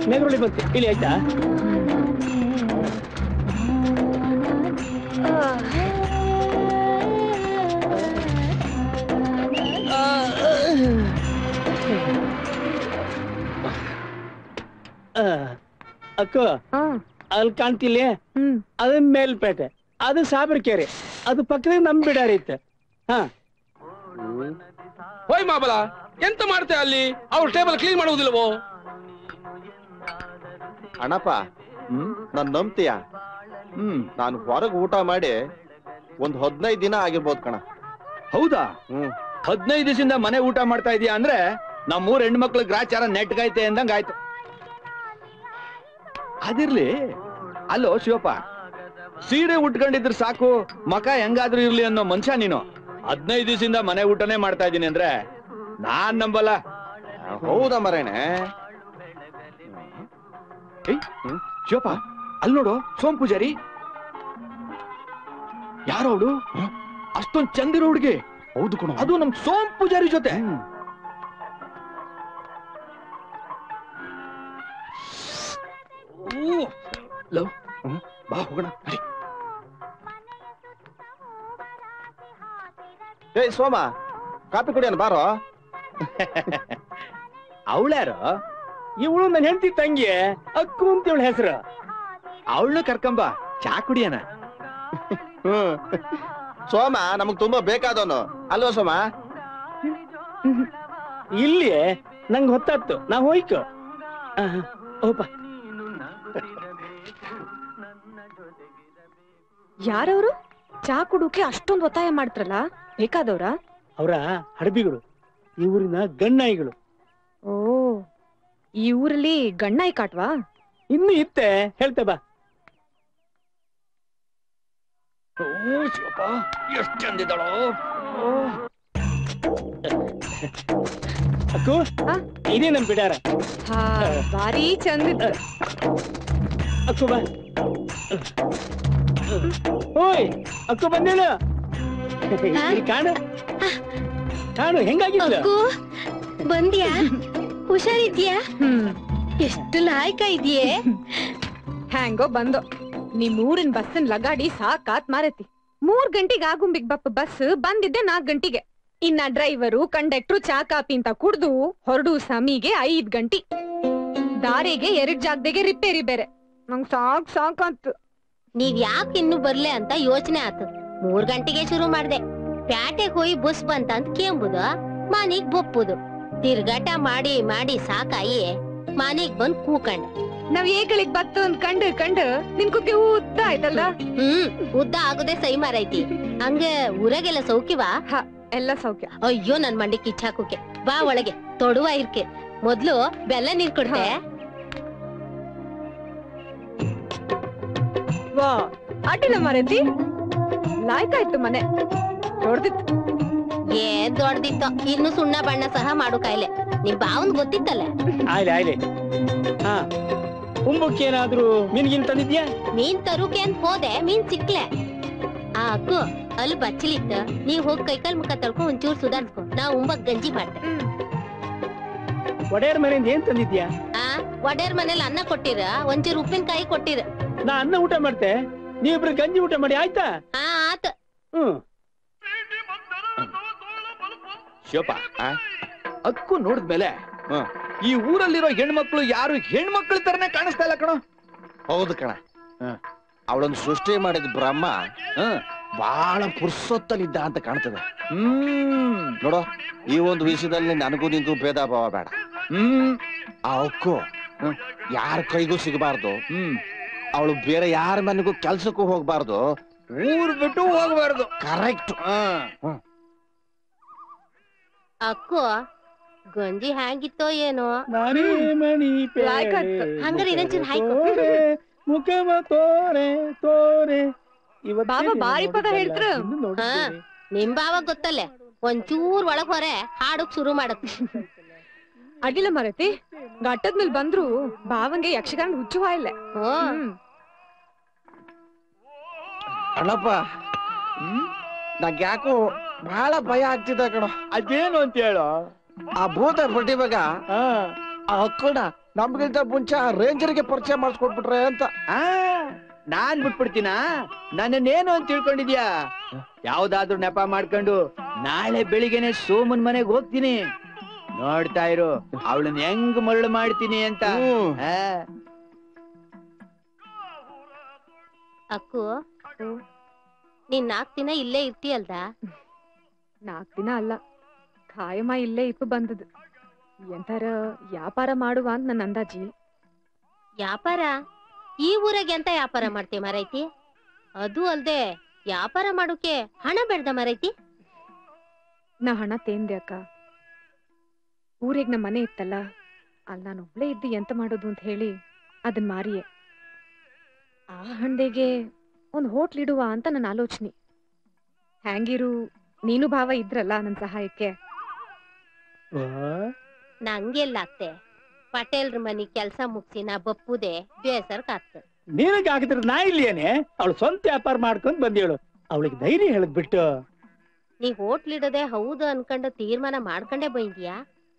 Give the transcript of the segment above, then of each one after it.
ಮೇಲ್ಗಡೆ ಬಂತು ಇಲ್ಲಿ ಆಯ್ತಾ ಅಕ್ಕ ಅಲ್ಲಿ ಕಾಣ್ತಿಲ್ಲ ಅದ ಮೇಲ್ಪೇಟೆ ಅದು ಸಾಬರಕೆರೆ ಅದು ಪಕ್ಕದಾಗ ನಮ್ ಬಿಡಾರಿ ಇತ್ತು ಹಾ ಹೋಯ್ ಮಾಬಲ ಎಂತ ಮಾಡ್ತೆ ಅಲ್ಲಿ ಅವ್ರ ಟೇಬಲ್ ಕ್ಲೀನ್ ಮಾಡುವುದಿಲ್ಲವೋ ಅಣ್ಣಪ್ಪ ನಾನ್ ನಂಬ್ತೀಯ ನಾನು ಹೊರಗೆ ಊಟ ಮಾಡಿ ಒಂದ್ 15 ದಿನ ಆಗಿರ್ಬೋದು ಕಣ ಹೌದಾ 15 ದಿವಸದಿಂದ ಮನೆ ಊಟ ಮಾಡ್ತಾ ಇದೀಯಾ ಅಂದ್ರೆ ನಮ್ಮೂರ್ ಹೆಣ್ಮಕ್ಳು ಗ್ರಾಚಾರ ನೆಟ್ಗೈತೆ ಅಂದಂಗ ಆಯ್ತು ಅದಿರ್ಲಿ ಅಲ್ಲೋ ಶಿವಪ್ಪ ಸೀರೆ ಉಟ್ಕೊಂಡಿದ್ರೆ ಸಾಕು ಮಕ ಹೆಂಗಾದ್ರೂ ಇರ್ಲಿ ಅನ್ನೋ ಮನುಷ್ಯ ನೀನು 15 ದಿವಸದಿಂದ ಮನೆ ಊಟನೇ ಮಾಡ್ತಾ ಇದ್ದೀನಿ ಅಂದ್ರೆ ನಾನ್ ನಂಬಲ್ಲ ಹೌದಾ ಮರೇನೆ ಶಿವಪ್ಪ ಅಲ್ಲಿ ನೋಡು ಸೋಮ್ ಪೂಜಾರಿ ಯಾರು ಅವಳು ಅಷ್ಟೊಂದ್ ಚಂದಿರೋ ಹುಡುಗಿ ಹೌದು ಕಣ ಅದು ನಮ್ ಸೋಮ್ ಪೂಜಾರಿ ಜೊತೆ ಲವ್ ಬಾ ಹೋಗೋಣ ಏಯ್ ಸೋಮ ಕಾಪಿ ಕುಡಿಯೋಣ ಬಾರೋ ಅವಳ್ಯಾರು ಇವಳು ನನ್ನ ಹೆಂಡತಿ ತಂಗಿ ಅಕ್ಕು ಅಂತ ಇವಳ ಹೆಸರು ಅವಳನ್ನ ಕರ್ಕೊಂಬ ಚಾ ಕುಡಿಯೋಣ ಸೋಮ ನಮಗ್ ತುಂಬಾ ಬೇಕಾದವನು ಅಲ್ವಾ ಸೋಮ ಇಲ್ಲಿ ನಂಗೆ ಹೊತ್ತಾತ್ತು ನಾ ಹೋಯ್ಕೊ ಓಪ ಯಾರವರು ಚಾ ಕುಡುಕೆ ಅಷ್ಟೊಂದು ಒತ್ತಾಯ ಮಾಡ್ತಾರಲ್ಲ ಬೇಕಾದವ್ರ ಅವರ ಹಡಬಿಗಳು ಈ ಊರಿನ ಗಣ್ಣಾಯಿಗಳು ಓ ಈ ಊರಲ್ಲಿ ಗಣ್ಣಾಯಿ ಕಾಟ್ವಾ ಇನ್ನು ಇತ್ತೆ ಹೇಳ್ತೆ ಬಾ ಶಿವಪ್ಪ ಎಷ್ಟು ಚಂದಿದ್ದಾಳೋ ಅಕ್ಕು ಇದೇ ನಮ್ ಬಿಡಾರ ಹಾ ಭಾರಿ ಚಂದ ಅಕ್ಕು ಬಾ ಓಯ್ ಅಕ್ಕು ಬಂದೇಳ ಕಾಣು ಕಾಣು ಹೆಂಗಾಗಿಲ್ಲ ಬಂದ್ಯಾ ಹುಷಾರಿದ್ಯಾ ಎಷ್ಟು ಲಾಯ್ಕ ಇದೆಯೇ ಹ್ಯಾಂಗೋ ಬಂದೋ ನಿಮ್ ಊರಿನ ಬಸ್ಸನ್ ಲಗಾಡಿ ಸಾಕಾತ್ ಮಾರತಿ 3 ಗಂಟೆಗೆ ಆಗುಂಬಿಗ್ ಬಪ್ಪ ಬಸ್ ಬಂದಿದ್ದೆ 4 ಗಂಟೆಗೆ ಇನ್ನ ಡ್ರೈವರು ಕಂಡಕ್ಟ್ರು ಚಾ ಕಾಪಿ ಅಂತ ಕುಡ್ದು ಹೊರಡು ಸಮಿಗೆ 5 ಗಂಟೆ ದಾರಿಗೆ 2 ಜಾಗದಾಗೆ ರಿಪೇರಿ ಬೇರೆ ನಂಗ್ ಸಾಕಾತು ನೀವ್ ಯಾಕೆ ಇನ್ನು ಬರ್ಲೆ ಅಂತ ಯೋಚನೆ ಆತು 3 ಗಂಟೆಗೆ ಶುರು ಮಾಡ್ದೆ ಪ್ಯಾಟೆಗೆ ಹೋಗಿ ಬಸ್ ಬಂತಂತ ಕೇಂಬುದು ಮನಿಗ್ ಬಪ್ಪುದು ತಿರ್ಗಾಟ ಮಾಡಿ ಮಾಡಿ ಸಾಕಾಯಿ ಮನಿಗ್ ಬಂದ್ ಕೂಕಂಡ್ ನಾವ್ ಏಗಳಿಗ್ ಬತ್ತು ಅಂದ್ ಕಂಡು ನಿನ್ ಕುಕ್ಕೆ ಉದ್ದ ಆಯ್ತಲ್ಲ ಉದ್ದ ಆಗೋದೇ ಸೈ ಮಾರೈತಿ ಹಂಗ ಊರಾಗೆಲ್ಲ ಸೌಖ್ಯವಾ ಎಲ್ಲ ಸೌಖ್ಯ ಅಯ್ಯೋ ನನ್ ಮಂಡಿ ಕಿಚ್ಚಾಕೋಕೆ ಬಾ ಒಳಗೆ ತೊಡುವ ಇರ್ಕೆ ಮೊದ್ಲು ಬೆಲ್ಲ ನೀರ್ ಕೊಡ್ತೆ ವಾ ಅಡ್ಡಿಲ್ಲ ಮಾರೈತಿ ಲಾಯ್ಕಾಯ್ತು ಮನೆ ದೊಡ್ದಿತ್ತು ಏನ್ ದೊಡ್ದಿತ್ತೋ ಇನ್ನು ಸುಣ್ಣ ಬಣ್ಣ ಸಹ ಮಾಡು ಕಾಯಿಲೆ ನಿಮ್ ಬಾವನ್ ಗೊತ್ತಿತ್ತಲ್ಲ ಆಯ್ಲೆ ಹಾ ಉಂಬಕ್ಕೇನಾದ್ರೂ ಮೀನ್ಗಿನ್ ತಂದಿದ್ಯಾ ಮೀನ್ ತರುಕೆ ಅಂತ ಹೋದೆ ಮೀನ್ ಸಿಕ್ಲೆ ಆ ಅಕ್ಕು ಅಲ್ಲಿ ಬಚ್ಚಲಿತ್ತ ನೀವ್ ಹೋಗಿ ಕೈಕಾಲ್ ಮುಖ ತೊಳ್ಕೊಂಡ್ ಒಂಚೂರು ಸುಧಾರ್ಸ್ಕೊ ನಾ ಉಂಬಕ್ ಗಂಜಿ ಮಾಡ್ತೆ ಒಡೆಯರ್ ಮನೆಯಿಂದ ಏನ್ ತಂದಿದ್ಯಾ ಒಡೆಯರ್ ಮನೇಲಿ ಅನ್ನ ಕೊಟ್ಟಿರ ಒಂಚೂರು ಉಪ್ಪಿನಕಾಯಿ ಕೊಟ್ಟಿರ ನಾ ಅನ್ನ ಊಟ ಮಾಡ್ತೆ ನೀವಿಬ್ರು ಗಂಜಿ ಊಟ ಮಾಡಿ ಆಯ್ತಾ ಆತ ಶಿವಪ್ಪ ಅಕ್ಕು ನೋಡಿದ್ಮೇಲೆ ಈ ಊರಲ್ಲಿರೋ ಹೆಣ್ಮಕ್ಳು ಯಾರು ಹೆಣ್ಮಕ್ಳ ತರನೇ ಕಾಣಿಸ್ತಾ ಇಲ್ಲ ಕಣ ಹೌದು ಕಣ ಅವಳನ್ನು ಸೃಷ್ಟಿ ಮಾಡಿದ ಬ್ರಹ್ಮ ಬಹಳ ಪುರ್ಸೊತ್ತಲ್ಲಿದ್ದ ಅಂತ ಕಾಣ್ತದೆ ನೋಡೋ ಈ ಒಂದು ವಿಷಯದಲ್ಲಿ ನನಗೂ ನಿಂಗೂ ಭೇದ ಭಾವ ಬೇಡ ಆ ಅಕ್ಕು ಯಾರ ಕೈಗೂ ಸಿಗಬಾರ್ದು ಅವಳು ಬೇರೆ ಯಾರ ಮನೆಗೂ ಕೆಲ್ಸಕ್ಕೂ ಹೋಗ್ಬಾರ್ದು ಊರ್ ಬಿಟ್ಟು ಹೋಗ್ಬಾರ್ದು ಕರೆಕ್ಟ್ ಅಕ್ಕು ಗಂಜಿ ಹ್ಯಾಂಗಿತ್ತೋ ಏನೋ ಹಂಗಾರೆ ಇನ್ನೊಂಚೂರು ಹಾಯ್ಕೊ ಮುಖಮ ತೋರೆ ತೋರೆ ಬಾಬಾ ಬಾರಿ ಪದ ಹೇಳ್ತ್ರ ನಿಮ್ ಬಾವ ಗೊತ್ತಲ್ಲೇ ಒಂಚೂರ್ ಒಳಗ್ ಹೊರೆ ಹಾಡಕ್ ಶುರು ಮಾಡತ್ ಅಡ್ಡಿಲ್ಲ ಮಾರತಿ ಘಟ್ಟದ್ಮೇಲೆ ಬಂದ್ರು ಬಾವಂಗೆ ಯಕ್ಷಗಾನ ಹುಚ್ಚುವ ಇಲ್ಲ ಅಣ್ಣಪ್ಪ ನಂಗೆ ಯಾಕೋ ಬಹಳ ಭಯ ಆಗ್ತಿದೆ ಕಣ ಅದೇನು ಅಂತ ಹೇಳು ಆ ಭೂತ ಪ್ರತಿಭಾಗ ಆ ಅಕ್ಕನ ನಮ್ಗಿಂತ ಮುಂಚೆ ಆ ರೇಂಜರ್ಗೆ ಪರಿಚಯ ಮಾಡಿಸ್ಕೊಟ್ಬಿಟ್ರೆ ಅಂತ. ಆ ನಾನ್ ಬಿಟ್ಬಿಡ್ತೀನ? ನನ್ನೇನು ಅಂತ ತಿಳ್ಕೊಂಡಿದ್ಯಾ? ಯಾವ್ದಾದ್ರು ನೆಪ ಮಾಡ್ಕೊಂಡು ನಾಳೆ ಬೆಳಿಗ್ಗೆನೆ ಸೋಮನ್ ಮನೆಗೆ ಹೋಗ್ತೀನಿ. ನೋಡ್ತಾ ಇರು ಅವಳನ್ನ ಹೆಂಗ್ ಮರಳು ಮಾಡ್ತೀನಿ ಅಂತ. ಅಕ್ಕು, ನೀನ್ 4 ದಿನ ಇಲ್ಲೇ ಇರ್ತೀಯಲ್ದ? 4 ದಿನ ಅಲ್ಲ, ಖಾಯಮ ಇಲ್ಲೇ ಇಪ್ಪು ಬಂದದ್ದು. ಎಂತಾರ ವ್ಯಾಪಾರ ಮಾಡುವ ಅಂತ ನನ್ನ ಅಂದಾಜಿ. ವ್ಯಾಪಾರ? ಈ ಊರಾಗ ಎಂತ ವ್ಯಾಪಾರ ಮಾಡ್ತೀಯ ಮರೈತಿ? ಅದು ಅಲ್ದೆ ವ್ಯಾಪಾರ ಮಾಡೋಕೆ ಹಣ ಬೇಡ್ದ ಮರೈತಿ? ನಾ ಹಣ ತೇಂದೆ ಅಕ್ಕ. ಊರಿಗೆ ನಮ್ಮ ಮನೆ ಇತ್ತಲ್ಲ, ಅಲ್ಲಿ ನಾನು ಒಬ್ಳೇ ಇದ್ದು ಎಂತ ಮಾಡೋದು ಅಂತ ಹೇಳಿ ಅದನ್ ಮಾರಿಯೇ. ಆ ಹಣೆಗೆ ಒಂದು ಹೋಟ್ಲ್ ಇಡುವ ಅಂತ ನನ್ನ ಆಲೋಚನೆ. ಹ್ಯಾಂಗಿರು ನೀನು ಭಾವ ಇದ್ರಲ್ಲ ನನ್ ಸಹಾಯಕ್ಕೆ. ನಂಗೆಲ್ಲ ಅತ್ತೆ, ಪಟೇಲ್ರ ಮನಿ ಕೆಲ್ಸ ಮುಗಿಸಿ ನಾ ಬಪ್ಪುದೆ ಬೇಸರ್ ಕಾತ್. ನೀನಕ್ಕೆ ಹಾಕಿದ್ರೆ ನಾ ಇಲ್ಲೇನೆ? ಅವಳು ಸ್ವಂತ ವ್ಯಾಪಾರ ಮಾಡ್ಕೊಂಡ್ ಬಂದೇಳು. ಅವಳಿಗೆ ಧೈರ್ಯ ಹೇಳದ್ ಬಿಟ್ಟು ನೀ ಹೋಟ್ಲ್ ಇಡೋದೆ ಹೌದು ಅನ್ಕೊಂಡು ತೀರ್ಮಾನ ಮಾಡ್ಕೊಂಡೇ ಬಂದ್ಯಾ?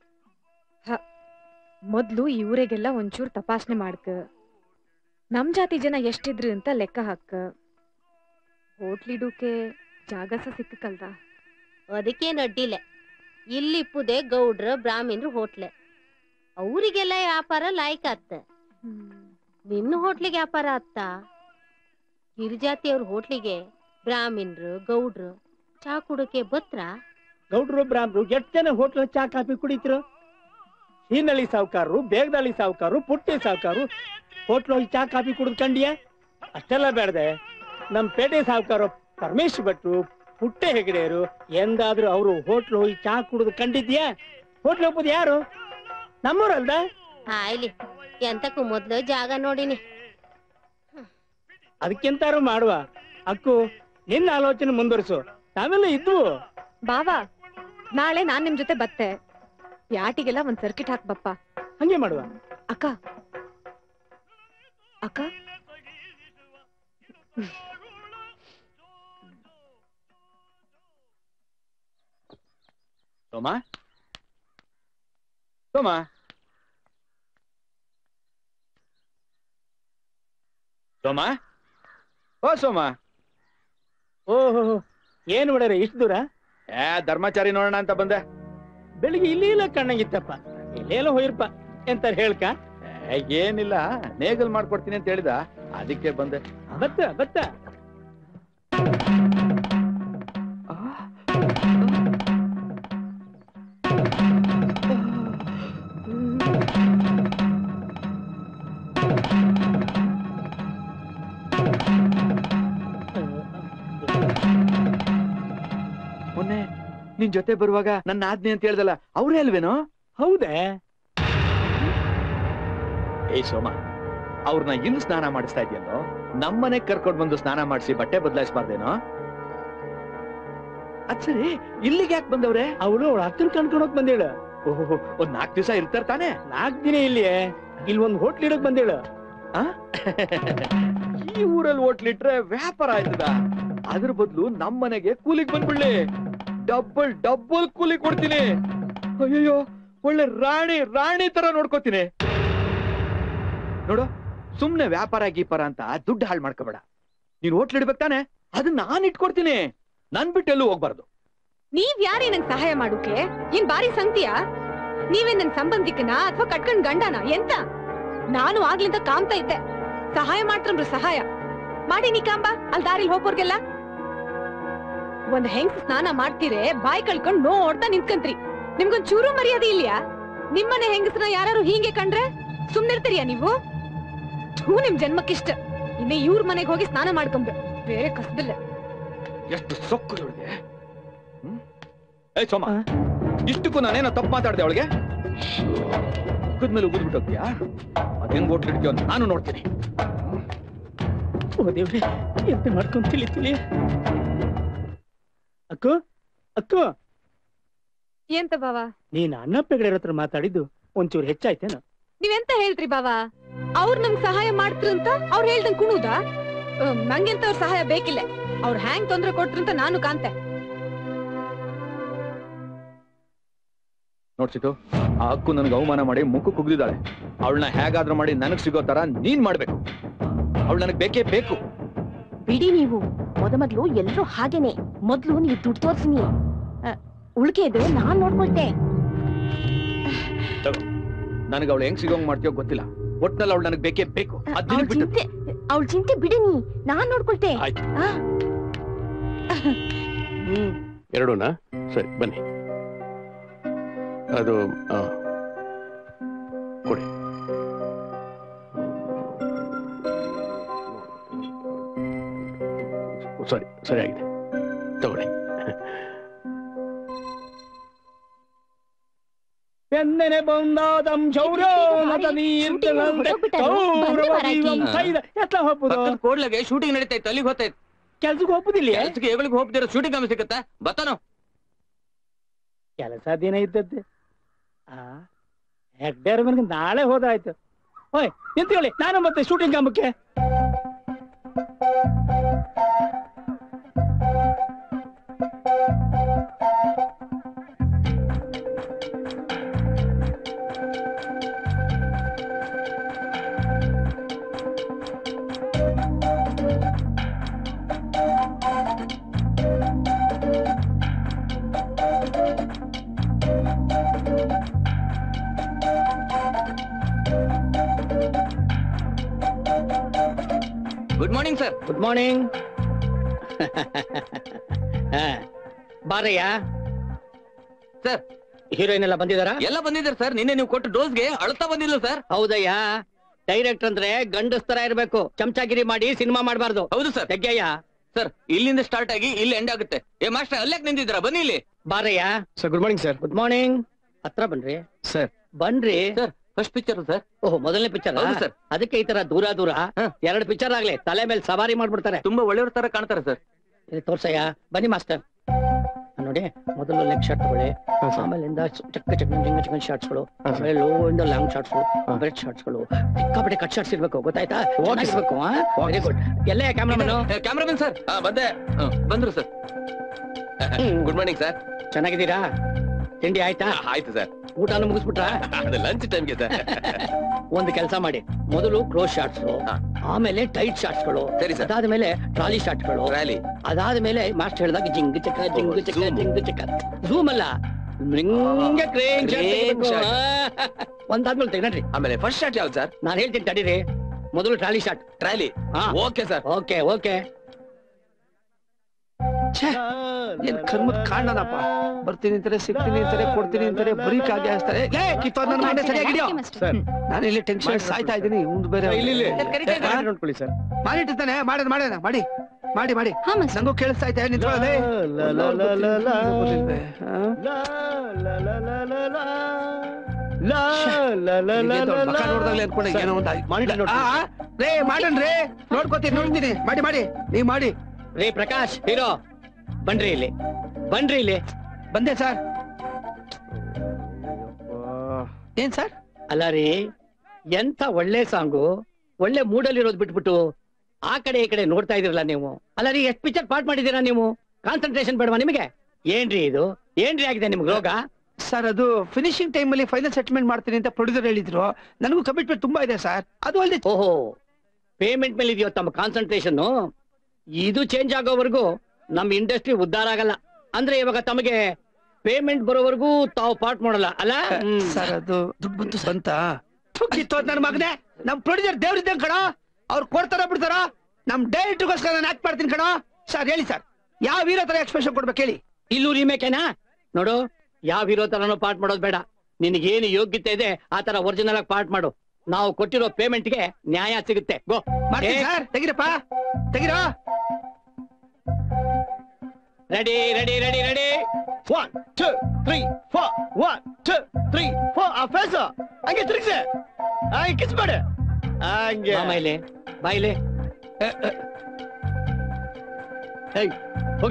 ಮೊದ್ಲು ಈ ಊರಿಗೆಲ್ಲ ಒಂಚೂರು ತಪಾಸಣೆ ಮಾಡ್ಕ, ನಮ್ ಜಾತಿ ಜನ ಎಷ್ಟಿದ್ರು ಅಂತ ಲೆಕ್ಕ ಹಾಕ. ಹೋಟ್ಲಿಡೋಕೆ ಜಾಗ ಸಿಕ್ಕಲ್ದ? ಅದಕ್ಕೇನ್ ಅಡ್ಡಿಲ್ಲ. ಇಲ್ಲಿಪ್ಪುದೆ ಗೌಡ್ರ ಬ್ರಾಹ್ಮಿನ್ರು ಹೋಟ್ಲೆ, ಅವ್ರಿಗೆಲ್ಲ ವ್ಯಾಪಾರ ಲಾಯ್ಕ ಆತ್ತ. ನಿನ್ನ ಹೋಟ್ಲಿಗೆ ವ್ಯಾಪಾರ ಆತ್ತ? ಹಿರಿಜಾತಿಯವ್ರ ಹೋಟ್ಲಿಗೆ ಬ್ರಾಹ್ಮಿನ್ರು ಗೌಡ್ರು ಚಾ ಕುಡಕ್ಕೆ ಬತ್ರ? ಗೌಡ್ರು ಬ್ರಾಹ್ಮರು ಎಷ್ಟು ಜನ ಹೋಟ್ಲ್ ಚಾ ಕಾಫಿ ಕುಡಿತಿರು? ಹೀನಳ್ಳಿ ಸಾವುಕಾರರು, ಬೇಗದಳ್ಳಿ ಸಾವುಕಾರರು, ಪುಟ್ಟಿ ಸಾವುಕಾರು ಹೋಟ್ಲ್ ಹೋಗಿ ಚಾ ಕಾಫಿ ಕುಡಿದ್ ಕಂಡಿಯ? ಅಷ್ಟೆಲ್ಲ ಬೇಡದೆ ನಮ್ ಪೇಟೆ ಸಾವುಕಾರು ಪರಮೇಶ್ ಭಟ್ರು, ಪುಟ್ಟೆ ಹೆಗಡೆಯರು ಎಂದಾದ್ರೂ ಅವರು ಹೋಟ್ಲ್ ಹೋಗಿ ಚಾ ಕುಡಿದು ಕಂಡಿದ್ಯಾ? ಹೋಟ್ಲ್ ಹೋಗ್ಬೋದು ಯಾರು? ನಮ್ಮೂರಲ್ದ? ಆಯ್ಲಿ, ಎಂತಕ್ಕೂ ಮೊದ್ಲು ಜಾಗ ನೋಡಿನಿ. ಅದಕ್ಕೆಂತಾರು ಮಾಡುವ. ಅಕ್ಕು, ನಿನ್ನ ಆಲೋಚನೆ ಮುಂದುವರಿಸು, ನಾವೆಲ್ಲ ಇದ್ವು. ಬಾವಾ, ನಾಳೆ ನಾನ್ ನಿಮ್ ಜೊತೆ ಬತ್ತೆ. ಯಾಟಿಗೆಲ್ಲ ಒಂದ್ ಸರ್ಕಿಟ್ ಹಾಕ್ಬಪ್ಪ. ಹಂಗೆ ಮಾಡುವ. ಅಕ್ಕ ಅಕ್ಕ ಸೋಮ, ಸೋಮ, ಸೋಮ, ಓ ಸೋಮ. ಓಹೋ, ಏನ್ ಬಿಡರೆ ಇಷ್ಟು ದೂರ? ಧರ್ಮಾಚಾರಿ ನೋಡೋಣ ಅಂತ ಬಂದೆ. ಬೆಳಿಗ್ಗೆ ಇಲ್ಲಿ ಇಲ್ಲ ಕಣ್ಣಂಗಿತ್ತಪ್ಪ, ಇಲ್ಲೆಲ್ಲ ಹೋಗಿರ್ಪ ಎಂತ ಹೇಳ್ಕ? ಏನಿಲ್ಲ, ನೇಗಲ್ ಮಾಡ್ಕೊಡ್ತೀನಿ ಅಂತ ಹೇಳಿದ, ಅದಕ್ಕೆ ಬಂದೆ. ಬತ್ತ ಬತ್ತ. ಮೊನ್ನೆ ನಿನ್ ಜೊತೆ ಬರುವಾಗ ನನ್ನ ಆಜ್ಞೆ ಅಂತ ಹೇಳ್ದಲ್ಲ, ಅವ್ರೇ ಅಲ್ವೇನೋ? ಹೌದೇ? ಏ ಸೋಮ, ಅವ್ರನ್ನ ಇಲ್ಲಿ ಸ್ನಾನ ಮಾಡಿಸ್ತಾ ಇದೆಯಲ್ಲೋ, ನಮ್ಮನೆ ಕರ್ಕೊಂಡ್ ಬಂದು ಸ್ನಾನ ಮಾಡಿಸಿ ಬಟ್ಟೆ ಬದಲಾಯಿಸಬಾರ್ದೇನೋ? ಅದ್ ಸರಿ, ಇಲ್ಲಿಗೆ ಯಾಕೆ ಬಂದವ್ರೆ? ಅವಳು ಅವಳ ಅಕ್ಕನ ಕಣ್ಕೊಂಡೋಗ್ ಬಂದೇಳು. ಓಹೋ, ಒಂದ್ 4 ದಿವಸ ಇರ್ತಾರ ತಾನೆ? 4 ದಿನ ಇಲ್ಲಿ ಒಂದ್ ಹೋಟ್ಲ್ ಇಡಕ್ ಬಂದೇಳು. ಈ ಊರಲ್ಲಿ ಹೋಟ್ಲಿಟ್ರೆ ವ್ಯಾಪಾರ ಆಯ್ತದ? ಅದ್ರ ಬದಲು ನಮ್ಮನೆಗೆ ಕೂಲಿಗೆ ಬಂದ್ಬಿಡ್ಲಿ, ಡಬಲ್ ಡಬಲ್ ಕೂಲಿ ಕೊಡ್ತೀನಿ. ಅಯ್ಯೋ, ಒಳ್ಳೆ ರಾಣಿ ರಾಣಿ ತರ ನೋಡ್ಕೋತೀನಿ. ನೋಡು, ಸುಮ್ನೆ ವ್ಯಾಪಾರ ಗೀಪಾರ ಅಂತ ದುಡ್ಡು ಹಾಳು ಮಾಡ್ಕೋಬೇಡ. ನೀನ್ ಹೋಟ್ಲ್ ಇಡ್ಬೇಕು ತಾನೆ? ಅದನ್ನ ನಾನ್ ಇಟ್ಕೊಡ್ತೀನಿ. ನನ್ ಬಿಟ್ಟು ಎಲ್ಲೂ ಹೋಗ್ಬಾರ್ದು. ನೀವ್ ಯಾರೇ ನಂಗೆ ಸಹಾಯ ಮಾಡೋಕೆ? ಏನ್ ಬಾರಿ ಸಂಗತಿಯಾ? ನೀವೇ ನನ್ ಸಂಬಂಧಿಕನ ಅಥವಾ ಕಟ್ಕೊಂಡ್ ಗಂಡನ? ಎಂತ? ನಾನು ಆಗ್ಲಿಂದ ಕಾಮ್ತಾ ಇದ್ದೆ, ಸಹಾಯ ಮಾಡ್ತಂಬ್ರು ಸಹಾಯ ಮಾಡಿ. ನೀ ಕಾಂಬ ಅಲ್ಲಿ ದಾರಿಲ್ ಹೋಗೋರ್ಗೆಲ್ಲ ಒಂದ್ ಹೆಂಗ್ ಸ್ನಾನ ಮಾಡ್ತೀರೆ ಬಾಯ್ ಕಳ್ಕೊಂಡ್ ನೋಡ್ತಾ ನಿಂತ್ಕಂತ್ರಿ. ನಿಮ್ಗೊಂದ್ ಚೂರು ಮರ್ಯಾದೆ ಇಲ್ಯಾ? ನಿಮ್ಮನೆ ಹೆಂಗಸ್ನ ಯಾರು ಹೀಗೆ ಕಂಡ್ರೆ ಸುಮ್ನಿರ್ತೀರಿಯಾ ನೀವು? ನಿಮ್ ಜನ್ಮಕ್ಕಿಷ್ಟ. ಇನ್ನೇ ಇವ್ರ ಮನೆಗೆ ಹೋಗಿ ಸ್ನಾನ ಮಾಡ್ಕೊಂಬ್ರು, ಬೇರೆ ಕಸದಿಲ್ಲ. ಎಷ್ಟು ಸೊಕ್ಕು ಇವಳಿಗೆ. ಏ ಸೋಮ, ಇಷ್ಟಕ್ಕೂ ನಾನೇನೋ ತಪ್ಪು ಮಾತಾಡ್ದೆ ಅವಳಿಗೆ? ಕುದ್ಮೇಲೆ ಉಗಿದ್ಬಿಟ್ಟು ಹೋಗ್ತೀಯಾ? ಅದ್ ಹೆಂಗ್ ಹೋಟ್ಲ್ ಇಡ್ತೀಯೋ ನಾನು ನೋಡ್ತೀನಿ. ಓ ದೇವ್ರೆ, ಎಂತ ಮಾಡ್ಕೊಂಡ್ ತಿಳಿತೀನಿ. ಅಕ್ಕು ಅಕ್ಕು, ಎಂತ ಬಾವ? ನೀನ್ ಅಣ್ಣಪ್ಪೆಗಡೆ ಹತ್ರ ಮಾತಾಡಿದ್ದು ಒಂಚೂರು ಹೆಚ್ಚಾಯ್ತೇನ? ನೀವೆಂತ ಹೇಳ್ತ್ರಿ ಬಾವ? ಅವ್ರು ನಮ್ಗ್ ಸಹಾಯ ಮಾಡ್ತ್ರಂತ ಅವ್ರು ಹೇಳ್ದಂಗ್ ಕುಣುದಾ? ನಂಗೆಂತ ಅವ್ರ ಸಹಾಯ ಬೇಕಿಲ್ಲ. ಅವ್ರು ಹ್ಯಾಂಗ್ ತೊಂದ್ರೆ ಕೊಟ್ರಂತ ನಾನು ಕಾಂತೆ. ನೋಡ್ಸಿತು ಆ ಅಕ್ಕು ನನಗೆ ಅವಮಾನ ಮಾಡಿ ಮುಕ್ಕು ಕುಗ್ದಿದ್ದಾಳೆ. ಅವಳನ್ನ ಹೇಗಾದ್ರೂ ಮಾಡಿ ನನಗ್ ಸಿಗೋ ತರ ನೀನ್ ಮಾಡ್ಬೇಕು. ಅವಳು ನನಗ್ ಬೇಕೇ ಬೇಕು. ಬಿಡಿ ನೀವು. ಮೊದಲು ಎಲ್ರೂ ಹಾಗೇನೆ. ಮೊದ್ಲು ನೀವು ದುಡ್ಡು ತೋರ್ಸಿನಿ, ಉಳ್ಕೆದು ನಾನ್ ನೋಡ್ಕೊಳ್ತೆ. ನನಗೆ ಅವಳು ಹೆಂಗ್ ಸಿಗೋಂಗ್ ಮಾಡ್ತೀಯೋ ಗೊತ್ತಿಲ್ಲ. ಒಟ್ನಲ್ಲಿ ಅವಳು ನನಗ್ ಬೇಕೇ ಬೇಕು. ಅವಳ ಚಿಂತೆ ಬಿಡಿ, ನಾನ್ ನೋಡ್ಕೊಳ್ತೆ. ಎರಡೂನಾ? ಸರಿ ಬನ್ನಿ. ಅದು ಕೊಡಿ. ಸರಿ ಆಗಿದೆ, ತಗೊಳ್ಳಿ. ಎಂದನೆ ಬಂದಾದಂ ಶೌರ್ಯೋನ್ನತ ಎತ್ಲ ಹೋಗ್ಬೋದು. ಕೋಡ್ಲಾಗೆ ಶೂಟಿಂಗ್ ನಡೀತಾ ಇತ್ತು, ಅಲ್ಲಿಗೆ ಹೋಗ್ತಾ ಇತ್ತು. ಕೆಲ್ಸಕ್ಕೆ ಹೋಗುದಿಲ್ಲ. ಕೆಲ್ಸಕ್ಕೆ ಏಗಳಿಗೆ ಹೋಗ್ತಿರೋ ಶೂಟಿಂಗ್ ಗಮನ ಸಿಗುತ್ತಾ? ಬತ್ತಾನೋ ಕೆಲಸ ದಿನ ಇದ್ದದ್ದೆ. ಹೆಗ್ಡೇರ್ ಮನೆಗೆ ನಾಳೆ ಹೋದಾಯ್ತು. ಓಯ್ ನಿಂತ್ಕೊಳ್ಳಿ, ನಾನು ಮತ್ತೆ ಶೂಟಿಂಗ್ ಕಾಮಕ್ಕೆ. Good morning sir. Good morning. ಬಾರಯ್ಯ. ಸರ್, ಹೀರೋಯಿನ್ ಎಲ್ಲ ಬಂದಿದಾರ? ಎಲ್ಲ ಬಂದಿದ್ದಾರೆ ಸರ್. ನಿನ್ನೆ ನೀವು ಕೊಟ್ಟು ಡೋಸ್ಗೆ ಅಳ್ತಾ ಬಂದಿಲ್ಲ ಸರ್. ಹೌದಯ್ಯ. ಡೈರೆಕ್ಟರ್ ಅಂದ್ರೆ ಗಂಡಸ್ತರ ಇರ್ಬೇಕು, ಚಮಚಾಗಿರಿ ಮಾಡಿ ಸಿನಿಮಾ ಮಾಡಬಾರ್ದು. ಹೌದು ಸರ್. ತೆಗ್ಗಯ್ಯ. ಸರ್, ಇಲ್ಲಿಂದ ಸ್ಟಾರ್ಟ್ ಆಗಿ ಇಲ್ಲಿ ಎಂಡ್ ಆಗುತ್ತೆ. ಏ ಮಾಸ್ಟರ್, ಅಲ್ಲಾಕ್ ನಿಂತಿದ್ದೀರಾ? ಬನ್ನಿ ಇಲ್ಲಿ. ಬಾರಯ್ಯ. Sir good morning sir. Good morning. ಹತ್ರ ಬನ್ರಿ ಸರ್. ಬನ್ರಿ sir, first picture sir. Oh, ಮೊದಲನೇ ಪಿಕ್ಚರ್ ಸರ್. ಅದಕ್ಕೆ ಈ ತರ ದೂರ 2 ಪಿಕ್ಚರ್ ಆಗ್ಲಿ ತಲೆ ಮೇಲೆ ಸವಾರಿ ಮಾಡ್ಬಿಡ್ತಾರೆ. ತುಂಬಾ ಒಳ್ಳೆಯವ್ರ ತರ ಕಾಣ್ತಾರೆ ಸರ್. ತೋರ್ಸಯ್ಯ. ಬನ್ನಿ ಮಾಸ್ಟರ್. ನೋಡಿ, ಮೊದಲು ಲೆಗ್ ಶಾಟ್ ತಗೊಳ್ಳಿ, ಆಮೇಲಿಂದ ಚಿಕ್ಕ ಶಾರ್ಟ್ಸ್ಗಳು, ಆಮೇಲೆ ಲೋ ಇಂದ ಲಾಂಗ್ ಶಾರ್ಟ್ಸ್ಗಳು, ಬ್ರೆಡ್ ಶಾರ್ಟ್ಸ್ಗಳು, ಸಿಕ್ಕಾಪಟ್ಟೆ ಕಟ್ ಶಾರ್ಟ್ಸ್ ಇರ್ಬೇಕು, ಗೊತ್ತಾಯ್ತಾ? ಇರ್ಬೇಕು. Very good. ಎಲ್ಲ ಕ್ಯಾಮ್ರಾಮನ್ ಸರ್ ಬಂದೆ. ಬಂದ್ರು ಸರ್. Good morning sir. ಚೆನ್ನಾಗಿದ್ದೀರಾ? ತಿಂಡಿ ಆಯ್ತಾ? ಆಯ್ತು ಸರ್. ಊಟನೂ ಮುಗಿಸ್ಬಿಟ್ರಾ? ಲಂಚ್ ಟೈಮ್ಗೆ ಸರ್. ಒಂದು ಕೆಲಸ ಮಾಡಿ, ಮೊದಲು ಕ್ಲೋಸ್ ಶಾರ್ಟ್ಸ್, ಆಮೇಲೆ ಟೈಟ್ ಶಾರ್ಟ್ಸ್ಗಳು, ಅದಾದ್ಮೇಲೆ ಟ್ರಾಲಿ ಶಾರ್ಟ್ಸ್ಗಳು, ಅದಾದ್ಮೇಲೆ ಮಾಸ್ಟರ್ ಹೇಳಿದಾಗ ಜಿಂಗ್ ಚಕ್ಕ ಝೂಮ್ ಅಲ್ಲ, ಒಂದಾದ್ಮೇಲೆ ತೆಗ್ರಿ. ಆಮೇಲೆ ಫಸ್ಟ್ ಶಾಟ್ ಯಾವ್ದು ಸರ್? ನಾನು ಹೇಳ್ತೀನಿ ತಡೀರಿ. ಮೊದಲು trolley shot. Trolley. Okay sir. Okay okay. ಏನ್ ಕರ್ಮದ ಕಾರಣನಪ್ಪ. ಬರ್ತೀನಿ ಅಂತಾರೆ, ಸಿಗ್ತೀನಿ ಅಂತಾರೆ, ಕೊಡ್ತೀನಿ ಅಂತಾರೆ, ಬರೀ ಕಾಗೆ ಹಾಸ್ತಾರೆ. ನನ್ನ ಮನೆ ಸರಿಯಾಗಿದೆಯೋ ಸರ್? ನಾನು ಇಲ್ಲಿ ಟೆನ್ಷನ್ ಸಾಯ್ತಾ ಇದ್ದೀನಿ. ಒಂದು ಬೇರೆ ನೋಡ್ಕೊಳ್ಳಿ ಸರ್. ಮಾಡಿಟ್ಟಿರ್ತಾನೆ. ಮಾಡೋಣ ಮಾಡಿ ಮಾಡಿ ಮಾಡಿ. ನಂಗೂ ಕೇಳಿಸ್ತಾ ಐತೆ. ನಿಂತ್ಕೊಳ್ಳೋದೇ ನೋಡ್ದಾಗ್ಲೇ ಅನ್ಕೊಂಡೆ ಏನೋ ಒಂದು ಮಾಡಣ್ರಿ. ನೋಡ್ತೀನಿ. ಮಾಡಿ ನೀವ್ ಮಾಡಿ. ರೇ ಪ್ರಕಾಶ್, ಹೀರೋ ಬನ್ರಿ ಇಲ್ಲಿ. ಬಂದೆ ಸರ್. ಏನ್ ಸರ್? ಅಲ್ಲ ರೀ, ಎಂತ ಒಳ್ಳೆ ಸಾಂಗು, ಒಳ್ಳೆ ಮೂಡಲ್ಲಿ ಇರೋದು ಬಿಟ್ಬಿಟ್ಟು ಆ ಕಡೆ ಈ ಕಡೆ ನೋಡ್ತಾ ಇದಿರಲ್ಲ ನೀವು. ಅಲ್ಲ ರೀ, ಎಷ್ಟು ಪಿಕ್ಚರ್ ಪಾರ್ಟ್ ಮಾಡಿದೀರಾ ನೀವು? ಕಾನ್ಸಂಟ್ರೇಷನ್ ಬೇಡವಾ ನಿಮಗೆ? ಏನ್ರಿ ಇದು? ಏನ್ರಿ ಆಗಿದೆ ನಿಮ್ಗೆ ರೋಗ? ಸರ್, ಅದು ಫಿನಿಶಿಂಗ್ ಟೈಮ್ ಅಲ್ಲಿ ಫೈನಲ್ ಸೆಟ್ಲ್ಮೆಂಟ್ ಮಾಡ್ತೀನಿ ಅಂತ ಪ್ರೊಡ್ಯೂಸರ್ ಹೇಳಿದ್ರು. ನನಗೂ ಕಮಿಟ್ಮೆಂಟ್ ತುಂಬಾ ಇದೆ ಸರ್. ಅದು ಅಲ್ಲದೆ ಓಹೋ, ಪೇಮೆಂಟ್ ಮೇಲೆ ಇದೆಯೋ ತಮ್ಮ ಕಾನ್ಸಂಟ್ರೇಷನ್? ಇದು ಚೇಂಜ್ ಆಗೋವರೆಗೂ ನಮ್ ಇಂಡಸ್ಟ್ರಿ ಉದ್ಧಾರ ಆಗಲ್ಲ. ಅಂದ್ರೆ ಇವಾಗ ತಮಗೆ ಪೇಮೆಂಟ್ ಬರೋವರೆಗೂ ತಾವು ಪಾರ್ಟ್ ಮಾಡಲ್ಲ ಅಲ್ಲ ಸರ್? ಅದು ದುಡ್ಡು ಬಂತ ನನ್ನ ಮಗನೇ. ನಮ್ ಪ್ರೊಡ್ಯೂಸರ್ ದೇವ್ರಿದ್ದಂಗ್ ಕಣೋ. ಅವ್ರು ಕೊಡ್ತಾರ ಬಿಡ್ತಾರ. ನಮ್ ಡೈರೆಕ್ಟರ್ಗೋಸ್ಕರ ನಾನು ಆಕ್ಟ್ ಮಾಡ್ತೀನಿ ಕಣೋ. ಸರ್ ಹೇಳಿ ಸರ್, ಯಾವ ಹೀರೋ ತರ ಎಕ್ಸ್ಪ್ರೆಷನ್ ಕೊಡ್ಬೇಕು ಹೇಳಿ? ಇಲ್ಲೂ ರೀಮೇಕೇನಾ? ನೋಡು, ಯಾವ ಹೀರೋ ತರನೂ ಪಾರ್ಟ್ ಮಾಡೋದು ಬೇಡ. ನಿನಗೇನು ಯೋಗ್ಯತೆ ಇದೆ ಆ ತರ ಒರಿಜಿನಲ್ ಆಗಿ ಪಾರ್ಟ್ ಮಾಡು. ನಾವು ಕೊಟ್ಟಿರೋ ಪೇಮೆಂಟ್ ಗೆ ನ್ಯಾಯ ಸಿಗುತ್ತೆ. ಗೋ ಮಾಡ್ತೀನಿ ಸರ್. ತೆಗಿರಪ್ಪ, ತೆಗಿರೋ. ರೆಡಿ. 1 2 3 4 1 2 3 4. ಆ ಫೇಸ್ ಹಂಗೆ ತಿರುಗಿಸೆ, ಹಂಗೆ ಕಿಸ್ ಮಾಡು, ಹಂಗೆ ಬಾಯಿಲೆ. ಹೇಯ್ ಹೋಗ.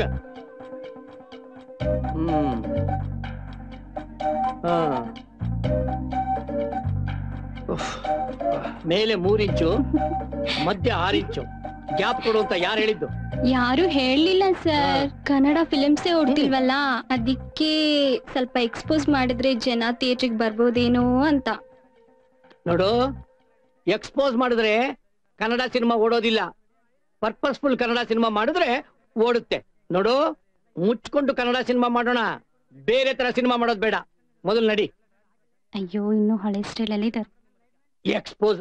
ಮೇಲೆ 3 ಇಂಚು, ಮಧ್ಯ 6 ಇಂಚು, ಗ್ಯಾಪ್ ಕೊಡು ಅಂತ ಯಾರು ಹೇಳಿದ್ದು? ಯಾರು ಹೇಳಲಿಲ್ಲ ಸರ್. ಕನ್ನಡ ಫಿಲ್ಮ್ಸೇ ಓಡ್ತಿಲ್ವಲ್ಲ, ಅದಕ್ಕೆ ಸ್ವಲ್ಪ ಎಕ್ಸ್ಪೋಸ್ ಮಾಡಿದ್ರೆ ಜನ ಥಿಯೇಟ್ರಿಗೆ ಬರ್ಬೋದೇನೋ ಅಂತ. ನೋಡು, ಎಕ್ಸ್ಪೋಸ್ ಮಾಡಿದ್ರೆ ಕನ್ನಡ ಸಿನಿಮಾ ಓಡೋದಿಲ್ಲ. ಪರ್ಪಸ್ಫುಲ್ ಕನ್ನಡ ಸಿನಿಮಾ ಮಾಡಿದ್ರೆ ಓಡುತ್ತೆ. ನೋಡು, ಮುಚ್ಕೊಂಡು ಕನ್ನಡ ಸಿನಿಮಾ ಮಾಡೋಣ, ಬೇರೆ ತರ ಸಿನಿಮಾ ಮಾಡೋದು ಬೇಡ. ಮೊದಲು ನಡಿ. ಅಯ್ಯೋ, ಇನ್ನು ಹಳೆ ಸ್ಟೈಲ್ ಅಲ್ಲಿ ಇದ್ದಾರೆ. Expose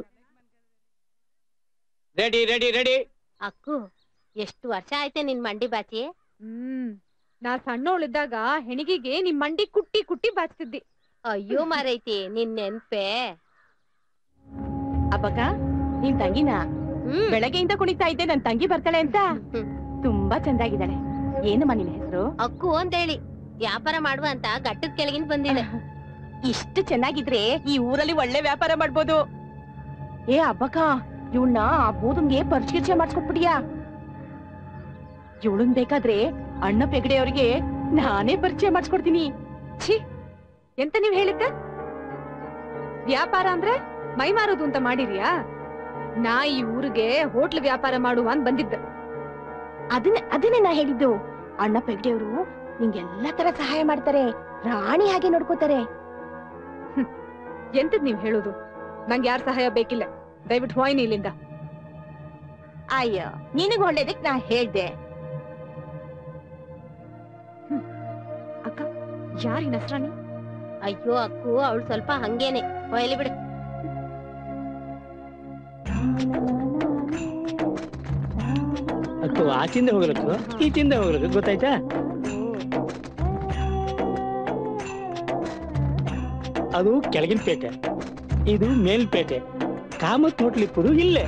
ready ready ready. Akku, ಎಷ್ಟು ವರ್ಷ ಆಯ್ತೆ ನಿನ್ ಮಂಡಿ ಬಾಚಿ? ನಾ ಸಣ್ಣವಳಿದ್ದಾಗ ಹೆಣಿಗೆಗೆ ನಿಮ್ ಮಂಡಿ ಕುಟ್ಟಿ ಕುಟ್ಟಿ ಬಾಚ್ತಿದ್ದಿ. ಅಯ್ಯೋ ಮಾರೈತಿ, ನಿನ್ ನೆನ್ಪೆ. ಅಬ್ಬಕ್ಕ, ನಿನ್ ತಂಗಿನ ಬೆಳಗ್ಗೆಯಿಂದ ಕುಣಿತಾ ಇದ್ದೆ, ನನ್ ತಂಗಿ ಬರ್ತಾಳೆ ಅಂತ. ತುಂಬಾ ಚಂದಾಗಿದ್ದಾಳೆ. ಏನಮ್ಮ ನಿನ್ ಹೆಸರು? ಅಕ್ಕು ಅಂತೇಳಿ. ವ್ಯಾಪಾರ ಮಾಡುವ ಅಂತ ಗಟ್ಟದ ಕೆಳಗಿನ ಬಂದಿದೆ. ಇಷ್ಟು ಚೆನ್ನಾಗಿದ್ರೆ ಈ ಊರಲ್ಲಿ ಒಳ್ಳೆ ವ್ಯಾಪಾರ ಮಾಡ್ಬೋದು. ಏ ಅಬ್ಬಕ್ಕ, ಇವಳನ್ನ ಆ ಬೂದಂಗೆ ಪರಿಚಯ ಮಾಡಿಸ್ಕೊಟ್ಬಿಡಿಯಾ? ಇವಳನ್ ಬೇಕಾದ್ರೆ ಅಣ್ಣ ಪೆಗಡೆ ಅವ್ರಿಗೆ ನಾನೇ ಪರಿಚಯ ಮಾಡಿಸ್ಕೊಡ್ತೀನಿ. ಛೀ, ಎಂತ ನೀವ್ ಹೇಳಿದ್ದ? ವ್ಯಾಪಾರ ಅಂದ್ರೆ ಮೈ ಮಾರೋದು ಅಂತ ಮಾಡಿರಿಯಾ? ನಾ ಈ ಊರಿಗೆ ಹೋಟ್ಲ್ ವ್ಯಾಪಾರ ಮಾಡುವ ಅಂತ ಬಂದಿದ್ದ. ಅದನ್ನೇ ನಾ ಹೇಳಿದ್ದು. ಅಣ್ಣ ಪೆಗಡೆಯವರು ನಿಂಗೆ ಎಲ್ಲಾ ತರ ಸಹಾಯ ಮಾಡ್ತಾರೆ, ರಾಣಿ ಹಾಗೆ ನೋಡ್ಕೋತಾರೆ. ಎಂತದ್ ನೀವ್ ಹೇಳುದು? ನಂಗೆ ಯಾರ ಸಹಾಯ ಬೇಕಿಲ್ಲ. ದಯವಿಟ್ಟು ಹೋಯ್ನಿ ಇಲ್ಲಿಂದ. ಅಯ್ಯೋ, ನಿನಗ್ ಒಳ್ಳೇದಕ್ ನಾ ಹೇಳ್ದೆ. ಅಕ್ಕ, ಯಾರಿ ನಸ್ರಾಣಿ? ಅಯ್ಯೋ ಅಕ್ಕು, ಅವಳು ಸ್ವಲ್ಪ ಹಂಗೇನೆ. ಹೊಯ್ಲಿ ಬಿಡು. ಅಕ್ಕು ಆಚಿಂದ ಹೋಗ್ಲಕ್ಕು, ಈಚಿಂದ ಹೋಗ್ಲಕ್ಕು, ಗೊತ್ತಾಯ್ತಾ? ಅದು ಕೆಳಗಿನ ಪೇಟೆ, ಇದು ಮೇಲ್ಪೇಟೆ. ಕಾಮತ್ ಹೋಟ್ಲ್ ಇಪ್ಪುದು ಇಲ್ಲೇ.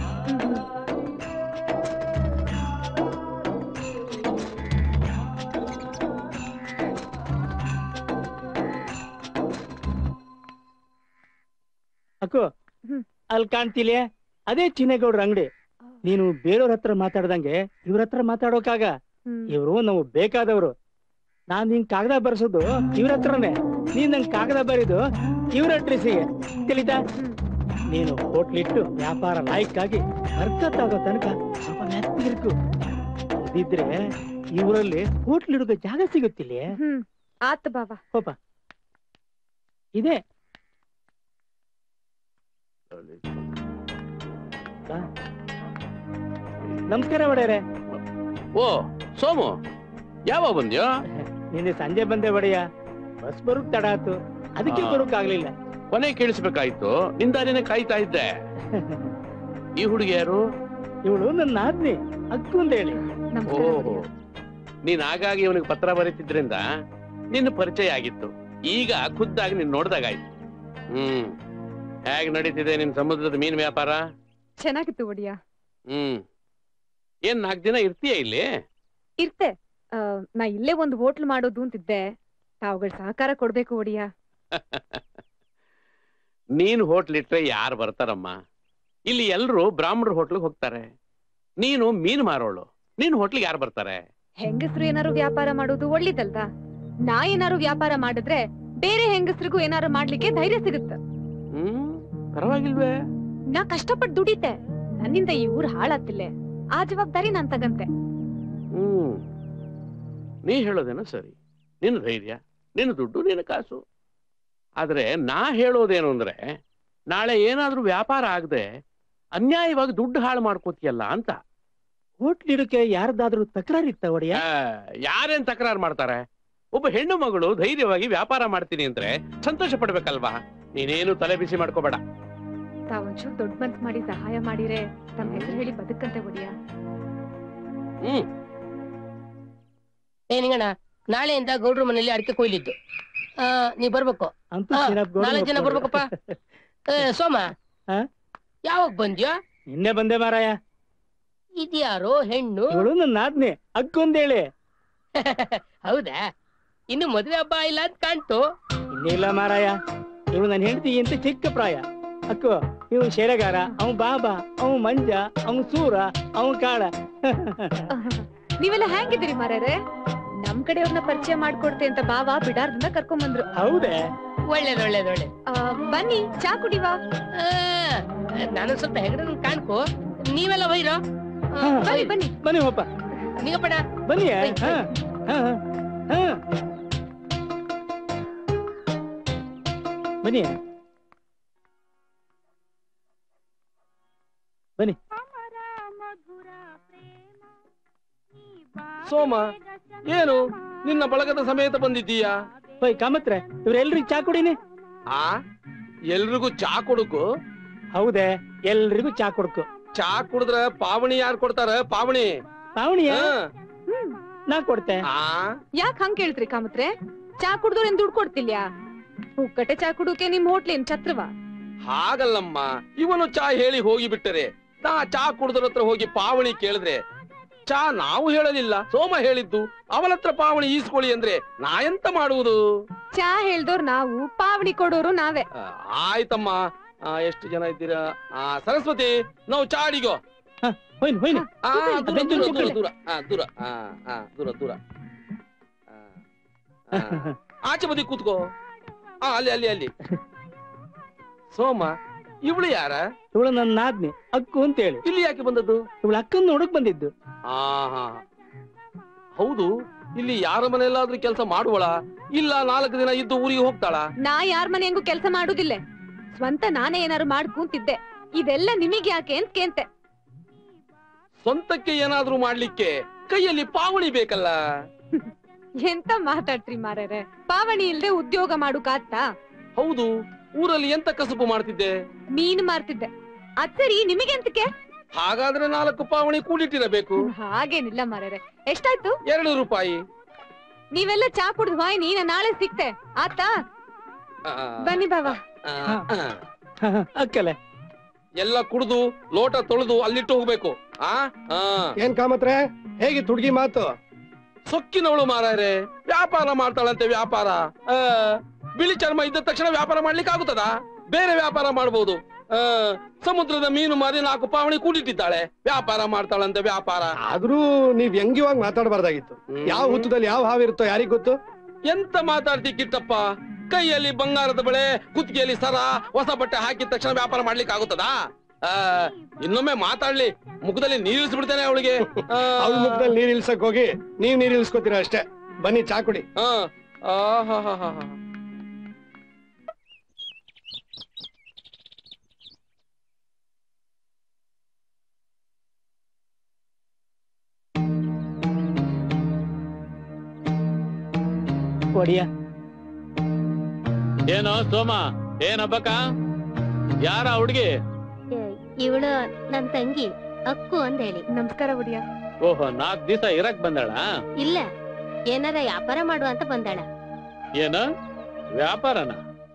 ಅಕ್ಕು, ಅಲ್ಲಿ ಕಾಣ್ತಿಲ್ಲ, ಅದೇ ಚಿನ್ನೇಗೌಡ್ರ ಅಂಗಡಿ. ನೀನು ಬೇರೆಯವ್ರ ಹತ್ರ ಮಾತಾಡ್ದಂಗೆ ಇವ್ರ ಹತ್ರ ಮಾತಾಡೋಕಾಗ. ಇವ್ರು ನಾವು ಬೇಕಾದವ್ರು. ನಾನ್ ನಿಂಗ್ ಕಾಗದ ಬರ್ಸೋದು ಇವ್ರ ಹತ್ರನೇ, ನೀನ್ ನಂಗೆ ಕಾಗದ ಬರೀದು ಇವ್ರ ಅಡ್ರೆಸ್ಸಿಗೆ. ತಿಳಿತಾ? ನೀನು ಹೋಟ್ಲಿಟ್ಟು ವ್ಯಾಪಾರ ಲಾಯಕ್ಕಾಗಿ ಬರ್ಕತ್ತಾಗೋ ತನಕ ಸ್ವಲ್ಪ ಮೆತ್ತಿಗಿರ್ಕು. ಇದ್ರೆ ಈ ಊರಲ್ಲಿ ಹೋಟ್ಲ್ ಇಡೋಕೆ ಜಾಗ ಸಿಗುತ್ತಿಲ್ಲ. ಆತ ಬಾಬಾ. ಪಾಪ ಇದೆ. ನಮಸ್ಕಾರ ಒಡೆಯರೆ. ಓ ಸೋಮು, ಯಾವಾಗ ಬಂದ್ಯೋ? ನಿನ್ನೆ ಸಂಜೆ ಬಂದೆ ಒಡೆಯ. ಬಸ್ ಬರೋಕ್ ತಡ ಆಯ್ತು, ಅದಕ್ಕೆ ಬರೋಕ್ ಆಗ್ಲಿಲ್ಲ. ಕೊನೆ ಕೇಳಿಸ್ಬೇಕಾಯ್ತು, ನಿಂದಾನೇನೆ ಕಾಯ್ತಾ ಇದ್ದೆ. ಈ ಹುಡುಗಿ ಯಾರು? ಇವಳು ನನ್ನ ನಾದ್ನಿ, ಅಕ್ಕು ಅಂತ ಹೇಳಿ. ಓಹೋ, ನೀನ್ ಆಗಾಗ ಇವನಿಗೆ ಪತ್ರ ಬರೀತಿದ್ರಿಂದ ನಿನ್ನ ಪರಿಚಯ ಆಗಿತ್ತು. ಈಗ ಖುದ್ದಾಗಿ ನೀನ್ ನೋಡ್ದಾಗಾಯ್ತು. ಹೇಗ್ ನಡೀತಿದೆ ನಿನ್ ಸಮುದ್ರದ ಮೀನ್ ವ್ಯಾಪಾರ? ಚೆನ್ನಾಗಿತ್ತು ಒಡಿಯ. ಏನ್ 4 ದಿನ ಇರ್ತೀಯ ಇಲ್ಲಿ? ಇರ್ತೆ. ನಾ ಇಲ್ಲೇ ಒಂದು ಹೋಟ್ಲ್ ಮಾಡೋದು ಅಂತಿದ್ದೆ. ತಾವುಗಳ ಸಹಕಾರ ಕೊಡ್ಬೇಕು ಒಡಿಯ. ನೀನ್ ಹೋಟ್ಲ್ ಇಟ್ರೆ ಯಾರು ಬರ್ತಾರಮ್ಮ? ಇಲ್ಲಿ ಎಲ್ರು ಬ್ರಾಹ್ಮಣರ ಹೋಟ್ಲಿಗೆ ಹೋಗ್ತಾರೆ. ನೀನು ಮೀನ್ ಮಾರೋಳು, ನೀನ್ ಹೋಟ್ಲಿಗೆ ಯಾರು ಬರ್ತಾರೆ? ಹೆಂಗಸರು ಏನಾರು ವ್ಯಾಪಾರ ಮಾಡೋದು ಒಳ್ಳೇದಲ್ವಾ? ನಾ ಏನಾರು ವ್ಯಾಪಾರ ಮಾಡಿದ್ರೆ ಬೇರೆ ಹೆಂಗಸರಿಗೂ ಏನಾರು ಮಾಡ್ಲಿಕ್ಕೆ ಧೈರ್ಯ ಸಿಗುತ್ತ. ಪರವಾಗಿಲ್ವೇ? ನಾ ಕಷ್ಟಪಟ್ಟು ದುಡಿತೆ, ನನ್ನಿಂದ ಈ ಊರ್ ಹಾಳಾತಿಲ್ಲ. ಆ ಜವಾಬ್ದಾರಿ ನಾನ್ ತಗಂತೆ. ನೀ ಹೇಳೋದೇನೋ ಸರಿ. ನಿನ್ನ ಧೈರ್ಯ, ನಿನ್ನ ದುಡ್ಡು, ನಿನ್ನ ಕಾಸು. ಆದ್ರೆ ನಾ ಹೇಳೋದೇನು ಅಂದ್ರೆ, ನಾಳೆ ಏನಾದ್ರೂ ವ್ಯಾಪಾರ ಆಗದೆ ಅನ್ಯಾಯವಾಗಿ ದುಡ್ಡು ಹಾಳು ಮಾಡ್ಕೋತಿಯಲ್ಲ ಅಂತ. ಹೋಟ್ಲ್ ಇಡಕ್ಕೆ ಯಾರ್ದಾದ್ರೂ ತಕರಾರು ಇತ್ತ ಒಡೆಯ? ಯಾರೇನ್ ತಕರಾರು ಮಾಡ್ತಾರೆ? ಒಬ್ಬ ಹೆಣ್ಣು ಮಗಳು ಧೈರ್ಯವಾಗಿ ವ್ಯಾಪಾರ ಮಾಡ್ತೀನಿ ಅಂದ್ರೆ ಸಂತೋಷ ಪಡ್ಬೇಕಲ್ವಾ? ನೀನೇನು ತಲೆ ಬಿಸಿ ಮಾಡ್ಕೋಬೇಡ. ತಾವೊಂಚೂರು ದೊಡ್ಡ ಮನ್ಸ್ ಮಾಡಿ ಸಹಾಯ ಮಾಡಿರೆ ತಮ್ಮ ಹೆಸರು ಹೇಳಿ ಬದುಕಂತೆ ಒಡಿಯ. ಏನಿಂಗಣ್ಣ, ನಾಳೆಯಿಂದ ಗೌಡ್ರ ಮನೆಯಲ್ಲಿ ಅಡಿಕೆ ಕೊಯ್ಲಿದ್ದು. ನೀವ್ ಬರ್ಬೇಕು. 4 ಜನ ಬರ್ಬೇಕಪ್ಪ. ಸೋಮ, ಯಾವಾಗ ಬಂದ್ಯೋ? ನಿನ್ನೆ ಬಂದೆ ಮಾರಾಯ. ಇದ್ಯಾರೋ ಹೆಣ್ಣು? ಇವಳು ನನ್ನ ಆದ್ನೆ, ಅಕ್ಕೊಂದೇಳಿ. ಹೌದಾ? ಇನ್ನು ಮದುವೆ ಹಬ್ಬ ಇಲ್ಲ ಅಂತ ಕಾಣ್ತು. ಇನ್ನಿಲ್ಲ ಮಾರಾಯ, ಇವಳು ನನ್ನ ಹೆಂಡತಿ ಅಂತ ಚಿಕ್ಕ ಪ್ರಾಯ. ಅಕ್ಕೋ, ಇವ್ ಶೇರೆಗಾರ, ಅವ್ ಬಾಬಾ, ಅವ್ ಮಂಜ, ಅವ್ ಸೂರ, ಅವ್ ಕಾಳ. ನೀವೆಲ್ಲ ಹೆಂಗಿದ್ದೀರಿ ಮಾರ್ಯಾರೆ? ನಮ್ ಕಡೆಯವ್ರನ್ನ ಪರಿಚಯ ಮಾಡ್ಕೊಡ್ತೆ ಅಂತ ಬಾವ ಬಿಡಾರ್ದಿಂದ ಕರ್ಕೊಂಡ್ ಬಂದ್ರು. ಹೌದೇ? ಒಳ್ಳೇದ್ ಒಳ್ಳೇದ್ ಒಳ್ಳೇದ್. ಬನ್ನಿ ಚಾ ಕುಡಿವಾ. ನಾನು ಸ್ವಲ್ಪ ಹೆಗಡೆ ಕಾಣ್ಕೋ. ನೀವೆಲ್ಲ ಬೈರೋ. ಬನ್ನಿ ಬನ್ನಿ ಬನ್ನಿ ಹೋಪ ನಿಂಗಪ್ಪಣ ಬನ್ನಿ ಬನ್ನಿ ಬನ್ನಿ. ಸೋಮ, ಏನು ನಿನ್ನ ಬಳಗದ ಸಮೇತ ಬಂದಿದ್ದೀಯಾ? ಹೋಯ್ ಕಾಮತ್ರೆ, ಇವ್ರೆಲ್ರಿಗೂ ಚಾ ಕುಡಿನಿ. ಆ ಎಲ್ರಿಗೂ ಚಾ ಕೊಡುಕು? ಹೌದೇ, ಎಲ್ರಿಗೂ ಚಾ ಕೊಡ್ಕು. ಚಾ ಕುಡಿದ್ರೆ ಪಾವಣಿ ಯಾರು ಕೊಡ್ತಾರ? ಪಾವಣಿ ಪಾವಣಿಯ ನಾ ಕೊಡ್ತೆ. ಯಾಕೆ ಹಂಗ್ ಕೇಳ್ತ್ರಿ ಕಾಮತ್ರೆ? ಚಾ ಕುಡ್ದೋರ್ ಏನ್ ದುಡ್ಡು ಕೊಡ್ತಿಲ್ಯಾ? ಪುಕ್ಕಟೆ ಚಾ ಕುಡುಕೆ ನಿಮ್ ಹೋಟ್ಲೇನ್ ಛತ್ರವ? ಹಾಗಲ್ಲಮ್ಮ, ಇವನು ಚಾ ಹೇಳಿ ಹೋಗಿ ಬಿಟ್ಟರೆ ನಾ ಚಾ ಕುಡ್ದ್ರ ಹತ್ರ ಹೋಗಿ ಪಾವಣಿ ಕೇಳಿದ್ರೆ ಚಾ ನಾವು ಹೇಳಲಿಲ್ಲ, ಸೋಮ ಹೇಳಿದ್ದು. ಅವನತ್ರ ಪಾವಣಿ ಈಸ್ಕೊಳ್ಳಿ ಅಂದ್ರೆ ನಾ ಎಂತ ಮಾಡುವುದು? ಚಾ ಹೇಳ್ದೋರ್ ನಾವು, ಪಾವಣಿ ಕೊಡೋರು ನಾವೇ. ಆಯ್ತಮ್ಮ, ಎಷ್ಟು ಜನ ಇದ್ದೀರಾ? ಸರಸ್ವತಿ, ನಾವು ಚಾಡಿಗೋ. ದೂರ ದೂರ ದೂರ ದೂರ ದೂರ ಆಚೆ ಬದಿ ಕೂತ್ಕೋ. ಅಲ್ಲಿ ಅಲ್ಲಿ ಅಲ್ಲಿ. ಸೋಮ, ಇವಳು ಯಾರ? ಇವಳು ನನ್ನ ನಾದ್ನಿ ಅಕ್ಕು ಅಂತ ಹೇಳಿ. ಇಲ್ಲಿ ಯಾಕೆ ಬಂದದ್ದು? ಇವಳು ಅಕ್ಕನ್ ನೋಡಕ್ ಬಂದಿದ್ದು. ಹೌದು, ಇಲ್ಲಿ ಯಾರ ಮನೆಯಲ್ಲಾದ್ರೂ ಕೆಲಸ ಮಾಡುವಳ? ಇಲ್ಲ 4 ದಿನ ಇದ್ದು ಊರಿಗೆ ಹೋಗ್ತಾಳ? ನಾ ಯಾರ ಮನೆ ಹೆಂಗು ಕೆಲಸ ಮಾಡುದಿಲ್ಲ, ಸ್ವಂತ ನಾನೇ ಏನಾರು ಮಾಡ್ಕೂಂತಿದ್ದೆ. ಇದೆಲ್ಲ ನಿಮಗೆ ಯಾಕೆ ಅಂತ ಕೇಂತೆ. ಸ್ವಂತಕ್ಕೆ ಏನಾದ್ರೂ ಮಾಡ್ಲಿಕ್ಕೆ ಕೈಯಲ್ಲಿ ಪಾವಣಿ ಬೇಕಲ್ಲ? ಎಂತ ಮಾತಾಡ್ತ್ರಿ ಮಾರರೆ, ಪಾವಣಿ ಇಲ್ದೆ ಉದ್ಯೋಗ ಮಾಡುಕಾತ್ತ? ಹೌದು, ಊರಲ್ಲಿ ಎಂತ ಕಸಬು ಮಾಡ್ತಿದ್ದೆ? ಮೀನು ಮಾರ್ತಿದ್ದೆ. ಅದ್ ಸರಿ, ನಿಮಗೆಂತಕ್ಕೆ? ಹಾಗಾದ್ರೆ 4 ಪಾವಣಿ ಕೂಡಿಟ್ಟಿರಬೇಕು. ಹಾಗೇನಿಲ್ಲ ಮಾರರೆ. ಎಷ್ಟಾಯ್ತು? 2 ರೂಪಾಯಿ. ನೀವೆಲ್ಲ ಚಾ ಕುಡ್ದು ಹೋಯ್ನಿ, ನಾ ನಾಳೆ ಸಿಕ್ತೆ ಆತಾ? ಬನ್ನಿ ಬಾವ. ಅಕ್ಕಲೆ ಎಲ್ಲ ಕುಡ್ದು ಲೋಟ ತೊಳೆದು ಅಲ್ಲಿಟ್ಟು ಹೋಗ್ಬೇಕು. ಏನ್ ಕಾಮತ್ರೆ, ಹೇಗಿತ್ತು ಹುಡುಗಿ ಮಾತು? ಸೊಕ್ಕಿನವಳು ಮಾರಾರೆ, ವ್ಯಾಪಾರ ಮಾಡ್ತಾಳಂತೆ. ವ್ಯಾಪಾರ ಬಿಳಿ ಚರ್ಮ ಇದ್ದ ತಕ್ಷಣ ವ್ಯಾಪಾರ ಮಾಡ್ಲಿಕ್ಕೆ ಆಗುತ್ತದಾ? ಬೇರೆ ವ್ಯಾಪಾರ ಮಾಡಬಹುದು. ಸಮುದ್ರದ ಮೀನು ಮಾರಿ 4 ಪಾವಣಿ ಕೂಡಿಟ್ಟಿದ್ದಾಳೆ. ವ್ಯಾಪಾರ ಮಾಡ್ತಾಳಂತೆ. ವ್ಯಾಪಾರ ಆದ್ರೂ ನೀವ್ ವ್ಯಂಗ್ಯವಾಗಿ ಮಾತಾಡಬಾರ್ದಾಗಿತ್ತು. ಯಾವ ಹುತ್ತದಲ್ಲಿ ಯಾವ ಹಾವಿರುತ್ತೋ ಯಾರಿಗ್ ಗೊತ್ತು? ಎಂತ ಮಾತಾಡ್ತಿ ಕಿಟ್ಟಪ್ಪ? ಕೈಯಲ್ಲಿ ಬಂಗಾರದ ಬಳೆ, ಕುತ್ತಿಗೆಯಲ್ಲಿ ಸರ, ಹೊಸ ಬಟ್ಟೆ ಹಾಕಿದ ತಕ್ಷಣ ವ್ಯಾಪಾರ ಮಾಡ್ಲಿಕ್ಕೆ ಆಗುತ್ತದಾ? ಇನ್ನೊಮ್ಮೆ ಮಾತಾಡ್ಲಿ, ಮುಖದಲ್ಲಿ ನೀರಿಳಿಸ್ಬಿಡ್ತೇನೆ ಅವಳಿಗೆ. ಅವಳ ಮುಖದಲ್ಲಿ ನೀರ್ ಇಲ್ಸಕ್ ಹೋಗಿ ನೀವ್ ನೀರ್ ಇಲ್ಸ್ಕೊತೀರಾ ಅಷ್ಟೇ. ಬನ್ನಿ ಚಾ ಕುಡಿ. ಒಡಿಯ ಏನೋ ಸೋಮ, ಏನಬ್ಬಕ? ಯಾರ ಹುಡ್ಗಿ? ಇವಳು ನನ್ ತಂಗಿ ಅಕ್ಕು ಅಂತ ಹೇಳಿ. ನಮಸ್ಕಾರ ಒಡಿಯ. ಓಹೋ, 4 ದಿವಸ ಇರಕ್ ಬಂದಾಳ? ಇಲ್ಲ, ಏನಾರ ವ್ಯಾಪಾರ ಮಾಡುವ ಅಂತ ಬಂದಾಳ. ಏನು ವ್ಯಾಪಾರನ?